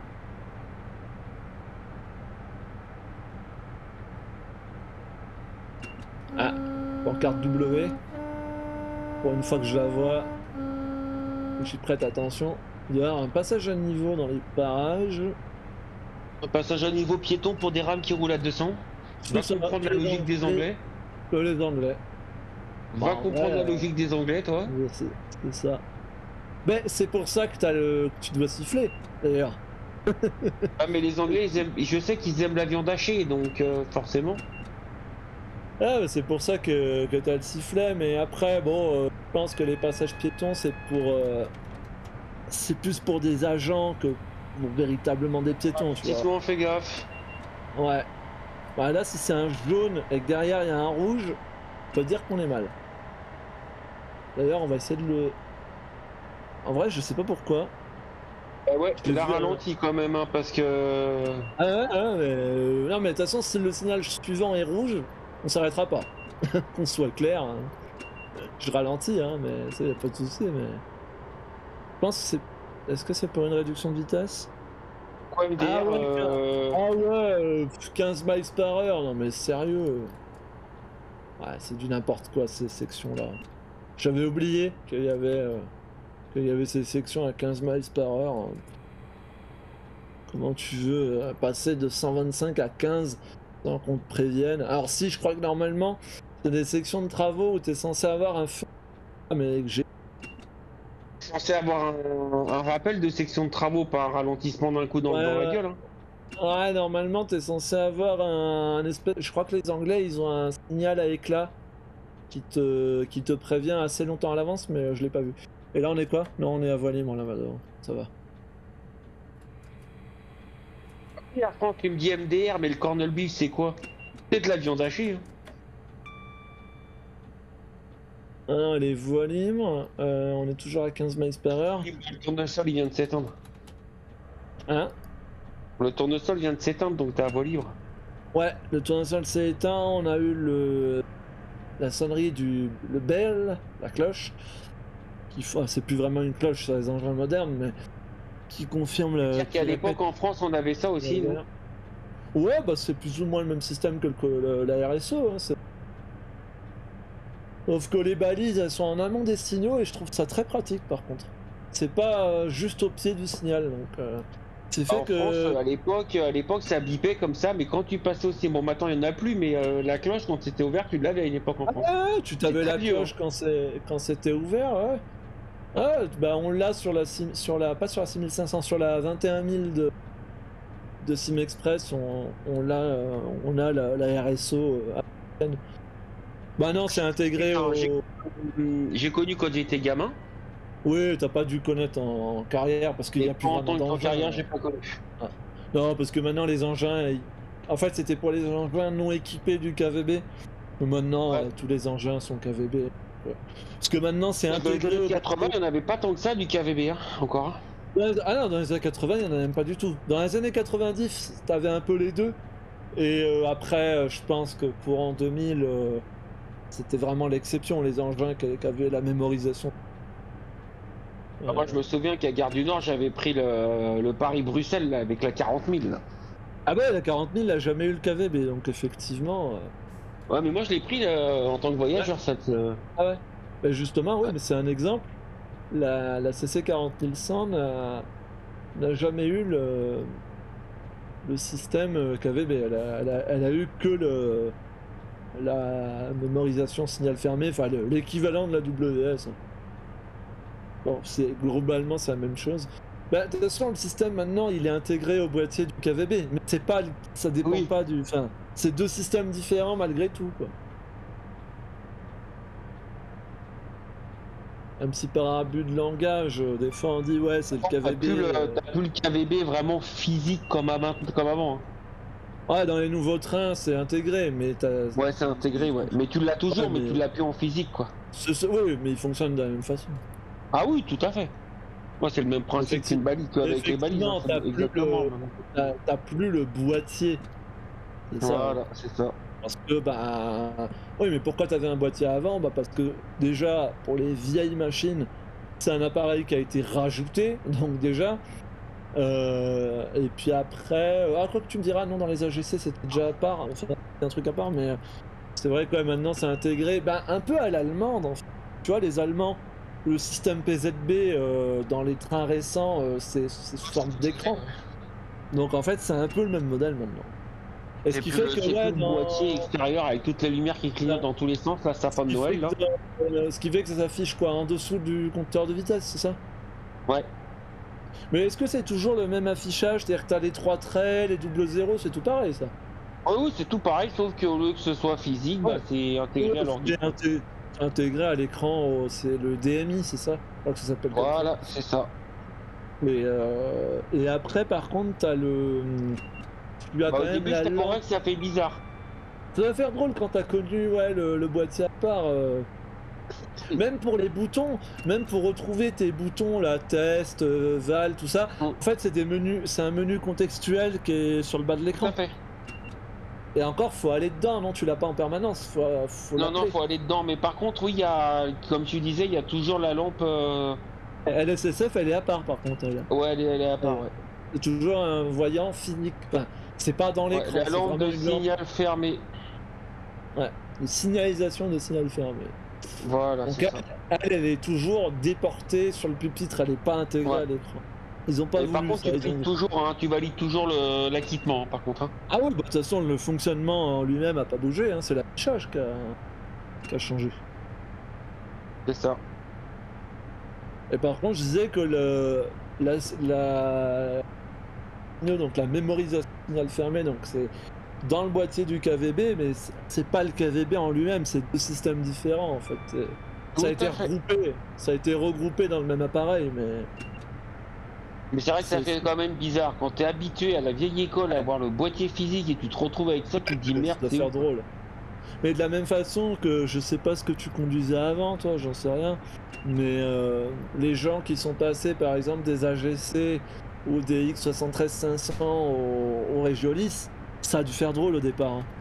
Ah, pancarte W. Pour une fois que je la vois, je suis prête, attention. Il doit y avoir un passage à niveau dans les parages. Un passage à niveau piéton pour des rames qui roulent à deux cents. Va comprendre la logique des Anglais. Que les Anglais. Va Bon, comprendre vrai, la logique des Anglais, toi. C'est ça. Mais c'est pour ça que, as le... que tu dois siffler, d'ailleurs. Ah, mais les Anglais, ils aiment... je sais qu'ils aiment la viande hachée, donc euh, forcément. Ah, c'est pour ça que, que t'as le sifflet, mais après, bon, euh, je pense que les passages piétons, c'est pour... Euh... C'est plus pour des agents que pour véritablement des piétons, tu vois. Si on fait gaffe. Ouais. Bah là, si c'est un jaune et que derrière il y a un rouge, faut dire qu'on est mal. D'ailleurs, on va essayer de le... En vrai, je sais pas pourquoi. Ah ouais, je la vu, ralentit quand même, hein, parce que... Ah ouais, ah ouais, mais... Euh, non, mais de toute façon, si le signal suivant est rouge, on s'arrêtera pas. Qu'on soit clair. Hein. Je ralentis, hein, mais ça, y a pas de souci, mais... Je pense que c'est... Est-ce que c'est pour une réduction de vitesse? Quoi, M D R, ah ouais, euh... ah ouais, quinze miles par heure, non mais sérieux. Ouais, c'est du n'importe quoi ces sections-là. J'avais oublié qu'il y avait euh, qu'il y avait ces sections à quinze miles par heure. Comment tu veux euh, passer de cent vingt-cinq à quinze sans qu'on te prévienne? Alors si, je crois que normalement, c'est des sections de travaux où tu es censé avoir un feu. Ah, mais j'ai censé avoir un, un rappel de section de travaux, pas un ralentissement d'un coup dans, ouais, dans la ouais. gueule. Hein. Ouais, normalement, t'es censé avoir un, un espèce... Je crois que les Anglais, ils ont un signal à éclat qui te, qui te prévient assez longtemps à l'avance, mais je l'ai pas vu. Et là, on est quoi? Là, on est à voie libre, là-bas, ça va. Il y a Franck qui me dit M D R, mais le cornel beef, c'est quoi? C'est de la viande hachée. Hein. Ah non, les voies libres, euh, on est toujours à quinze miles par heure. Le tournesol, il vient de s'éteindre. Hein? Le tournesol vient de s'éteindre, donc t'es à voie libre. Ouais, le tournesol s'est éteint, on a eu le la sonnerie du le bell, la cloche, qui ah, c'est plus vraiment une cloche sur les engins modernes, mais qui confirme le. C'est-à-dire qu'à l'époque en France, on avait ça aussi. Nous. Ouais, bah c'est plus ou moins le même système que le, le, la R S O. Hein, Sauf que les balises, elles sont en amont des signaux et je trouve ça très pratique par contre. C'est pas euh, juste au pied du signal, donc euh, c'est fait en que... France, à l'époque, à l'époque, ça bipait comme ça, mais quand tu passais aussi, bon, maintenant il y en a plus, mais euh, la cloche quand c'était ouvert, tu l'avais à une époque en France. Ah ouais, tu t'avais la vieux, cloche hein. quand c'est quand c'était ouvert, ouais. Ah, bah on l'a sur la sur la pas sur la six mille cinq cents, sur la vingt et un mille de de Sim Express, on, on l'a euh, on a la, la R S O euh, à peine. Bah non, c'est intégré au... J'ai connu quand j'étais gamin. Oui, t'as pas dû connaître en, en carrière parce qu'il y a plus vraiment d'engins. En carrière, j'ai pas connu. Ah. Non, parce que maintenant les engins, ils... en fait c'était pour les engins non équipés du K V B. Mais maintenant, ouais. euh, tous les engins sont K V B. Ouais. Parce que maintenant c'est intégré. Dans les années quatre-vingts, il n'y en avait pas tant que ça du K V B, hein, encore. Ah non, dans les années quatre-vingts, il n'y en a même pas du tout. Dans les années quatre-vingt-dix, t'avais un peu les deux. Et euh, après, euh, je pense que pour en deux mille, euh, c'était vraiment l'exception, les engins qui, qui avaient la mémorisation. Ah, moi je me souviens qu'à Gare du Nord j'avais pris le, le Paris-Bruxelles avec la quarante mille. Ah ouais, la quarante mille, elle a jamais eu le K V B, donc effectivement. euh, Ouais mais moi je l'ai pris euh, en tant que voyageur cette... euh, Ah ouais. Bah justement, oui, Ouais. mais c'est un exemple. La, la C C quarante mille cent n'a n'a jamais eu le, le système euh, K V B. Elle a, elle a- elle a eu que le, la mémorisation signal fermé, enfin le- l'équivalent de la W S. Bon, c'est globalement c'est la même chose. Bah, de toute façon, le système maintenant, il est intégré au boîtier du K V B, mais c'est pas, ça dépend Oui. pas du. Enfin, c'est deux systèmes différents malgré tout, quoi. Même si par abus de langage, euh, des fois on dit ouais, c'est le T'as K V B. plus, le, euh, t'as plus le K V B vraiment physique comme, avant- comme avant. hein. Ouais, dans les nouveaux trains, c'est intégré, mais t'as. Ouais c'est intégré ouais. Mais tu l'as toujours Ouais, mais, mais tu l'as plus en physique quoi. c'est- c'est- oui, mais il fonctionne de la même façon. Ah oui tout à fait. Moi c'est le même principe Effecti- qu'une balise qu'avec les balises. Hein. Effectivement, C'est t'as plus exactement. le, le même. t'as, t'as plus le boîtier. C'est ça. Voilà c'est ça. Parce que, bah. Oui, mais pourquoi t'avais un boîtier avant? Bah, parce que déjà, pour les vieilles machines, c'est un appareil qui a été rajouté, donc déjà. Euh, et puis après. Ah, quoi que tu me diras, non, dans les A G C, c'était déjà à part. Enfin, c'est un truc à part, mais c'est vrai que ouais, maintenant, c'est intégré. Bah, un peu à l'allemande, en fait. Tu vois, les Allemands, le système P Z B euh, dans les trains récents, euh, c'est c'est sous forme d'écran. Donc en fait, c'est un peu le même modèle maintenant. Et ce C'est qui plus, fait le, que c'est ouais, plus le dans... boîtier extérieur avec toutes les lumières qui clignotent dans tous les sens, là, sapin de ce qui Noël fait là. que dans- euh, ce qui fait que ça s'affiche quoi en dessous du compteur de vitesse, c'est ça? Ouais. Mais est-ce que c'est toujours le même affichage? C'est-à-dire que t'as les trois traits, les double zéros, c'est tout pareil ça? Ah oui, c'est tout pareil, sauf qu'au lieu que ce soit physique, bah, Ouais. c'est intégré à Ouais, l'ordi. c'est inté- c'est intégré à l'écran, au- c'est le D M I, c'est ça? Je crois que ça s'appelle comme ça. Voilà, c'est ça. Mais euh, et après, par contre, t'as le. Tu as Bah, quand au même début, la c'était pour lampe. vrai que ça fait bizarre. Ça va faire drôle quand t'as connu ouais, le, le boîtier à part. euh, Même pour les boutons, même pour retrouver tes boutons, là, test, euh, val, tout ça. Mm. En fait, c'est des menus, c'est un menu contextuel qui est sur le bas de Tout l'écran. à fait. Et encore, faut aller dedans, non? Tu l'as pas en permanence. Faut, faut Non, non, l'appeler. faut aller dedans. Mais par contre, oui, il y a, comme tu disais, il y a toujours la lampe. euh, L S S F, elle est à part, par contre. Elle. Ouais, elle est, elle est à part, Ouais. ouais. C'est toujours un voyant physique. Enfin, c'est pas dans Ouais, l'écran. la c'est lampe vraiment de une lampe. signal fermé. Ouais. Une signalisation de signal fermé. Voilà, Donc c'est elle, ça. elle, elle est toujours déportée sur le pupitre. Elle est pas intégrée Ouais. à l'écran. Ils ont pas Et voulu par contre, ça. tu ils ont- valides toujours, hein, tu valides toujours le- l'acquittement, hein, par contre. hein. Ah oui, bah, de toute façon, le fonctionnement en lui-même a pas bougé, hein, c'est l'affichage qui a... qui a changé. C'est ça. Et par contre, je disais que le... la... la... donc la mémorisation signal fermé, donc c'est dans le boîtier du K V B, mais c'est- c'est pas le K V B en lui-même, c'est deux systèmes différents en fait. C'est- Tout Ça a à été fait. regroupé, ça a été regroupé dans le même appareil, mais Mais c'est vrai que ça C'est- fait quand même bizarre. Quand t'es habitué à la vieille école à avoir le boîtier physique et tu te retrouves avec ça, tu te dis merde, ça doit c'est faire où drôle. Mais de la même façon que je sais pas ce que tu conduisais avant, toi, j'en sais rien. Mais euh, les gens qui sont passés par exemple des A G C ou des X soixante-treize cinq cents au, au Regiolis, ça a dû faire drôle au départ. hein.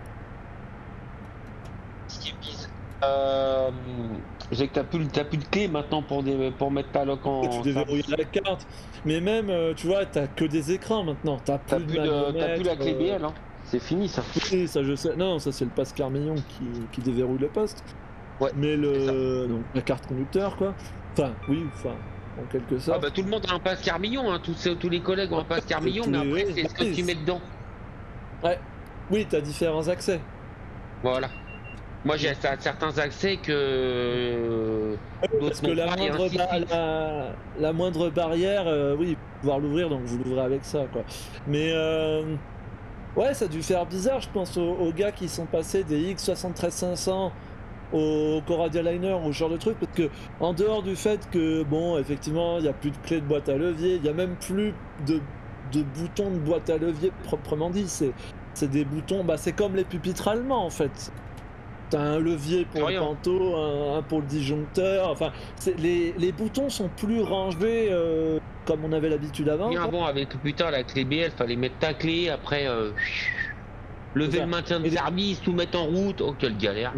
Ce qui est bizarre. Euh, c'est que t'as plus, t'as plus de clé maintenant pour, des, pour mettre ta lock en. Tu déverrouilles la carte. Mais même, euh, tu vois, t'as que des écrans maintenant. T'as T'as plus, plus, de de, t'as plus la clé B manomètre, L, hein. C'est fini ça. euh, Oui, ça je sais. Non, ça c'est le passe Carmillon qui, qui déverrouille le poste. Ouais, Mais c'est le. Donc la carte conducteur, quoi. Enfin, oui, enfin, en quelque Ah sorte. bah tout le monde a un passe Carmillon, hein. tous, tous les collègues ont un passe Carmillon, tous mais les- après c'est ce que oui, tu mets dedans. Ouais. Oui, t'as différents accès. Voilà. Moi j'ai ça- certains accès que Parce d'autres que n'ont la pas, et moindre, ainsi de ba- suite. la, la moindre barrière, euh, oui, pouvoir l'ouvrir, donc vous l'ouvrez avec ça, quoi. Mais euh, ouais, ça a dû faire bizarre, je pense, aux, aux gars qui sont passés des X soixante-treize cinq cents au Coradia Liner ou ce genre de truc, parce que en dehors du fait que, bon, effectivement, il n'y a plus de clé de boîte à levier, il n'y a même plus de, de boutons de boîte à levier proprement dit, c'est c'est des boutons, bah c'est comme les pupitres allemands en fait. T'as un levier pour le Rien. panto, un, un pour le disjoncteur, enfin, c'est- les, les boutons sont plus rangés euh, comme on avait l'habitude avant. Bien quoi. avant avec putain la clé B L, fallait mettre ta clé, après euh, C'est lever ça. le maintien de Et les- service, tout mettre en route, oh quelle galère.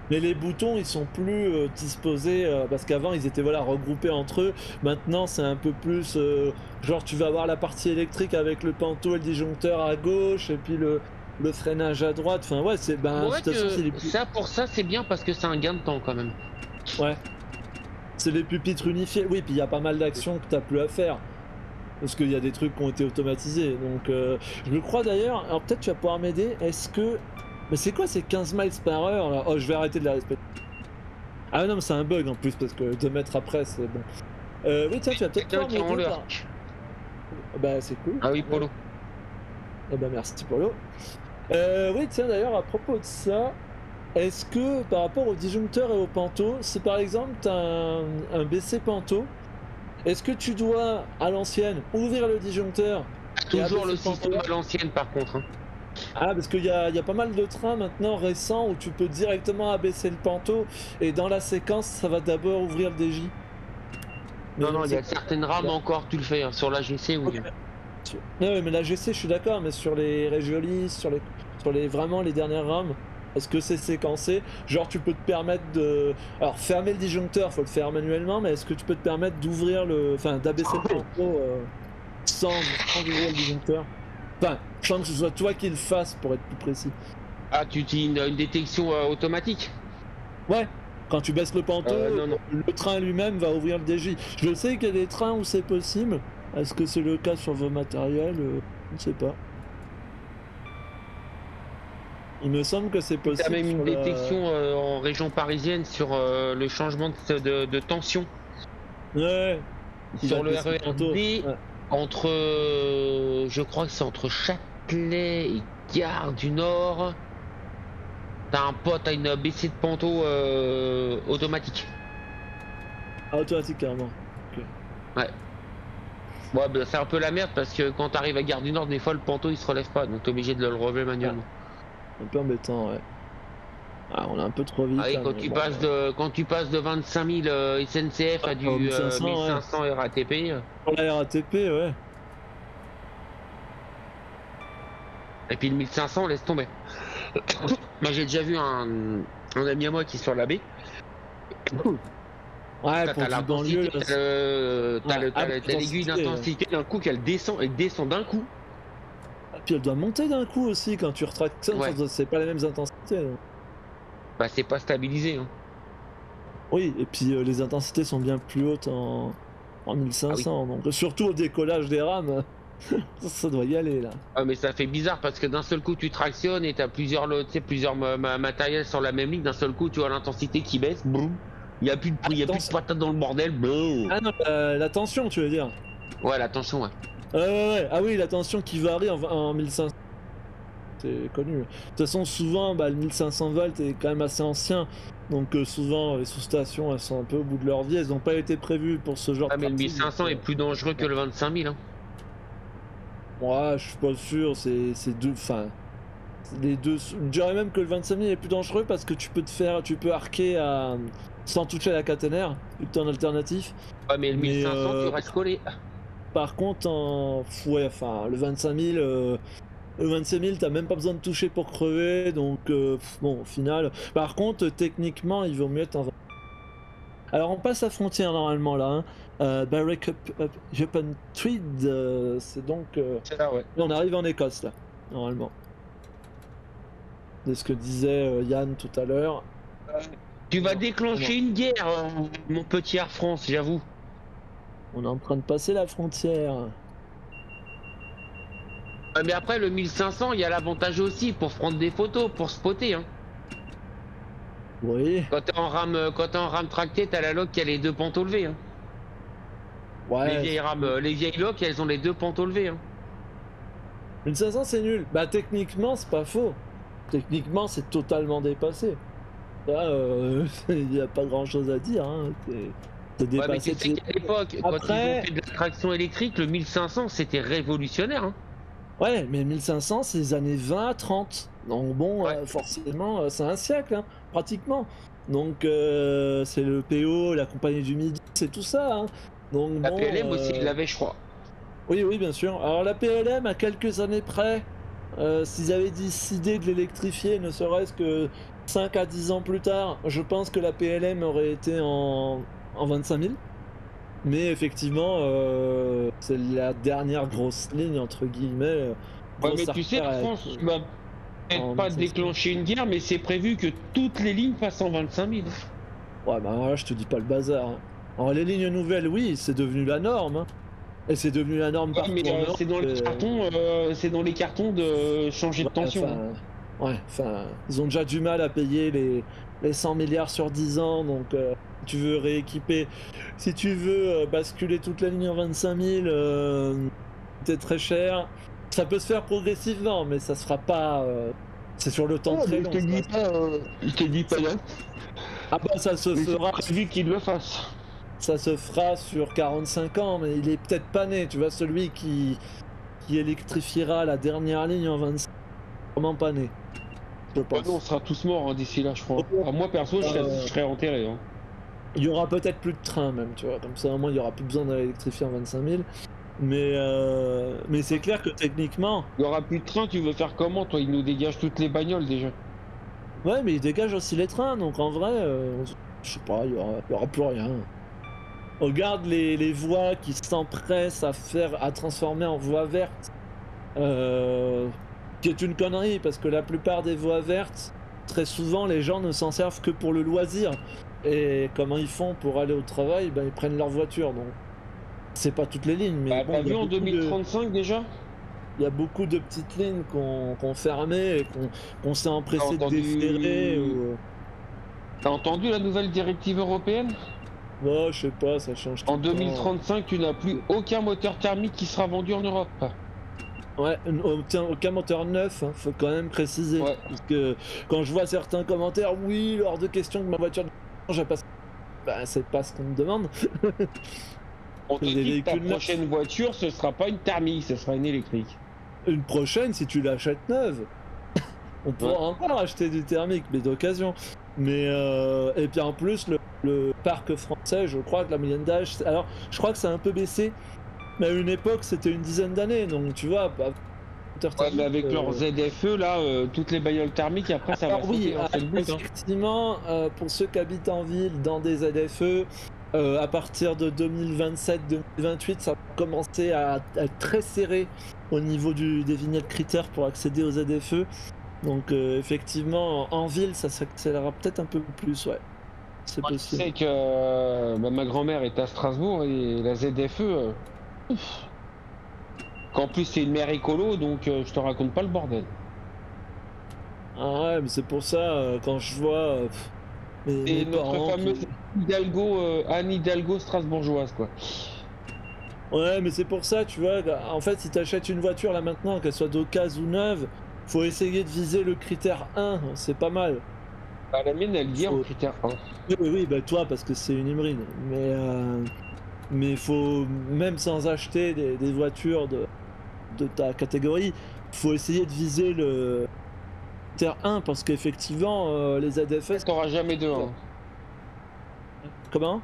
Mais les boutons ils sont plus euh, disposés euh, parce qu'avant ils étaient voilà regroupés entre eux. Maintenant c'est un peu plus euh, genre tu vas avoir la partie électrique avec le panto et le disjoncteur à gauche et puis le, le freinage à droite. Enfin ouais c'est ben de Ouais, toute façon c'est les que plus... ça, pour ça, c'est bien parce que c'est un gain de temps quand même. ouais c'est les pupitres unifiés. Oui puis il y a pas mal d'actions que t'as plus à faire parce qu'il y a des trucs qui ont été automatisés. Donc euh, je crois d'ailleurs. Alors peut-être tu vas pouvoir m'aider. Est-ce que mais c'est quoi ces quinze miles par heure là? Oh je vais arrêter de la respecter. Ah non mais c'est un bug en plus parce que deux mètres après c'est bon. Euh, oui tiens tu vas peut-être Quelqu'un pouvoir qui rend m'aider l'heure. par... Bah c'est cool. Ah oui, Polo. Eh ben merci Polo. Euh, oui tiens d'ailleurs à propos de ça, est-ce que par rapport au disjoncteur et au panto, si par exemple t'as un, un B C panto, est-ce que tu dois à l'ancienne ouvrir le disjoncteur et Toujours abaisser le panto? système à l'ancienne par contre. Hein. Ah parce qu'il y a, y a pas mal de trains maintenant récents où tu peux directement abaisser le panto et dans la séquence ça va d'abord ouvrir le D J. Non, non, il y a c'est- certaines rames encore, tu le fais. Hein. Sur la G C, oui. Ok. Non, ouais, mais la G C, je suis d'accord, mais sur les Regiolis, sur les, sur les vraiment les dernières rames, est-ce que c'est séquencé? Genre, tu peux te permettre de. Alors, fermer le disjoncteur, faut le faire manuellement, mais est-ce que tu peux te permettre d'ouvrir le. Enfin, d'abaisser le panto euh, sans, sans ouvrir le disjoncteur? Enfin, sans que ce soit toi qui le fasses pour être plus précis. Ah, tu utilises une, une détection euh, automatique? Ouais, quand tu baisses le panto, Euh, non, non. le train lui-même va ouvrir le D J. Je sais qu'il y a des trains où c'est possible. Est-ce que c'est le cas sur vos matériels? Euh, Je ne sais pas. Il me semble que c'est Tu as possible. même une sur la- détection euh, en région parisienne sur euh, le changement de, de- de tension Ouais. Il sur va le baisser le panto. R E R D Ouais. entre, euh, je crois que c'est entre Châtelet et Gare du Nord. T'as un pote, t'as une baissée de panto euh, automatique. Ah, automatique carrément. Ouais. Ouais, bah, c'est un peu la merde parce que quand t'arrives à Gare du Nord, des fois le panto il se relève pas, donc t'es obligé de le relever manuellement. Un peu embêtant, ouais. Ah, on est un peu trop vite. Ah oui, là, quand mais tu bon, passes euh, de quand tu passes de vingt-cinq mille euh, S N C F à ah, du en euh, mille cinq cents, ouais. mille cinq cents R A T P, euh, Pour la R A T P, ouais. et puis le mille cinq cents laisse tomber. Moi j'ai déjà vu un, un ami à moi qui est sur la baie. Ouais, T'as pour t'as du banlieue, l'intensité, là. t'as le- t'as Ouais. le- t'as Ah, le- t'as l'aiguille l'intensité, d'intensité d'un coup qu'elle descend et descend d'un coup. Ah, puis elle doit monter d'un coup aussi quand tu retractes. Ouais. C'est pas les mêmes intensités. hein. Bah c'est pas stabilisé. Hein. Oui, et puis euh, les intensités sont bien plus hautes en, en mille cinq cents. Donc, surtout au décollage des rames, ça, ça doit y aller là. Ah mais ça fait bizarre parce que d'un seul coup tu tractionnes et t'as plusieurs, le- tu sais, plusieurs ma- ma- matériels sur la même ligne. D'un seul coup tu vois l'intensité qui baisse. Boum. Il y a plus de il y a plus de patates dans le bordel. Boum. Ah non, euh, la tension, tu veux dire? Ouais, la tension. Ouais. Ouais, ouais, ouais. Ah oui, la tension qui varie en, en mille cinq cents. C'est connu. De toute façon, souvent, bah, le mille cinq cents volts est quand même assez ancien. Donc, euh, souvent, les sous-stations, elles sont un peu au bout de leur vie. Elles n'ont pas été prévues pour ce genre Ah de mais le pratique, mille cinq cents donc, est plus dangereux que le vingt-cinq mille. Hein. euh, ouais, je suis pas sûr. C'est c'est deux. Enfin, les deux. Je dirais même que le vingt-cinq mille est plus dangereux parce que tu peux te faire. Tu peux arquer à, sans toucher à la caténaire, vu que t'es en alternatif. Ouais mais le Mais, mille cinq cents euh, tu restes collé. Par contre, en. Ouais, enfin, le vingt-cinq mille. euh, Le vingt-cinq mille, t'as même pas besoin de toucher pour crever, donc euh, pff, bon, au final. Par contre, techniquement, il vaut mieux être en vingt. Alors, on passe la frontière normalement là. Hein. Euh, Berwick up, up, upon Tweed, euh, c'est donc. euh, C'est là ouais. On arrive en Écosse là, normalement. C'est ce que disait euh, Yann tout à l'heure. Tu vas Non, déclencher une guerre, euh, mon petit Air France, j'avoue. On est en train de passer la frontière. Ah, mais après le mille cinq cents, il y a l'avantage aussi pour prendre des photos, pour spotter. Hein. Oui, Quand t'es en rame, euh, quand t'es en rame tractée, t'as la loque qui a les deux pentes levées. Hein. ouais. Les vieilles rames, euh, les vieilles loques, elles ont les deux pentes levées. Hein. mille cinq cents, c'est nul. Bah, techniquement, c'est pas faux. Techniquement, c'est totalement dépassé. Là, euh, il n'y a pas grand chose à dire. Hein. C'est c'est Ouais, mais dépassé. tu sais de- qu'à l'époque, quand ils Après- ont fait de la traction électrique, le mille cinq cents, c'était révolutionnaire. Hein. Ouais, mais mille cinq cents, c'est les années vingt à trente. Donc bon, Ouais. euh, forcément, euh, c'est un siècle, hein, pratiquement. Donc euh, c'est le P O, la compagnie du Midi, c'est tout ça. Hein. Donc La bon, P L M aussi, euh, il l'avait, je crois. Oui, oui, bien sûr. Alors la P L M, à quelques années près, euh, s'ils avaient décidé de l'électrifier, ne serait-ce que cinq à dix ans plus tard, je pense que la P L M aurait été en, en vingt-cinq mille. Mais effectivement, euh, c'est la dernière grosse ligne, entre guillemets. Ouais, mais tu sais, la France va peut-être pas déclencher une guerre, mais c'est prévu que toutes les lignes passent en vingt-cinq mille. Ouais, bah là, je te dis pas le bazar. Hein. Alors, les lignes nouvelles, oui, c'est devenu la norme. Hein. Et c'est devenu la norme ouais, partout mais en euh, Europe, c'est dans les euh... cartons, euh, c'est dans les cartons de changer de ouais, tension. Enfin, hein. Ouais, enfin, ils ont déjà du mal à payer les, les cent milliards sur dix ans, donc euh, si tu veux rééquiper, si tu veux euh, basculer toute la ligne en vingt-cinq mille, euh, c'est très cher. Ça peut se faire progressivement, mais ça se fera pas. Euh, c'est sur le temps Oh, très mais long. je te dis pas, euh, je te dis pas là. Ah bah ça se Mais fera. c'est prévu qu'il le fasse. Ça se fera sur quarante-cinq ans, mais il est peut-être pas né. Tu vois, celui qui, qui électrifiera la dernière ligne en vingt-cinq, vraiment pas né. Je pense. Bah non, on sera tous morts hein, d'ici là, je crois. Ah, moi perso, je serais, Euh, je serais enterré. Hein. Il y aura peut-être plus de trains même, tu vois. Comme ça, au moins, il y aura plus besoin d'électrifier en vingt-cinq mille. Mais, euh, mais c'est clair que techniquement. Il y aura plus de train, tu veux faire comment toi? Il nous dégage toutes les bagnoles déjà. Ouais, mais il dégage aussi les trains, donc en vrai, euh, je sais pas, il y aura, il y aura plus rien. Regarde les, les voies qui s'empressent à faire, à transformer en voies vertes. Euh, qui est une connerie, parce que la plupart des voies vertes, très souvent, les gens ne s'en servent que pour le loisir. Et comment ils font pour aller au travail? Ben, ils prennent leur voiture, donc c'est pas toutes les lignes, mais bah, bon, t'as vu en deux mille de... trente-cinq déjà? Il y a beaucoup de petites lignes qu'on qu'on fermé et qu'on qu'on s'est empressé entendu... de déférer. Ou... T'as entendu la nouvelle directive européenne? Oh, je sais pas, ça change tout en deux mille trente-cinq, tu n'as plus aucun moteur thermique qui sera vendu en Europe. Ouais, aucun, aucun moteur neuf, hein, faut quand même préciser. Ouais. Parce que quand je vois certains commentaires, oui, hors de question que ma voiture je passe. Bah, c'est pas ce qu'on me demande. On te dit que ta prochaine neufs. voiture, ce sera pas une thermique, ce sera une électrique. Une prochaine, si tu l'achètes neuve. On pourra ouais. encore acheter du thermique, mais d'occasion. Mais euh, et puis en plus, le, le parc français, je crois que la moyenne d'âge, alors je crois que ça a un peu baissé, mais à une époque c'était une dizaine d'années, donc tu vois. Bah, ouais, mais avec euh... leur Z F E là, euh, toutes les bagnoles thermiques, après ça alors, va oui, sauter, hein, effectivement, hein. euh, pour ceux qui habitent en ville dans des Z F E, euh, à partir de deux mille vingt-sept deux mille vingt-huit, ça va commencer à, à être très serré au niveau du, des vignettes critères pour accéder aux Z F E. Donc euh, effectivement, en ville, ça s'accélérera peut-être un peu plus, ouais. C'est Moi, possible. Je sais que euh, bah, ma grand-mère est à Strasbourg et la Z F E, euh, qu'en plus c'est une mère écolo, donc euh, je te raconte pas le bordel. Ah ouais, mais c'est pour ça, euh, quand je vois... Euh, et notre fameuse qui... Hidalgo, euh, Anne Hidalgo strasbourgeoise, quoi. Ouais, mais c'est pour ça, tu vois, en fait, si tu achètes une voiture là maintenant, qu'elle soit d'occasion ou neuve, faut essayer de viser le critère un, c'est pas mal. Bah, la mienne, elle vient faut... en critère un. Oui, oui, oui, bah toi, parce que c'est une hybride. Mais euh... mais faut, même sans acheter des, des voitures de, de ta catégorie, faut essayer de viser le critère un, parce qu'effectivement, euh, les Z F S... T'auras jamais deux. Hein. Comment ?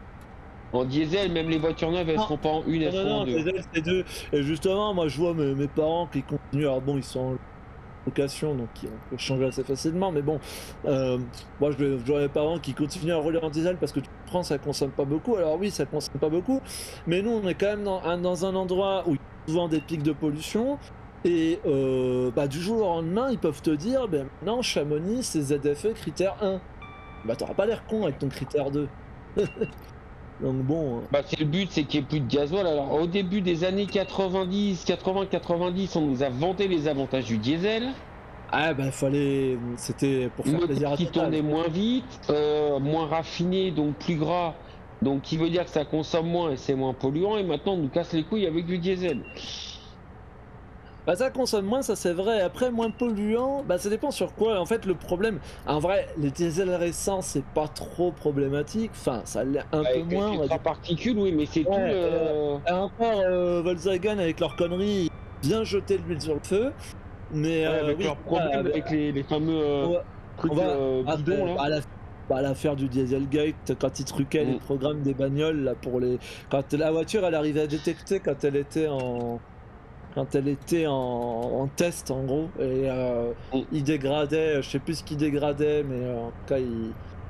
En diesel, même les voitures neuves, elles non. seront pas en une, elles non, seront non, en deux. Diesel, c'est deux. Et justement, moi, je vois mes, mes parents qui continuent. Alors bon, ils sont en location, donc ils peuvent changer assez facilement. Mais bon, euh, moi, je vois mes parents qui continuent à rouler en diesel parce que tu prends, ça consomme pas beaucoup. Alors oui, ça consomme pas beaucoup. Mais nous, on est quand même dans un, dans un endroit où il y a souvent des pics de pollution. Et euh, bah, du jour au lendemain, ils peuvent te dire, ben non, Chamonix, c'est Z F E critère un. Bah, t'auras pas l'air con avec ton critère deux. Donc bon. Bah c'est le but, c'est qu'il n'y ait plus de gasoil. Alors au début des années quatre-vingt-dix, quatre-vingts, quatre-vingt-dix, on nous a vanté les avantages du diesel. Ah bah fallait, c'était pour faire plaisir à qui tournait moins vite, euh, moins raffiné, donc plus gras, donc qui veut dire que ça consomme moins et c'est moins polluant. Et maintenant on nous casse les couilles avec du diesel. Bah ça consomme moins, ça c'est vrai. Après, moins polluant, bah ça dépend sur quoi. En fait, le problème, en vrai, les diesels récents, c'est pas trop problématique. Enfin, ça l'est un avec peu moins. Les particules, oui, mais c'est ouais, tout le... Euh, encore, euh, Volkswagen, avec leur connerie, bien jeter de l'huile sur le feu. Mais ouais, euh, avec oui, leur problème, bah, avec les, les fameux euh, ouais, trucs va, euh, bidons, là. Bah, la... Bah, l'affaire du Dieselgate, quand ils truquaient mm. les programmes des bagnoles, là, pour les... Quand la voiture, elle arrivait à détecter quand elle était en... quand elle était en, en test en gros, et euh, Mm. il dégradait, je sais plus ce qu'il dégradait, mais euh, en tout cas il,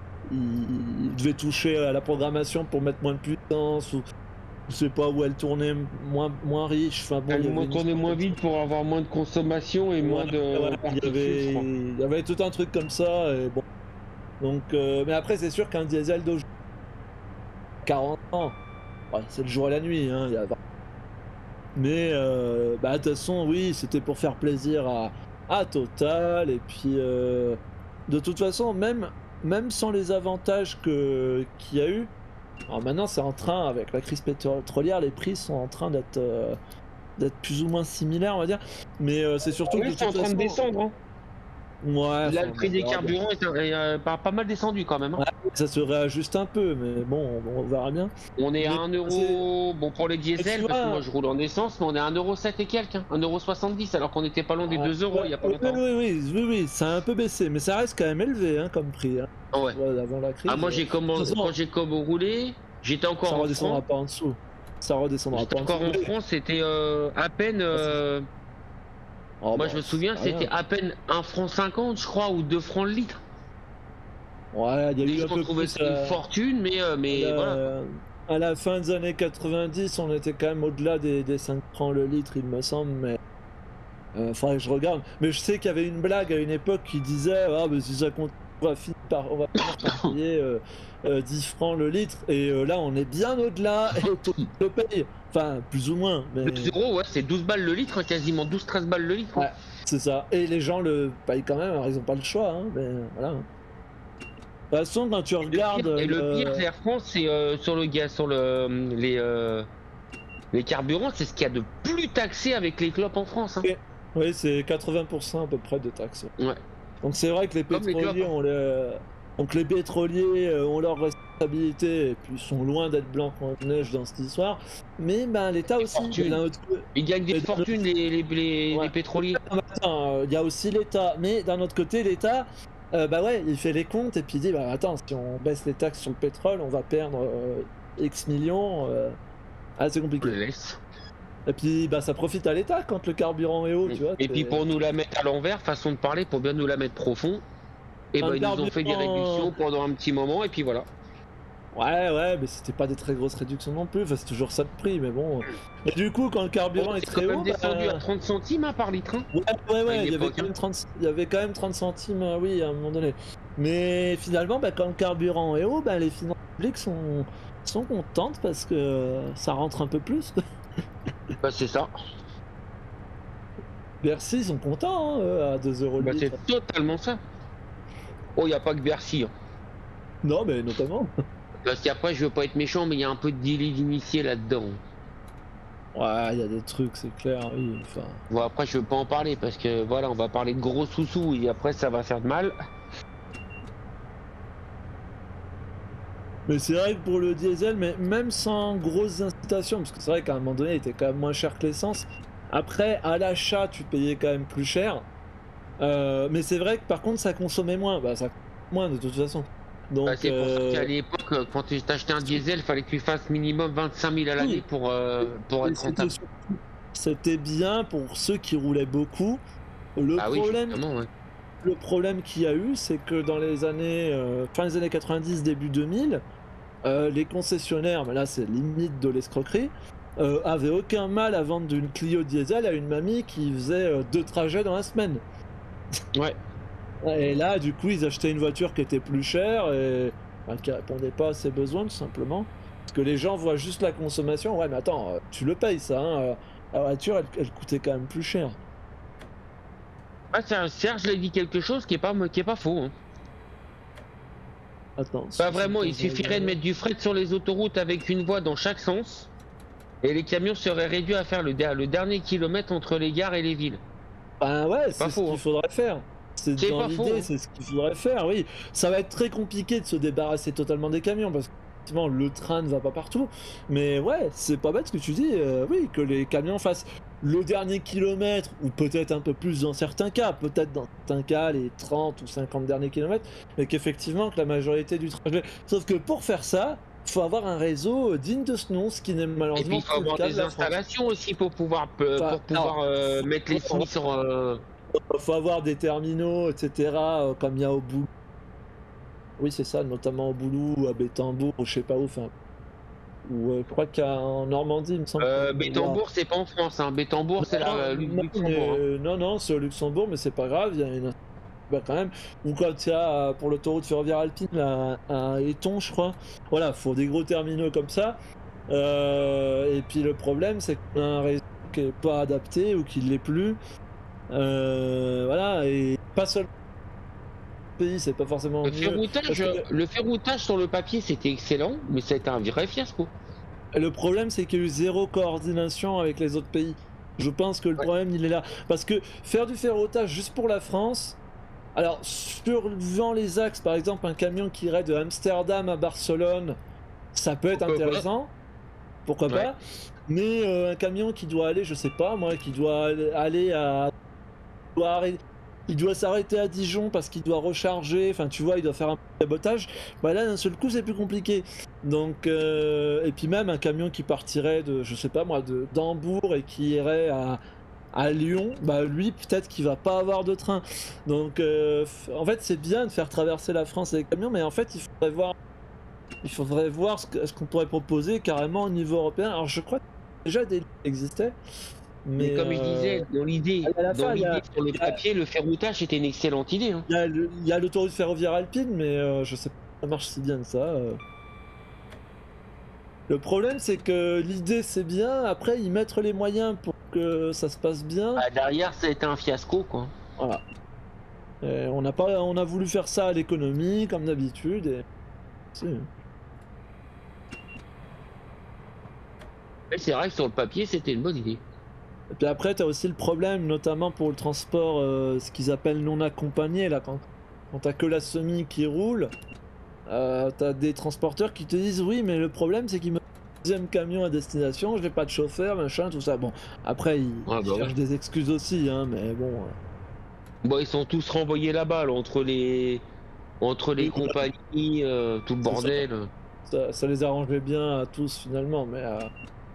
il, il devait toucher à la programmation pour mettre moins de puissance, ou je sais pas, où elle tournait moins, moins riche, enfin bon, il y Elle avait une tournait histoire moins comme ça. vite pour avoir moins de consommation et moins Ouais, de ouais, il y particules, je avait, crois. il y avait tout un truc comme ça, et bon. Donc, euh, mais après, c'est sûr qu'un diesel d'aujourd'hui, quarante ans, ouais, c'est le jour et la nuit, hein, il y a... Mais, euh, bah, de toute façon, oui, c'était pour faire plaisir à, à Total, et puis, euh, de toute façon, même, même sans les avantages que, qu'il y a eu, alors maintenant, c'est en train, avec la crise pétrolière, les prix sont en train d'être, euh, d'être plus ou moins similaires, on va dire. Mais euh, c'est surtout que Oui, de c'est en toute train de façon, descendre. Hein. ouais, Là, enfin, le bon, prix on des verra bien. carburants est, est, euh, pas, pas mal descendu quand même. Hein. Ouais, ça se réajuste un peu, mais bon, on, on verra bien. On est à Mais un c'est, euro, bon pour les mais tu diesels, parce que moi vois, je roule en essence, mais on est à un euro sept et quelques, hein, un euro soixante-dix, alors qu'on était pas loin des ah, deux euros ouais, il y a pas oui, oui, longtemps. oui, oui, oui, oui, ça a un peu baissé, mais ça reste quand même élevé, hein, comme prix, hein. Ah ouais. Ouais, avant la Ah, crise. moi euh, j'ai De toute commandé, quand façon, j'ai comme roulé, j'étais encore ça en redescendra francs, pas en dessous. Ça redescendra j'étais pas en dessous. encore en Mais, francs, c'était euh, à peine, ah, c'est- euh, oh, moi je bah, me c'est souviens, c'était rien. à peine un franc cinquante, je crois, ou deux francs le litre. Ouais, il y a Les eu un gens peu trouvaient plus ça une à, fortune, mais, euh, à mais voilà quoi. la, à la fin des années quatre-vingt-dix, on était quand même au-delà des, des cinq francs le litre, il me semble, mais euh, faudrait que je regarde. Mais je sais qu'il y avait une blague à une époque qui disait, ah, bah, si ça continue, on va finir par, on va finir par payer euh, euh, dix francs le litre, et euh, là on est bien au-delà, et tout le paye. Enfin, plus ou moins, deux mais euros, ouais, c'est douze balles le litre, hein, quasiment douze treize balles le litre. Hein. ouais, c'est ça. Et les gens le payent quand même, alors ils ont pas le choix, hein, mais voilà. De toute façon, quand tu Et le pire, regardes et le pire, le... Air France, c'est euh, sur le gaz, sur le, les, euh, les carburants, c'est ce qu'il y a de plus taxé avec les clopes en France. Hein. Oui, oui, c'est quatre-vingts pour cent à peu près de taxes. Ouais, Donc c'est vrai que les comme les clopes. pétroliers Hein. ont le... Donc les pétroliers euh, ont leur responsabilité et puis sont loin d'être blancs comme neige dans cette histoire. Mais ben l'État Des aussi. Et fortunes. d'un autre côté, Ils gagnent des et d'un autre- fortunes, les, les, les, ouais. les pétroliers. Non, mais attends, euh, il y a aussi l'État. Mais d'un autre côté, l'État, euh, bah ouais, il fait les comptes et puis il dit bah attends, si on baisse les taxes sur le pétrole, on va perdre euh, X millions. euh, Ah, c'est On compliqué. les laisse. Et puis bah ça profite à l'État quand le carburant est haut, tu vois. Et puis c'est- pour nous la mettre à l'envers, façon de parler, pour bien nous la mettre profond, et Un ben ils nous ont fait des carburant. réductions pendant un petit moment, et puis voilà. Ouais, ouais, mais c'était pas des très grosses réductions non plus, enfin, c'est toujours ça de prix, mais bon. Et du coup, quand le carburant Bon, est c'est très quand même haut, descendu bah... à trente centimes hein, par litre. Hein, Ouais, ouais, à ouais, une il y avait époque. quand Hein. même trente, il y avait quand même trente centimes, euh, oui, à un moment donné. Mais finalement, bah, quand le carburant est haut, bah, les finances publiques sont, sont contentes parce que ça rentre un peu plus, quoi. Bah c'est ça. Bercy, ils sont contents, hein, eux, à deux euros le Bah c'est litre. totalement ça. Oh, il n'y a pas que Bercy. Hein. Non, mais notamment. Parce qu'après, je veux pas être méchant, mais il y a un peu de délit d'initié là-dedans. Ouais, il y a des trucs, c'est clair, oui, enfin... Bon, après, je veux pas en parler parce que voilà, on va parler de gros sous-sous et après, ça va faire de mal. Mais c'est vrai que pour le diesel, mais même sans grosses incitations, parce que c'est vrai qu'à un moment donné, il était quand même moins cher que l'essence. Après, à l'achat, tu payais quand même plus cher. Euh, mais c'est vrai que par contre, ça consommait moins. Bah, ça consommait moins de toute façon. Donc, Bah, c'est pour ça qu'à euh, l'époque, euh, quand tu t'achetais un diesel, il fallait que tu fasses minimum vingt-cinq mille à l'année oui. pour, euh, pour Et être c'était rentable. surtout- c'était bien pour ceux qui roulaient beaucoup. Le Ah oui, problème, justement, ouais. le problème qu'il y a eu, c'est que dans les années, euh, fin des années quatre-vingt-dix, début deux mille, euh, les concessionnaires, mais là c'est limite de l'escroquerie, euh, avaient aucun mal à vendre une Clio diesel à une mamie qui faisait euh, deux trajets dans la semaine. Ouais. Et là, du coup, ils achetaient une voiture qui était plus chère et enfin, qui répondait pas à ses besoins, tout simplement. Parce que les gens voient juste la consommation. Ouais, mais attends, euh, tu le payes ça, hein, euh, la voiture, elle, elle coûtait quand même plus cher. Ah, tiens, Serge l'a dit quelque chose qui est pas, qui est pas faux. Hein. Attends. Pas vraiment, il soixante-quinze suffirait de mettre du fret sur les autoroutes avec une voie dans chaque sens et les camions seraient réduits à faire le, der- le dernier kilomètre entre les gares et les villes. Ben ouais, pas c'est ce faux, qu'il hein. faudrait faire. C'est C'est dans pas faux, l'idée, hein. c'est ce qu'il faudrait faire, oui. Ça va être très compliqué de se débarrasser totalement des camions parce que effectivement, le train ne va pas partout. Mais ouais, c'est pas bête ce que tu dis, euh, oui, que les camions fassent le dernier kilomètre, ou peut-être un peu plus dans certains cas, peut-être dans certains cas les trente ou cinquante derniers kilomètres, mais qu'effectivement que la majorité du trajet. Sauf que pour faire ça, faut avoir un réseau digne de ce nom, ce qui n'est Et puis malheureusement il faut plus le avoir cas de des la France. installations aussi pour pouvoir pe Enfin, pour pouvoir, alors, heu, mettre les faut soumis sur, heu faut avoir des terminaux, et cetera, heu, comme il y a au Boulou. Oui, c'est ça, notamment au Boulou ou à Bétambourg ou je sais pas où, enfin, ou heu, je crois qu'en Normandie, il me semble heu, qu'il y a Bétambourg, c'est pas en France, hein. Bétambourg, c'est non, la Lu non, Luxembourg, hein. mais non, non, c'est au Luxembourg, mais c'est pas grave, il y a une bah, quand même. Ou quand il y a, heu, pour l'autoroute ferroviaire alpine, à à Éton, je crois. Voilà, faut des gros terminaux comme ça. Heu et puis le problème, c'est qu'on a un réseau qui est pas adapté ou qui l'est plus. Heu, voilà et pas seulement le pays, c'est pas forcément Le mieux parce ferroutage, que le ferroutage sur le papier, c'était excellent, mais ça a été un vrai fiasco. le problème, c'est qu'il y a eu zéro coordination avec les autres pays. Je pense que le Ouais. problème, il est là. Parce que faire du ferroutage juste pour la France, alors suivant les axes, par exemple, un camion qui irait de Amsterdam à Barcelone, ça peut être Pourquoi pas? intéressant, pourquoi Ouais. pas, mais heu, un camion qui doit aller, je sais pas moi, qui doit aller aller à doit arrê il doit s'arrêter à Dijon parce qu'il doit recharger, enfin tu vois, il doit faire un sabotage, bah là d'un seul coup c'est plus compliqué. Donc heu et puis même un camion qui partirait de, je sais pas moi, de d'Hambourg et qui irait à à Lyon, bah lui peut-être qu'il va pas avoir de train. Donc heu, f en fait c'est bien de faire traverser la France avec camions, mais en fait il faudrait voir il faudrait voir ce que ce qu'on pourrait proposer carrément au niveau européen. Alors je crois que déjà des lignes existaient, Mais mais comme je heu, disais, dans l'idée à la dans fin il y l'idée a sur le il y a papier, le ferroutage, c'était une excellente idée, hein. il y a le il y a l'autoroute ferroviaire alpine, mais heu, je sais pas si ça marche si bien que ça, heu. Le problème, c'est que l'idée, c'est bien, après y mettre les moyens pour que ça se passe bien, Bah, derrière, ça a été un fiasco, quoi. voilà. Et on n'a pas on a voulu faire ça à l'économie comme d'habitude et si. Mais c'est vrai que sur le papier, c'était une bonne idée. Et puis après, tu as aussi le problème, notamment pour le transport, heu, ce qu'ils appellent non accompagné là, quand quand tu que la semi qui roule, heu, tu des transporteurs qui te disent: «Oui, mais le problème, c'est qu'il me deuxième camion à destination, j'ai pas de chauffeur, machin, tout ça». Bon, après ils Ah ils bah, ouais. cherchent des excuses aussi, hein, mais bon, heu, Bon, ils sont tous renvoyés la balle entre les entre les oui, voilà, compagnies, heu, tout le c'est ça. bordel, heu. Ça ça les arrangeait bien à tous finalement, mais heu,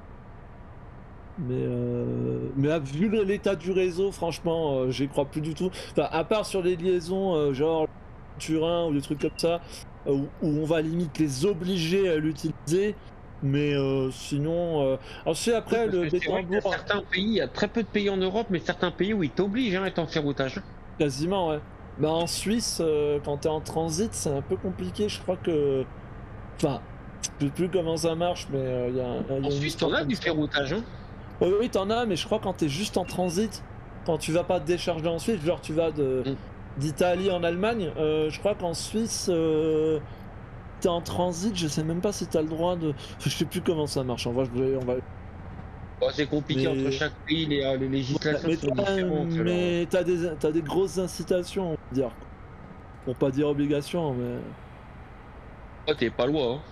mais heu, mais à vu le l'état du réseau, franchement, heu, j'y crois plus du tout. Enfin, à part sur les liaisons, heu, genre Turin ou des trucs comme ça, heu, où où on va limite les obliger à l'utiliser, mais heu, sinon, heu, alors je sais Oui, après parce le que c'est vrai qu'il y a Bétambourg certains pays, il y a très peu de pays en Europe, mais certains pays où ils t'obligent, hein, à être en ferroutage. quasiment ouais. Bah, en Suisse, heu, quand tu es en transit, c'est un peu compliqué, je crois que enfin, je sais plus comment ça marche, mais heu, il y a il y En a une Suisse, histoire on a comme du ça. ferroutage, hein. Oui, oui, tu as, mais je crois quand tu es juste en transit, quand tu vas pas te décharger en Suisse, genre tu vas de Mmh. d'Italie en Allemagne, heu, je crois qu'en Suisse, heu, tu es en transit, je sais même pas si tu as le droit de je sais plus comment ça marche, en vrai, je vais on va Bah, c'est compliqué entre mais chaque pays, les, heu, les ouais, législations mais sont tu as différentes, alors, heu, mais tu as des tu as des grosses incitations, on va dire, pour pas dire obligation, mais oh, tu es pas loin, hein.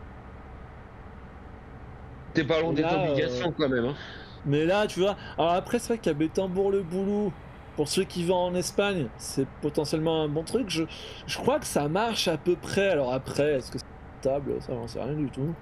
Tu es pas loin et d'être là, heu obligation quand même, hein. mais là, tu vois? Alors après, c'est vrai qu'à Bétambourg-le-Boulou, pour ceux qui vont en Espagne, c'est potentiellement un bon truc. Je je crois que ça marche à peu près. Alors après, est-ce que c'est rentable? Ça, j'en sais rien du tout.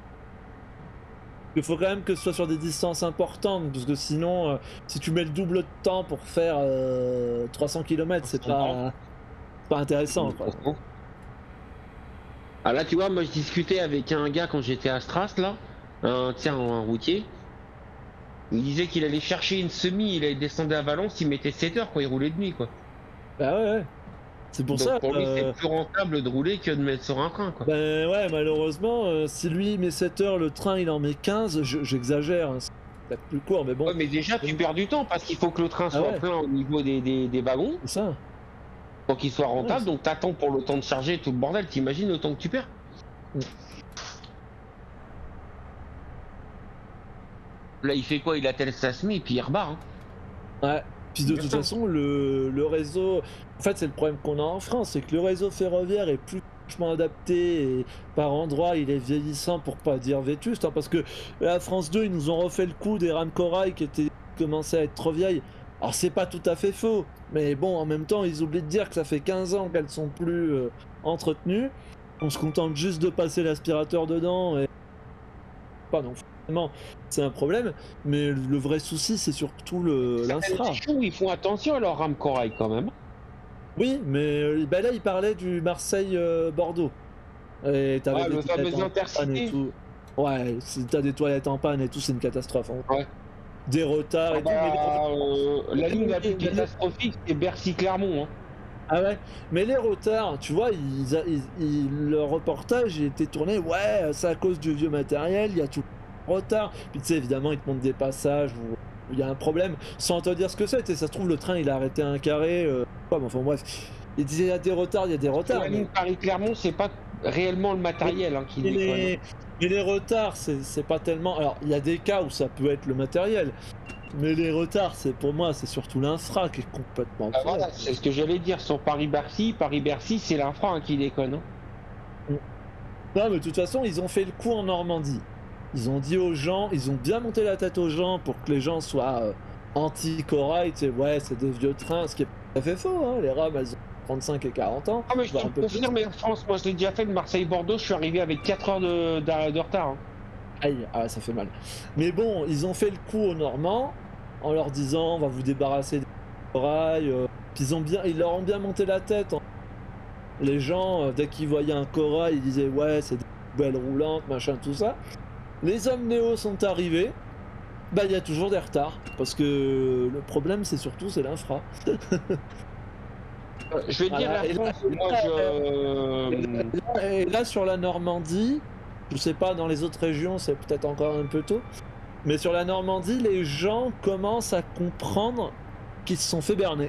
Il faut quand même que ce soit sur des distances importantes, parce que sinon, heu, si tu mets le double de temps pour faire, heu, trois cents kilomètres, c'est cinq cents bornes. pas pas intéressant, Mmh, quoi. pourquoi? Ah là, tu vois, moi, je discutais avec un gars quand j'étais à Stras, là, un tiens, un routier. Il disait qu'il allait chercher une semi, il allait descendre à Valence, il mettait sept heures, quoi, il roulait de nuit, quoi. Bah, ouais, ouais. C'est pour Donc ça, pour lui, c'est heu, plus rentable de rouler que de mettre sur un train, quoi. ben, ouais, malheureusement, heu, si lui il met sept heures, le train il en met quinze, je j'exagère, hein, c'est peut-être plus court, mais bon. Ouais, mais déjà, tu perds du temps parce qu'il faut que le train Ah soit ouais, plein au niveau des, des, des wagons c'est ça. pour qu'il soit Ouais, rentable. c'est Donc t'attends pour le temps de charger tout le bordel. T'imagines le temps que tu perds? mmh, Là, il fait quoi? Il attelle sa semi et puis il repart, hein. ouais. Puis C'est de bien toute ça. façon, le le réseau en fait, c'est le problème qu'on a en France, c'est que le réseau ferroviaire est plus franchement adapté et par endroits, il est vieillissant pour pas dire vétuste, hein, parce que la France deux, ils nous ont refait le coup des rames corail qui étaient commençaient à être trop vieilles. Alors c'est pas tout à fait faux, mais bon, en même temps, ils oublient de dire que ça fait quinze ans qu'elles sont plus, heu, entretenues. on se contente juste de passer l'aspirateur dedans et pas non forcément c'est un problème, mais le vrai souci c'est surtout le l'infra. Ils font attention à leur rame corail quand même. Oui, mais bah là il parlait du Marseille-Bordeaux. Et t'avais ah, des le fameux intercité. Et tout. Ouais, si t'as des toilettes en panne et tout, c'est une catastrophe. Hein. Ouais. Des retards ah et bah, tout. Euh, la ligne la plus catastrophique, c'est Bercy-Clermont. Hein. Ah ouais, mais les retards, tu vois, ils, ils, ils, le reportage il était tourné, ouais, c'est à cause du vieux matériel, il y a tout le retard. Puis tu sais, évidemment, ils te montrent des passages où il y a un problème, sans te dire ce que c'est. Ça se trouve, le train, il a arrêté un carré. Euh, quoi, mais enfin bref, il disait, il y a des retards, il y a des retards. La ligne Paris-Clermont, c'est pas réellement le matériel hein, qui déconne. Les... Mais les retards, c'est pas tellement... Alors, il y a des cas où ça peut être le matériel. Mais les retards, c'est pour moi, c'est surtout l'infra qui est complètement... Ah voilà, c'est ce que j'allais dire sur Paris-Bercy. Paris-Bercy, c'est l'infra hein, qui déconne. Hein. Non, mais de toute façon, ils ont fait le coup en Normandie. Ils ont dit aux gens, ils ont bien monté la tête aux gens pour que les gens soient euh, anti-corail. Tu sais, ouais, c'est des vieux trains, ce qui est tout à fait faux. Hein. Les rames, elles ont trente-cinq et quarante ans. Ah, mais je te confirme, mais en France, moi je l'ai déjà fait de Marseille-Bordeaux, je suis arrivé avec quatre heures de, de, de retard. Hein. Aïe, ah, ça fait mal. Mais bon, ils ont fait le coup aux Normands en leur disant on va vous débarrasser des corails. Euh, ils, ont bien, ils leur ont bien monté la tête. Hein. Les gens, euh, dès qu'ils voyaient un corail, ils disaient ouais, c'est des poubelles roulantes, machin, tout ça. Les hommes néo sont arrivés. Bah, il y a toujours des retards. Parce que le problème, c'est surtout c'est l'infra. Je vais te dire, la France, moi je... Et là, sur la Normandie, je sais pas, dans les autres régions, c'est peut-être encore un peu tôt, mais sur la Normandie, les gens commencent à comprendre qu'ils se sont fait berner.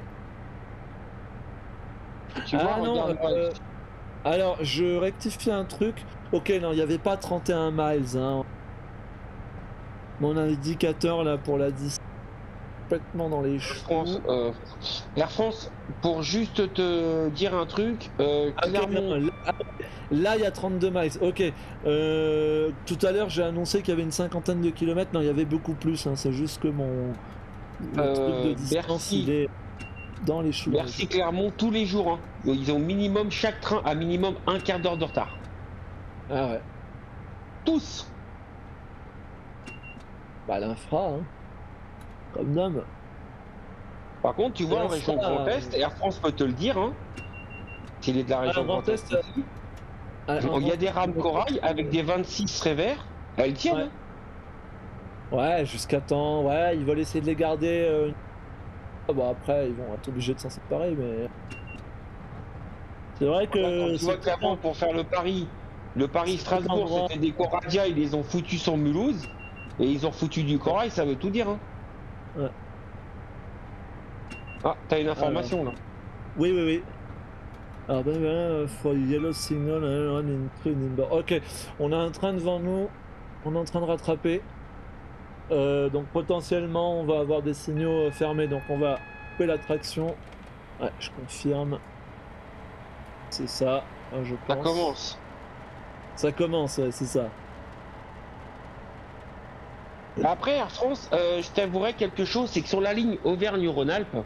Tu ah vois, non, euh, alors, je rectifie un truc. Ok, non, il n'y avait pas trente et un miles. Hein. Mon indicateur, là, pour la distance, complètement dans les France, euh, Air France, pour juste te dire un truc, euh, ah, clairement... okay, là il y a trente-deux miles, ok. Euh, tout à l'heure j'ai annoncé qu'il y avait une cinquantaine de kilomètres, non il y avait beaucoup plus, hein. C'est juste que mon le euh, truc de distance Bercy, il est dans les choux. Bercy Clermont tous les jours, hein. Ils ont minimum, chaque train a minimum un quart d'heure de retard. Ah ouais. Tous. Bah l'infra, hein. Comme d'hab. Par contre, tu vois, en région Grand Est, Air France peut te le dire, hein, s'il est de la région Grand Est, il y a des rames corail avec des vingt-six Révert, elles tiennent. Ouais, ouais jusqu'à temps, ouais, ils veulent essayer de les garder. Euh... Ah bah après, ils vont être obligés de s'en séparer, mais. C'est vrai que. Tu vois qu'avant, pour faire le Paris, le Paris-Strasbourg, c'était des Coradia, ils les ont foutus sur Mulhouse, et ils ont foutu du corail, ça veut tout dire, hein. Ouais. Ah, t'as une information alors. là. Oui, oui, oui. Alors, ben, ben, for yellow signal, in train. Ok, on a un train devant nous, on est en train de rattraper. Euh, donc potentiellement, on va avoir des signaux fermés, donc on va couper la traction. Ouais, je confirme. C'est ça, je pense. Ça commence. Ça commence, ouais, c'est ça. Après, Air France, euh, je t'avouerai quelque chose, c'est que sur la ligne Auvergne-Rhône-Alpes,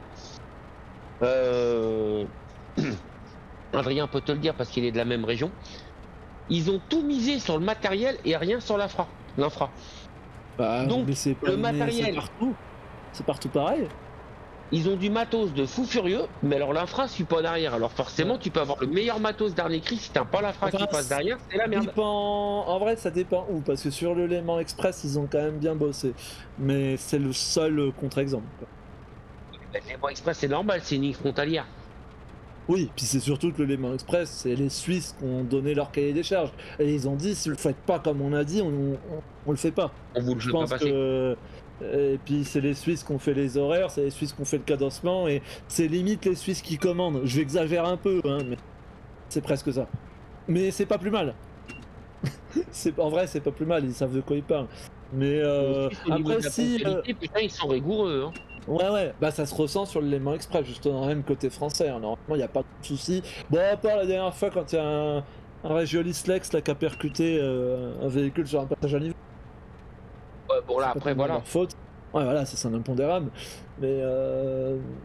euh... Adrien peut te le dire parce qu'il est de la même région, ils ont tout misé sur le matériel et rien sur l'infra. L'infra. Bah, donc pas le matériel, c'est partout. C'est partout pareil. Ils ont du matos de fou furieux, mais alors l'infra suit pas derrière. Alors forcément, tu peux avoir le meilleur matos dernier cri, si t'as pas l'infra enfin, qui passe derrière, c'est la merde. Dépend... En vrai, ça dépend où, parce que sur le Léman Express, ils ont quand même bien bossé. Mais c'est le seul contre-exemple. Le Léman Express, c'est normal, c'est une ligne frontalière. Oui, puis c'est surtout que le Léman Express, c'est les Suisses qui ont donné leur cahier des charges. Et ils ont dit, si vous le faites pas comme on a dit, on, on, on le fait pas. On vous le Je fait pense pas passer. Que... Et puis c'est les Suisses qui ont fait les horaires, c'est les Suisses qui ont fait le cadencement, et c'est limite les Suisses qui commandent. Je vais exagérer un peu, hein, mais c'est presque ça. Mais c'est pas plus mal. c'est En vrai, c'est pas plus mal, ils savent de quoi ils parlent. Mais euh, après, si. Euh... Putain, ils sont rigoureux. Hein. Ouais, ouais, bah ça se ressent sur le Léman Express, justement, même côté français. Hein. Normalement, il n'y a pas de souci. Bon, à part la dernière fois, quand il y a un, un Régiolis Lex là, qui a percuté euh, un véhicule sur un passage à niveau. Ouais, bon, là, après, voilà. Faute. Ouais, voilà, c'est un impondérable. Mais euh...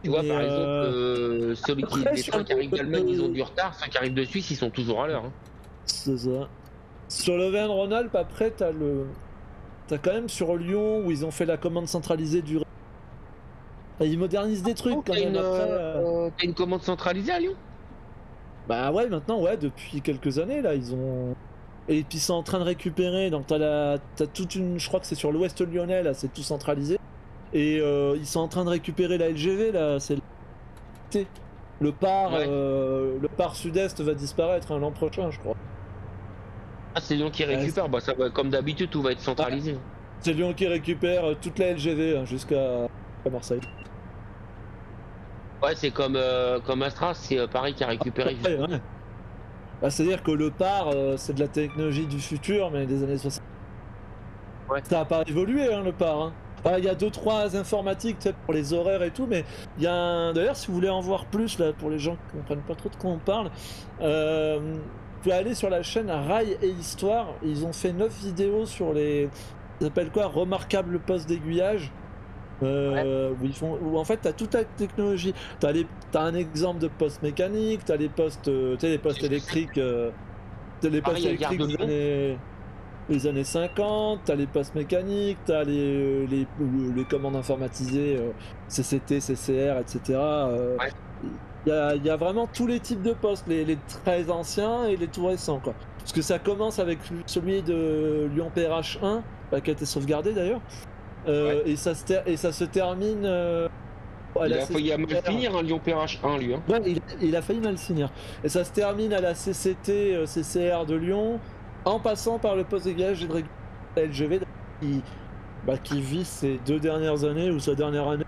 Tu vois, Mais, par exemple, euh, euh, celui qui, après, les sur trains qui arrivent d'Allemagne, ils ont le... du retard. Ceux qui arrivent de Suisse, ils sont toujours à l'heure. Hein. C'est ça. Sur le Van Rhône-Alpes, après, t'as le... T'as quand même sur Lyon où ils ont fait la commande centralisée du... Enfin, ils modernisent des trucs Oh, quand t'as même une, après. euh. euh, t'as une commande centralisée à Lyon? Bah ouais, maintenant, ouais, depuis quelques années, là, ils ont... Et puis c'est en train de récupérer, donc t'as la... t'as toute une... Je crois que c'est sur l'ouest lyonnais, là, c'est tout centralisé. Et euh, ils sont en train de récupérer la L G V, là, c'est le... Le par, Ouais. euh, le par sud-est va disparaître hein, l'an prochain, je crois. Ah, c'est Lyon qui Ouais, récupère. Bah, ça va, comme d'habitude, tout va être c'est centralisé. c'est Lyon qui récupère euh, toute la L G V hein, jusqu'à à Marseille. Ouais, c'est comme, euh, comme Astra, c'est euh, Paris qui a récupéré. Ouais, ouais. Bah, c'est-à-dire que le par, euh, c'est de la technologie du futur, mais des années soixante. Ouais. Ça n'a pas évolué, hein, le par. Hein. Enfin, il y a deux trois informatiques tu sais, pour les horaires et tout, mais il y a un... D'ailleurs, si vous voulez en voir plus, là, pour les gens qui ne comprennent pas trop de quoi on parle, euh, vous pouvez aller sur la chaîne Rail et Histoire. Ils ont fait neuf vidéos sur les... Ça s'appelle quoi? Remarquable poste d'aiguillage. Euh, où, ils font, où en fait tu as toute la technologie, tu as, as un exemple de poste mécanique, tu as les postes, euh, tu sais, les postes électriques, euh, t'as les postes Pareil, à Gare électriques de des Lyon. années, les années cinquante, tu as les postes mécaniques, tu as les, les, les commandes informatisées, euh, C C T, C C R, et cetera. Euh, Ouais. Il y, a, y a vraiment tous les types de postes, les, les très anciens et les tout récents. Quoi. Parce que ça commence avec celui de Lyon P R H un, bah, qui a été sauvegardé d'ailleurs. Euh, Ouais. et, ça se ter- et ça se termine euh, à Il la a failli à mal C C T R. finir, hein, Lyon P R H un, lui. Hein. Ouais, il, il a failli mal finir. Et ça se termine à la C C T, euh, C C R de Lyon, en passant par le poste d'aiguillage et de régulation L G V qui, bah, qui vit ces deux dernières années ou sa dernière année.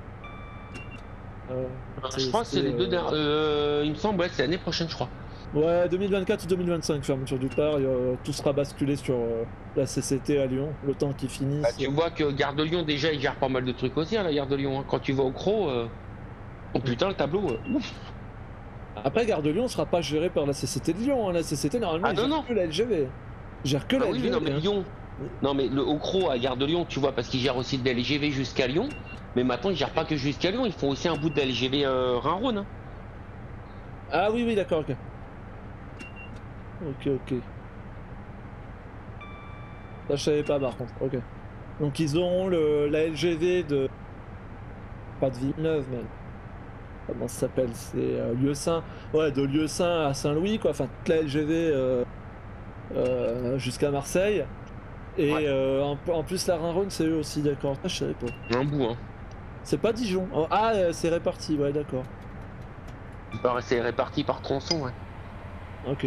Euh, Je crois que c'est les deux euh, dernières. Euh, il me semble, ouais, c'est l'année prochaine, je crois. Ouais, deux mille vingt-quatre ou deux mille vingt-cinq, fermeture du par, euh, tout sera basculé sur euh, la C C T à Lyon, le temps qu'ils finissent. Bah, tu vois que Gare de Lyon, déjà, il gère pas mal de trucs aussi à la Gare de Lyon. Hein. Quand tu vas au Cros, euh... oh putain, le tableau, euh, ouf. Après, Gare de Lyon sera pas gérée par la C C T de Lyon. Hein. La C C T, normalement, Ah il non, gère non. que la L G V. Il gère que Ah la oui, L G V. mais non, mais hein. Lyon. Non, mais le au Cros à Gare de Lyon, tu vois, parce qu'ils gèrent aussi de la L G V jusqu'à Lyon. Mais maintenant, ils gèrent pas que jusqu'à Lyon, ils font aussi un bout de la L G V euh, Rhin-Rhône. Hein. Ah oui, oui, d'accord, ok. Ok, ok. Ça, je savais pas, par contre. Ok. Donc, ils auront le, la L G V de... Pas de Villeneuve, mais... Comment ça s'appelle? C'est euh, Lieusaint. Ouais, de Lieusaint à Saint-Louis, quoi. Enfin, toute la L G V euh, euh, jusqu'à Marseille. Et Ouais. euh, en, en plus, la Rhin-Rhône, c'est eux aussi, d'accord. Ah, je savais pas. Un bout, hein. C'est pas Dijon. Oh, ah, euh, c'est réparti, ouais, d'accord. Bah, c'est réparti par tronçon, ouais. Ok.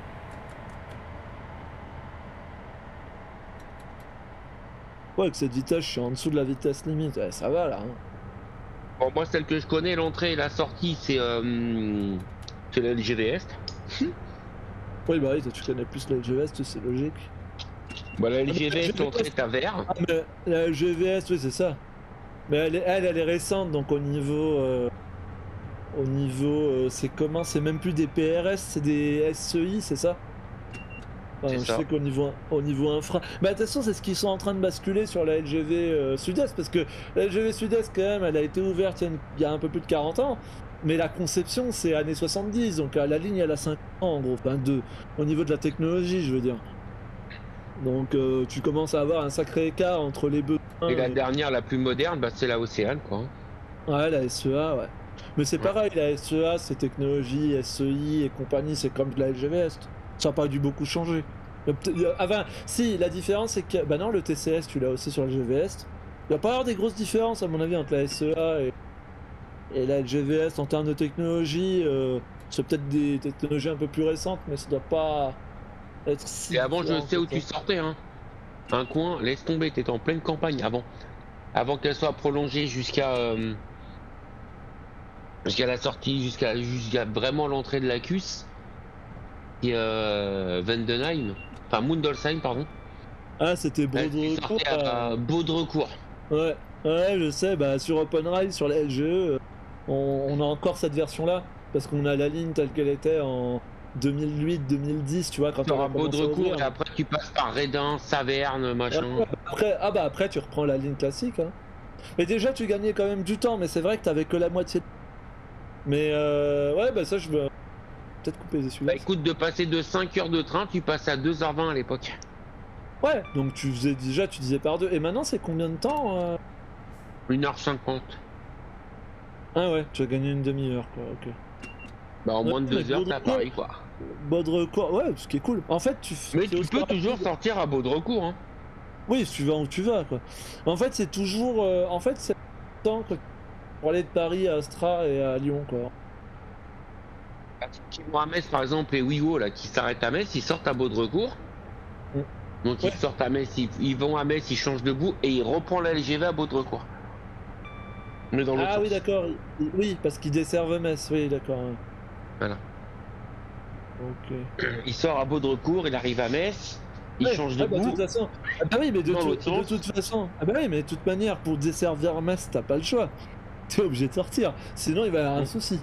Ouais, avec cette vitesse, je suis en dessous de la vitesse limite. Ouais, ça va, là. Hein. Bon, moi, celle que je connais, l'entrée et la sortie, c'est euh, c'est la L G V Est. Oui, bah oui, toi, tu connais plus la L G V S, c'est logique. Bah, la L G Ah, mais V la Est, l'entrée est à vert. Ah, mais la L G V S, oui, c'est ça. Mais elle, est, elle, elle est récente, donc au niveau... euh, au niveau... euh, c'est comment? C'est même plus des P R S, c'est des S E I, c'est ça? Enfin, C'est je ça. sais qu'au niveau, au niveau infra... Mais attention, c'est ce qu'ils sont en train de basculer sur la L G V euh, Sud-Est, parce que la L G V Sud-Est, quand même, elle a été ouverte il y a, une- il y a un peu plus de quarante ans, mais la conception, c'est années soixante-dix, donc à la ligne, elle a cinq ans, en gros, enfin deux, au niveau de la technologie, je veux dire. Donc euh, tu commences à avoir un sacré écart entre les besoins... Et la et- dernière, la plus moderne, bah, c'est la Océane, quoi. Ouais, la S E A, ouais. Mais c'est Ouais. pareil, la S E A, c'est technologie, S E I et compagnie, c'est comme de la L G V Est. Ça n'a pas dû beaucoup changer. Il y a peut- il y a- Enfin, si, la différence c'est que. Bah non, le T C S, tu l'as aussi sur la L G V Est. Il va pas y avoir des grosses différences, à mon avis, entre la S E A et, et la L G V Est en termes de technologie. Euh, c'est peut-être des technologies un peu plus récentes, mais ça doit pas être si. Et avant, je différent sais que où ça. tu sortais, hein. Un coin, laisse tomber, t'étais en pleine campagne avant. Avant qu'elle soit prolongée jusqu'à euh, jusqu'à la sortie, jusqu'à jusqu'à vraiment l'entrée de la C U S. Et euh, Vendenheim, enfin Mundolsheim, pardon. Ah, c'était Là, tu Baudrecourt. sortais à Baudrecourt. Ouais, ouais, je sais, bah sur OpenRail, sur la L G E, euh, on, on a encore cette version-là, parce qu'on a la ligne telle qu'elle était en deux mille huit deux mille dix, tu vois, quand Tu on auras a commencé à Baudrecourt ouvrir. et après tu passes par Redin, Saverne, Et machin. après, bah, après- ah bah après tu reprends la ligne classique, hein. Mais déjà tu gagnais quand même du temps, mais c'est vrai que t'avais que la moitié. Mais euh, ouais, bah ça, je vais peut-être couper les celui-là. Bah écoute, de passer de cinq heures de train, tu passes à deux heures vingt à l'époque. Ouais, donc tu faisais déjà, tu disais par deux. Et maintenant, c'est combien de temps euh une heure cinquante. Ah ouais, tu as gagné une demi-heure, quoi, ok. Bah en Ouais, moins de deux heures, t'es à Baudricourt, Paris, quoi. Baudricourt, ouais, ce qui est cool. En fait, tu Mais c'est tu aussi peux rapide. toujours sortir à Baudricourt, hein. Oui, si tu vas où tu vas, quoi. En fait, c'est toujours. euh, En fait, c'est temps que pour aller de Paris à Astra et à Lyon, quoi. Qui vont à Metz, par exemple, les Ouigo, là, qui s'arrêtent à Metz, ils sortent à Baudricourt. Mm. Donc Ouais. ils sortent à Metz, ils, ils vont à Metz, ils changent de bout et ils reprennent la L G V à Baudricourt. Mais dans l'autre Ah oui, sens. d'accord. il- Oui, parce qu'ils desservent Metz, oui, d'accord. ouais. Voilà. Ok. Il sort à Baudricourt, il arrive à Metz, il Ouais, change de ah bah de bout. toute façon. Ah bah oui, mais de, Dans tout- l'autre de sens. toute façon. Ah bah oui, mais de toute manière, pour desservir Metz, t'as pas le choix. T'es obligé de sortir. Sinon, il va y avoir un Mm. souci.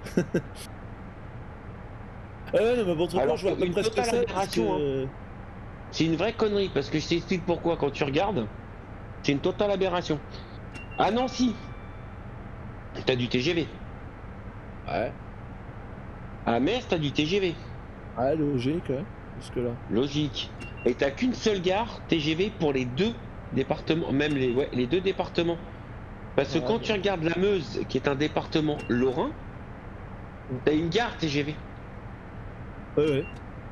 Ah ouais, non, mais bon, Alors je vois à peu une près ce que totale c'est. Parce aberration, que... C'est une vraie connerie parce que je t'explique pourquoi quand tu regardes. C'est une totale aberration. À Nancy, t'as du T G V. Ouais. À Metz, t'as du T G V. Ouais, logique, ouais. Jusque là. Logique. Et t'as qu'une seule gare T G V pour les deux départements, même les, ouais, les deux départements. Parce que Ouais, quand ouais. tu regardes la Meuse, qui est un département lorrain, t'as une gare T G V. Ouais, ouais.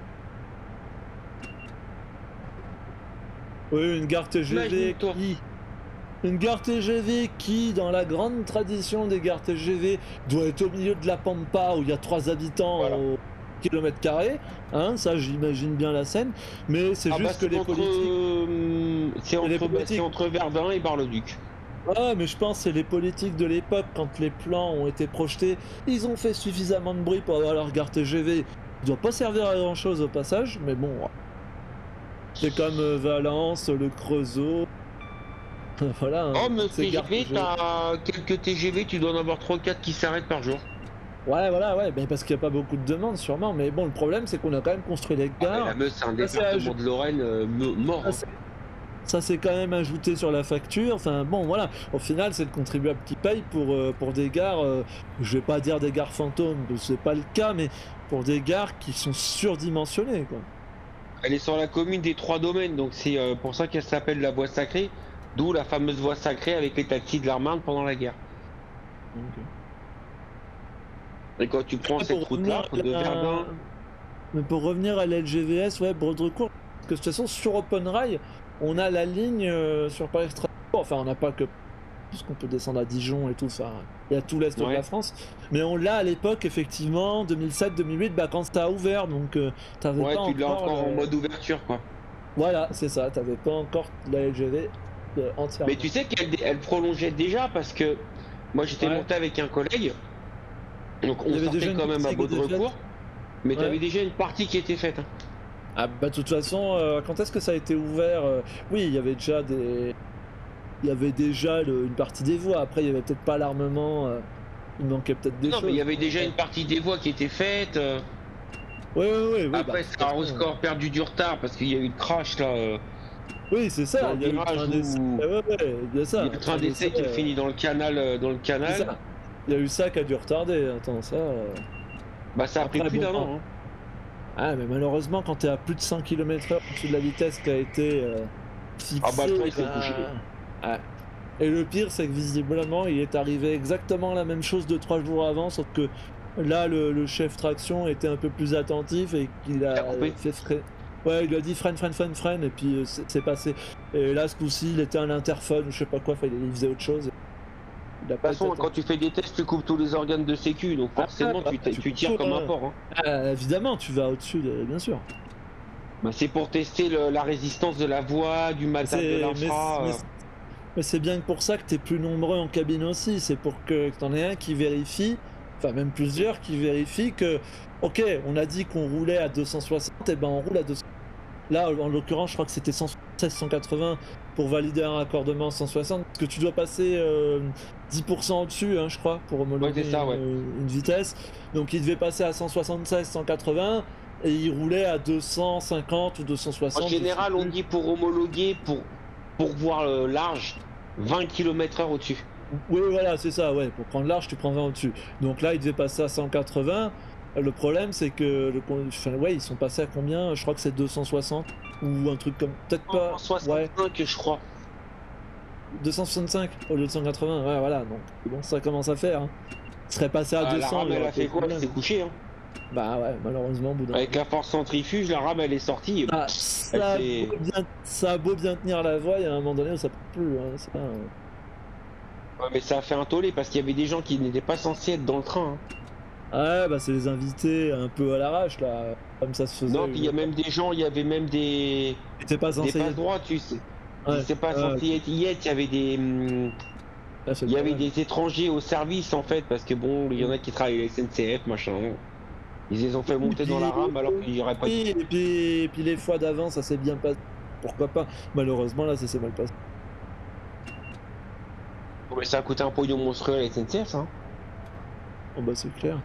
Oui, une gare T G V Imagine-toi. qui... Une gare T G V qui, dans la grande tradition des gares T G V, doit être au milieu de la Pampa où il y a trois habitants Voilà. au kilomètre carré. Hein, ça, j'imagine bien la scène. Mais c'est Ah bah juste que c'est les entre, politiques... euh, c'est les entre, bah, c'est politiques- entre Verdun et Bar-le-Duc. Ah, mais je pense que c'est les politiques de l'époque, quand les plans ont été projetés, ils ont fait suffisamment de bruit pour avoir leur gare T G V. Ils doivent pas servir à grand chose au passage, mais bon. C'est comme euh, Valence, le Creusot. Voilà. hein, Oh mais toutes ces gares T G V, T G V. t'as quelques T G V, tu dois en avoir trois quatre qui s'arrêtent par jour. Ouais, voilà, ouais, mais parce qu'il n'y a pas beaucoup de demandes, sûrement. Mais bon, le problème, c'est qu'on a quand même construit les Ah, mais gares. la Meuse, c'est un Ça, c'est département aj- de Lorraine euh, me- mort. ça, hein. c'est- Ça s'est quand même ajouté sur la facture. Enfin, bon, voilà. Au final, c'est le contribuable qui paye pour, euh, pour des gares. euh, je vais pas dire des gares fantômes, parce que c'est pas le cas, mais pour des gares qui sont surdimensionnées, quoi. Elle est sur la commune des Trois Domaines, donc c'est euh, pour ça qu'elle s'appelle la voie sacrée, d'où la fameuse voie sacrée avec les taxis de la Marne pendant la guerre. Donc, Et quand tu prends euh, cette pour route-là, revenir de à la- Verdun, Mais pour revenir à l'L G V S, ouais, Baudricourt, parce que de toute façon, sur Open Rail, on a la ligne euh, sur Paris-Strasbourg. Enfin, on n'a pas que. Puisqu'on peut descendre à Dijon et tout, enfin, il y a tout l'Est de Ouais. la France. Mais on l'a à l'époque, effectivement, deux mille sept deux mille huit, bah, quand ça a ouvert, donc euh, t'avais ouais, pas tu l'as encore. encore en le- mode ouverture, quoi. Voilà, c'est ça, t'avais pas encore la L G V euh, entièrement. Mais tu sais qu'elle elle prolongeait déjà parce que moi j'étais Ouais. monté avec un collègue, donc Il y on avait déjà sortait une quand même à partie qui était Baudricourt, mais Ouais. t'avais déjà une partie qui était faite. hein. Ah bah de toute façon, euh, quand est-ce que ça a été ouvert euh, Oui, il y avait déjà des... Il y avait déjà le- une partie des voies. Après, il y avait peut-être pas l'armement. euh, Il manquait peut-être des Non, choses. mais il y avait déjà une partie des voies qui était faite. euh, Oui, oui, oui. oui Après, bah, ça a encore perdu du retard parce qu'il y a eu le crash là. euh, Oui, c'est ça. dans Il y a eu le virage train d'essai. où- Ouais, ouais, ouais, il y a ça. Il y a le train d'essai qui euh, finit dans le canal, euh, dans le c'est canal. ça. Il y a eu ça qui a dû retarder. Attends, ça. euh, Bah ça a Après, pris plus bon, d'un an. hein. Ah, mais malheureusement, quand t'es à plus de cent kilomètres heure au-dessus de la vitesse qui a été euh, fixée. Ah bah, le train, il fait bah, bouger. ouais. Et le pire, c'est que visiblement, il est arrivé exactement la même chose de trois jours avant, sauf que là, le, le chef traction était un peu plus attentif et qu'il a Il a coupé. fait freiner. Ouais, il lui a dit freine, freine, freine, freine, et puis euh, c'est c'est passé. Et là, ce coup-ci, il était à l'interphone, ou je sais pas quoi, enfin, il faisait autre chose. Il a De toute pas façon, été quand tu fais des tests, tu coupes tous les organes de sécu, donc Ah, forcément bah, tu, t- tu tu coupes tires tout, comme un hein. porc. hein. Ah, évidemment, tu vas au-dessus, de- bien sûr. Bah, c'est pour tester le- la résistance de la voie, du matin de C'est- l'infra. mais- euh. mais- Mais c'est bien que pour ça que t'es plus nombreux en cabine aussi. C'est pour que t'en aies un qui vérifie, enfin même plusieurs qui vérifient que, ok, on a dit qu'on roulait à deux cent soixante, et ben on roule à deux cents. Là, en l'occurrence, je crois que c'était cent soixante-seize, cent quatre-vingts pour valider un raccordement cent soixante, parce que tu dois passer euh, dix pour cent au-dessus, hein, je crois, pour homologuer Ouais, c'est ça, ouais. une, une vitesse. Donc il devait passer à cent soixante-seize, cent quatre-vingts, et il roulait à deux cent cinquante ou deux cent soixante. En je sais général, on plus. dit pour homologuer, pour, pour voir euh, large, vingt kilomètres heure au-dessus. Oui, voilà, c'est ça, ouais. Pour prendre large, tu prends vingt au-dessus. Donc là, ils devaient passer à cent quatre-vingts. Le problème, c'est que le, con- enfin, ouais, ils sont passés à combien? Je crois que c'est deux cent soixante ou un truc comme. Peut-être pas. Ouais, cent soixante-cinq, je crois. deux cent soixante-cinq au lieu de cent quatre-vingts. Ouais, voilà. Donc bon, ça commence à faire. Hein. Il serait passé à Ah, la deux cents, rame, il y elle aurait a pas eu fait de quoi? Elle problème. s'est couchée, hein. Bah ouais, malheureusement, au bout d'un Avec moment. la force centrifuge, la rame, elle est sortie. Et Ah, elle ça, a beau s'est. bien, ça a beau bien tenir la voie, il y a un moment donné où ça peut plus. Hein, ça, euh. Ouais, mais ça a fait un tollé parce qu'il y avait des gens qui n'étaient pas censés être dans le train, hein. Ouais, bah c'est les invités un peu à l'arrache, là. Comme ça se faisait Non, une puis il y a époque. même des gens, il y avait même des, T'es pas des censé y passe être. droits, tu sais. Ils Ouais, étaient pas ouais, censés ok. être- y être, il y avait des. hum, Là, c'est le Il y avait problème. des étrangers au service en fait, parce que bon, il y en Mm. a qui travaillent à la S N C F, machin. Ils les ont fait Et monter dans la puis, rame alors euh, qu'il n'y aurait pas dû. oui, et puis, et puis les fois d'avant, ça s'est bien passé. Pourquoi pas? Malheureusement, là, ça s'est mal passé. Oh, mais ça a coûté un pognon monstrueux à la S N C F, ça, hein. Oh, bah, c'est clair.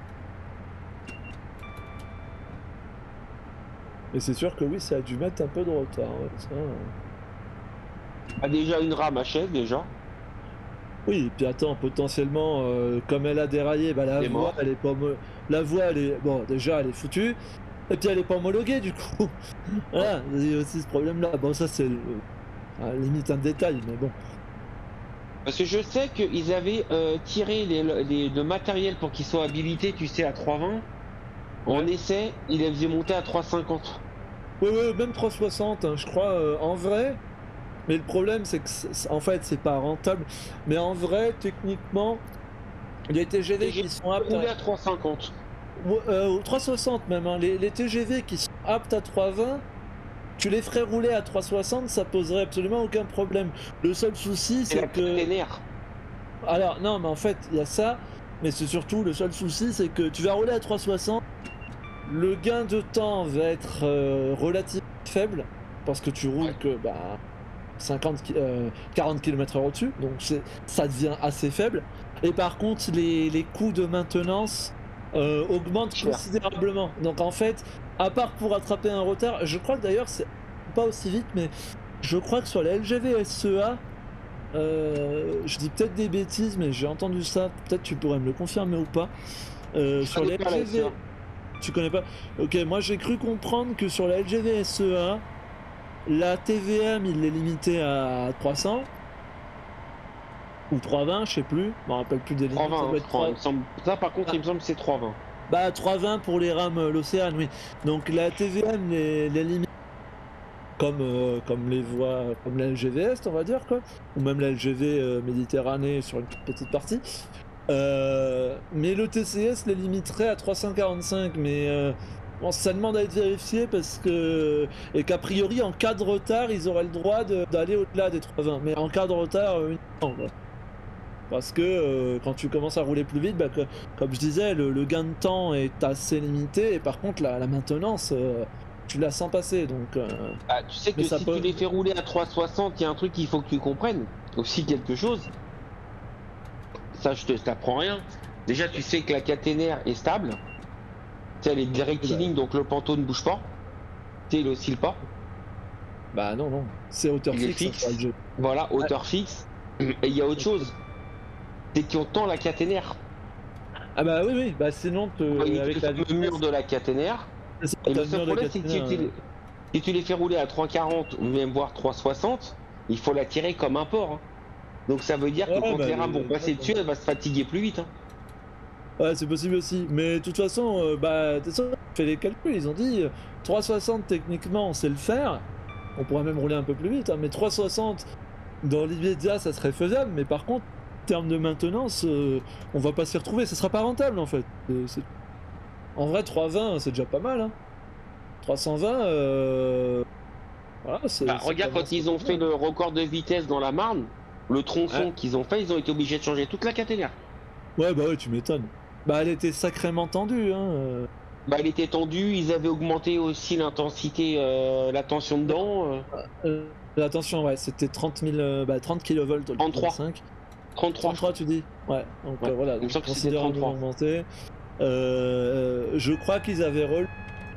Et c'est sûr que oui, ça a dû mettre un peu de retard. Ouais, ça, euh. Ah, déjà une rame achève déjà. Oui, et puis attends, potentiellement, euh, comme elle a déraillé, bah, la Il est voie, mort. elle est pas homo- la voie, elle est. Bon, déjà, elle est foutue. Et puis, elle est pas homologuée, du coup. Voilà, il y a aussi ce problème-là. Bon, ça, c'est le- à la limite un détail, mais bon. Parce que je sais qu'ils avaient euh, tiré les, les- le matériel pour qu'il soit habilité, tu sais, à trois vingt. En Ouais. essai, il les faisait monter à trois cinquante. Ouais, ouais, même trois cent soixante, hein, je crois, euh, en vrai. Mais le problème, c'est que, c'est- en fait, c'est pas rentable. Mais en vrai, techniquement, les T G V Et j'ai qui sont aptes roulé à. à trois cinquante. Ouais, euh, au trois cent soixante même, hein, les, les T G V qui sont aptes à trois cent vingt, tu les ferais rouler à trois cent soixante, ça poserait absolument aucun problème. Le seul souci, C'est c'est la que. caténaire. Alors, non, mais en fait, il y a ça. Mais c'est surtout, le seul souci, c'est que tu vas rouler à trois cent soixante. Le gain de temps va être euh, relativement faible. Parce que tu roules Ouais. que. Bah, cinquante, ki- euh, quarante kilomètres heure au-dessus, donc c'est- ça devient assez faible. Et par contre, les, les coûts de maintenance euh, augmentent Cher. considérablement. Donc en fait, à part pour rattraper un retard, je crois que d'ailleurs c'est pas aussi vite, mais je crois que sur la L G V S E A, euh, je dis peut-être des bêtises, mais j'ai entendu ça, peut-être tu pourrais me le confirmer ou pas. Euh, Je sur connais les pas la S E A. L G V, tu connais pas? Ok, moi j'ai cru comprendre que sur la L G V S E A, la T V M, il est limité à trois cents ou trois cent vingt, je sais plus. Je me rappelle plus des limites. Ça trois vingt, doit hein, être je crois. Il trois... me semble... Ça, par contre, Ah, il me semble que c'est trois vingt. bah trois cent vingt pour les rames euh, l'Océane, oui. Donc la T V M, les, les limites comme, euh, comme les voies, comme la L G V Est, on va dire, quoi. Ou même la L G V euh, Méditerranée sur une petite partie. Euh, mais le T C S les limiterait à trois cent quarante-cinq, mais euh, bon, ça demande à être vérifié parce que. Et qu'a priori, en cas de retard, ils auraient le droit de- d'aller au-delà des trois cent vingt. Mais en cas de retard, euh, uniquement, quoi. Parce que euh, quand tu commences à rouler plus vite, bah, que- comme je disais, le, le gain de temps est assez limité, et par contre, la, la maintenance, euh, tu la sens passer. Donc, euh, Ah, tu sais mais que ça si tu peut. les fais rouler à trois soixante, il y a un truc qu'il faut que tu comprennes. Aussi quelque chose. Ça, je te t'apprends rien. Déjà, tu sais que la caténaire est stable. Tu sais, elle est rectiligne, donc le panneau ne bouge pas. Tu sais, il oscille pas. Bah non, non, c'est hauteur Il est fixe, hein, sur fixe. L G. Voilà, hauteur fixe. Et il y a autre chose. C'est qu'on tend la caténaire. Ah bah oui, oui, bah sinon, te- Pour éviter avec le la fameux vitesse, mur de la caténaire. c'est ça, Et t'as le le seul mur de problème, c'est que si caténaire. tu, euh. les- si tu les fais rouler à trois quarante ou même voire trois soixante, il faut la tirer comme un porc, hein. Donc ça veut dire que Ouais, quand bah, les rames vont les- passer dessus, elle va se fatiguer plus vite, hein. ouais, c'est possible aussi. Mais de toute façon, euh, bah, de toute façon, on fait les calculs. Ils ont dit euh, trois cent soixante, techniquement, on sait le faire. On pourrait même rouler un peu plus vite, hein, mais trois cent soixante, dans l'immédiat, ça serait faisable. Mais par contre, en termes de maintenance, euh, on va pas s'y retrouver. Ce sera pas rentable, en fait. Euh, c'est- En vrai, trois cent vingt, c'est déjà pas mal. Hein. trois cent vingt, euh... voilà, c'est, Bah, ça regarde commence quand ils à ont être fait bien. le record de vitesse dans la Marne, le tronçon Ouais. qu'ils ont fait, ils ont été obligés de changer toute la caténaire. Ouais, bah ouais, tu m'étonnes. Bah, elle était sacrément tendue, hein. euh. Bah, elle était tendue, ils avaient augmenté aussi l'intensité, euh, la tension dedans. euh, Euh, attention, ouais, c'était trente mille, euh, bah, trente kilovolts au lieu de trente-trois. vingt-cinq. trente-trois, je trente-trois, crois. tu dis? Ouais, donc Ouais. euh, voilà, Il me donc semble que c'était considérablement trente-trois. augmenté. Euh, je crois qu'ils avaient, rele-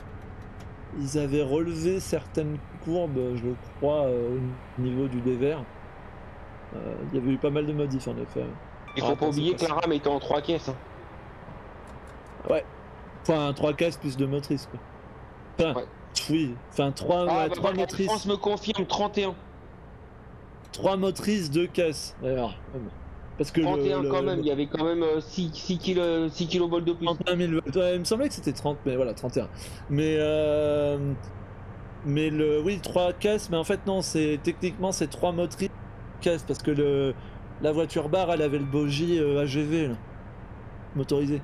ils avaient relevé certaines courbes, je crois, euh, au niveau du dévers. Euh, Il y avait eu pas mal de modifs en effet. Il Ah, faut attends, pas oublier c'est que la RAM était en trois caisses. Hein. Ouais. Enfin, trois caisses plus deux motrices quoi. Enfin, Ouais. oui. Enfin, trois, Ah, ouais, bah trois voilà, la France motrices. me confirme trente et un. Trois motrices, deux caisses. D'ailleurs. Ouais, bon. Parce que trente et le, un quand le, même, le il y avait quand même euh, six, kilo, six kilovolts de plus. trente et un mille volts. Ouais, il me semblait que c'était trente, mais voilà, trente et un. Mais euh, mais le oui, trois caisses, mais en fait non, c'est techniquement c'est trois motrices caisses parce que le la voiture bar, elle avait le bogie euh, A G V là, motorisé.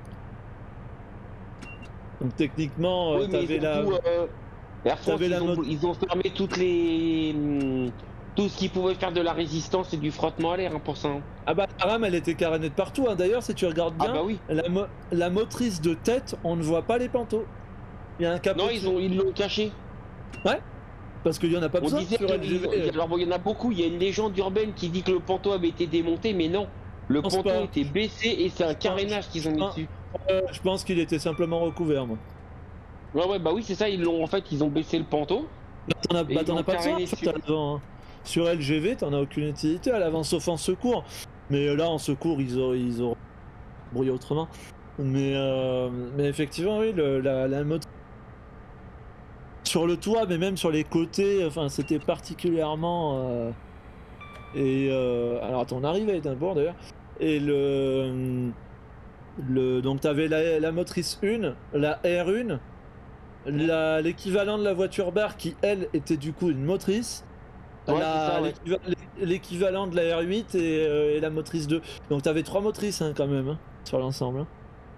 Donc techniquement, euh, Oui, mais t'avais du la coup, euh, Air France, t'avais la ils ont, mot- ils ont fermé toutes les, hum, tout ce qui pouvait faire de la résistance et du frottement à l'air hein, pour ça. Hein. Ah bah la rame elle était carénée de partout. Hein. D'ailleurs, si tu regardes Ah bien, bah oui. la, mo- la motrice de tête, on ne voit pas les panneaux. Il y a un capot Non, ils dessus. ont, ils l'ont caché. Ouais, parce qu'il y en a pas On besoin disait sur que, ils ont- L G V. alors bon, il y en a beaucoup. Il y a une légende urbaine qui dit que le ponton avait été démonté, mais non. Le Je pense ponton pas. était baissé et c'est un Je pense, carénage qu'ils je ont mis pense- dessus. ouais, je pense qu'il était simplement recouvert, moi. Ouais, ouais, bah oui, c'est ça. Ils l'ont, en fait, ils ont baissé le ponton Bah, t'en as, et bah, ils t'en l'ont as pas besoin, caréné en fait, dessus. à l'avant. Hein. Sur L G V, t'en as aucune utilité à l'avant, sauf en secours. Mais euh, là, en secours, ils auraient, ils auraient brouillé autrement. Mais, euh, mais effectivement, oui, le, la, la moto sur le toit, mais même sur les côtés, enfin, c'était particulièrement. euh, Et euh, alors, attends, on arrive à Édimbourg d'ailleurs. Et le. le donc, t'avais la, la motrice un, la R un. La- l'équivalent de la voiture bar qui elle était du coup une motrice, Ouais, c'est la- ça, ouais. l'équiva- l'équivalent de la R huit et, euh, et la motrice deux. Donc t'avais trois motrices hein, quand même hein, sur l'ensemble. Hein.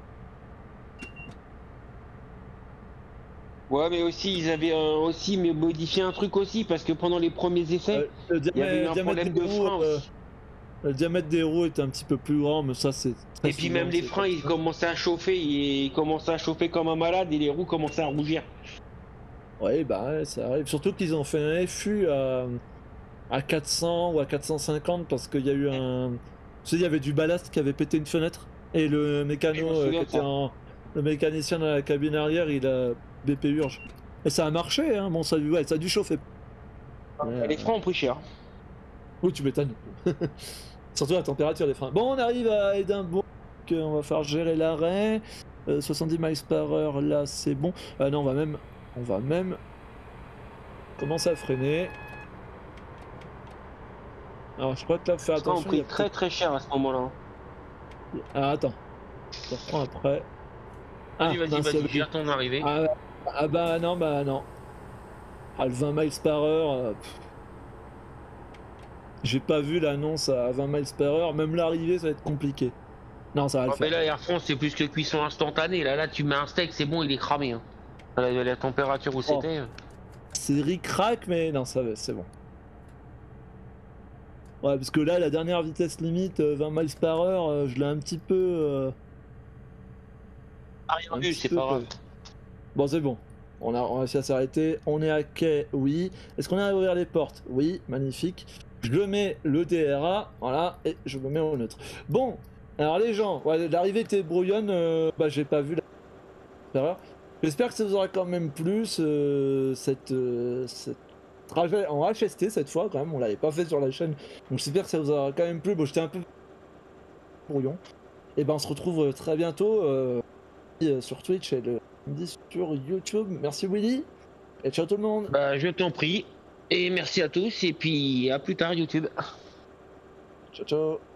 Ouais, mais aussi, ils avaient euh, aussi mais modifié un truc aussi parce que pendant les premiers essais, Euh, le, il y avait eu diamètre, un diamètre problème des de roues, frein euh, aussi. le diamètre des roues est un petit peu plus grand, mais ça c'est très Et puis même souvent les c'est comme freins, ils ça. commençaient à chauffer, ils commençaient à chauffer comme un malade et les roues commençaient à rougir. Ouais bah ouais, ça arrive. Surtout qu'ils ont fait un F U à, à quatre cents ou à quatre cent cinquante parce qu'il y a eu un. Tu sais, il y avait du ballast qui avait pété une fenêtre et le Je me mécano euh, qui souviens de était ça. en. Le mécanicien dans la cabine arrière, il a B P urge. Et ça a marché, hein. Bon, ça, ouais, ça a dû chauffer. Mais, Et les euh, freins ont pris cher. Oui, tu m'étonnes. Surtout la température des freins. Bon, on arrive à Édimbourg. euh, On va faire gérer l'arrêt. Euh, soixante-dix miles par heure, là, c'est bon. Ah non, on va même. On va même commencer à freiner. Alors, je crois que là, faut faire Les freins ont attention. Il y pris a très peut-être. très cher à ce moment-là. Ah, attends. Je te reprends après. Ah, Vas-y, vas-y, mince, il y vas-y, avait- gère ton arrivée. ah, ah bah non, bah non. Ah, le vingt miles par heure. euh, pff. J'ai pas vu l'annonce à vingt miles par heure. Même l'arrivée, ça va être compliqué. Non, ça va le Ah, mais faire. là, Air France, c'est plus que cuisson instantanée. Là, là, tu mets un steak, c'est bon, il est cramé. Hein. La, la température où Oh, c'était. euh. c'est ric-rac, mais non, ça va, c'est bon. Ouais, parce que là, la dernière vitesse limite, euh, vingt miles par heure, euh, je l'ai un petit peu. euh, Ah, rien un vu, petit c'est peu. pas grave. Bon, c'est bon. On a, on a réussi à s'arrêter. On est à quai, oui. Est-ce qu'on a à ouvrir les portes? Oui, magnifique. Je le mets le D R A, voilà, et je le mets au neutre. Bon, alors les gens, ouais, l'arrivée était brouillonne, euh, bah j'ai pas vu la erreur. J'espère que ça vous aura quand même plu, ce, cette, euh, cette trajet en H S T cette fois, quand même, on l'avait pas fait sur la chaîne, donc j'espère que ça vous aura quand même plu. Bon, j'étais un peu brouillon. Et ben on se retrouve euh, très bientôt euh, sur Twitch et le samedi sur YouTube. Merci Willy, et ciao tout le monde. Bah, je t'en prie. Et merci à tous, et puis à plus tard, YouTube. Ciao ciao.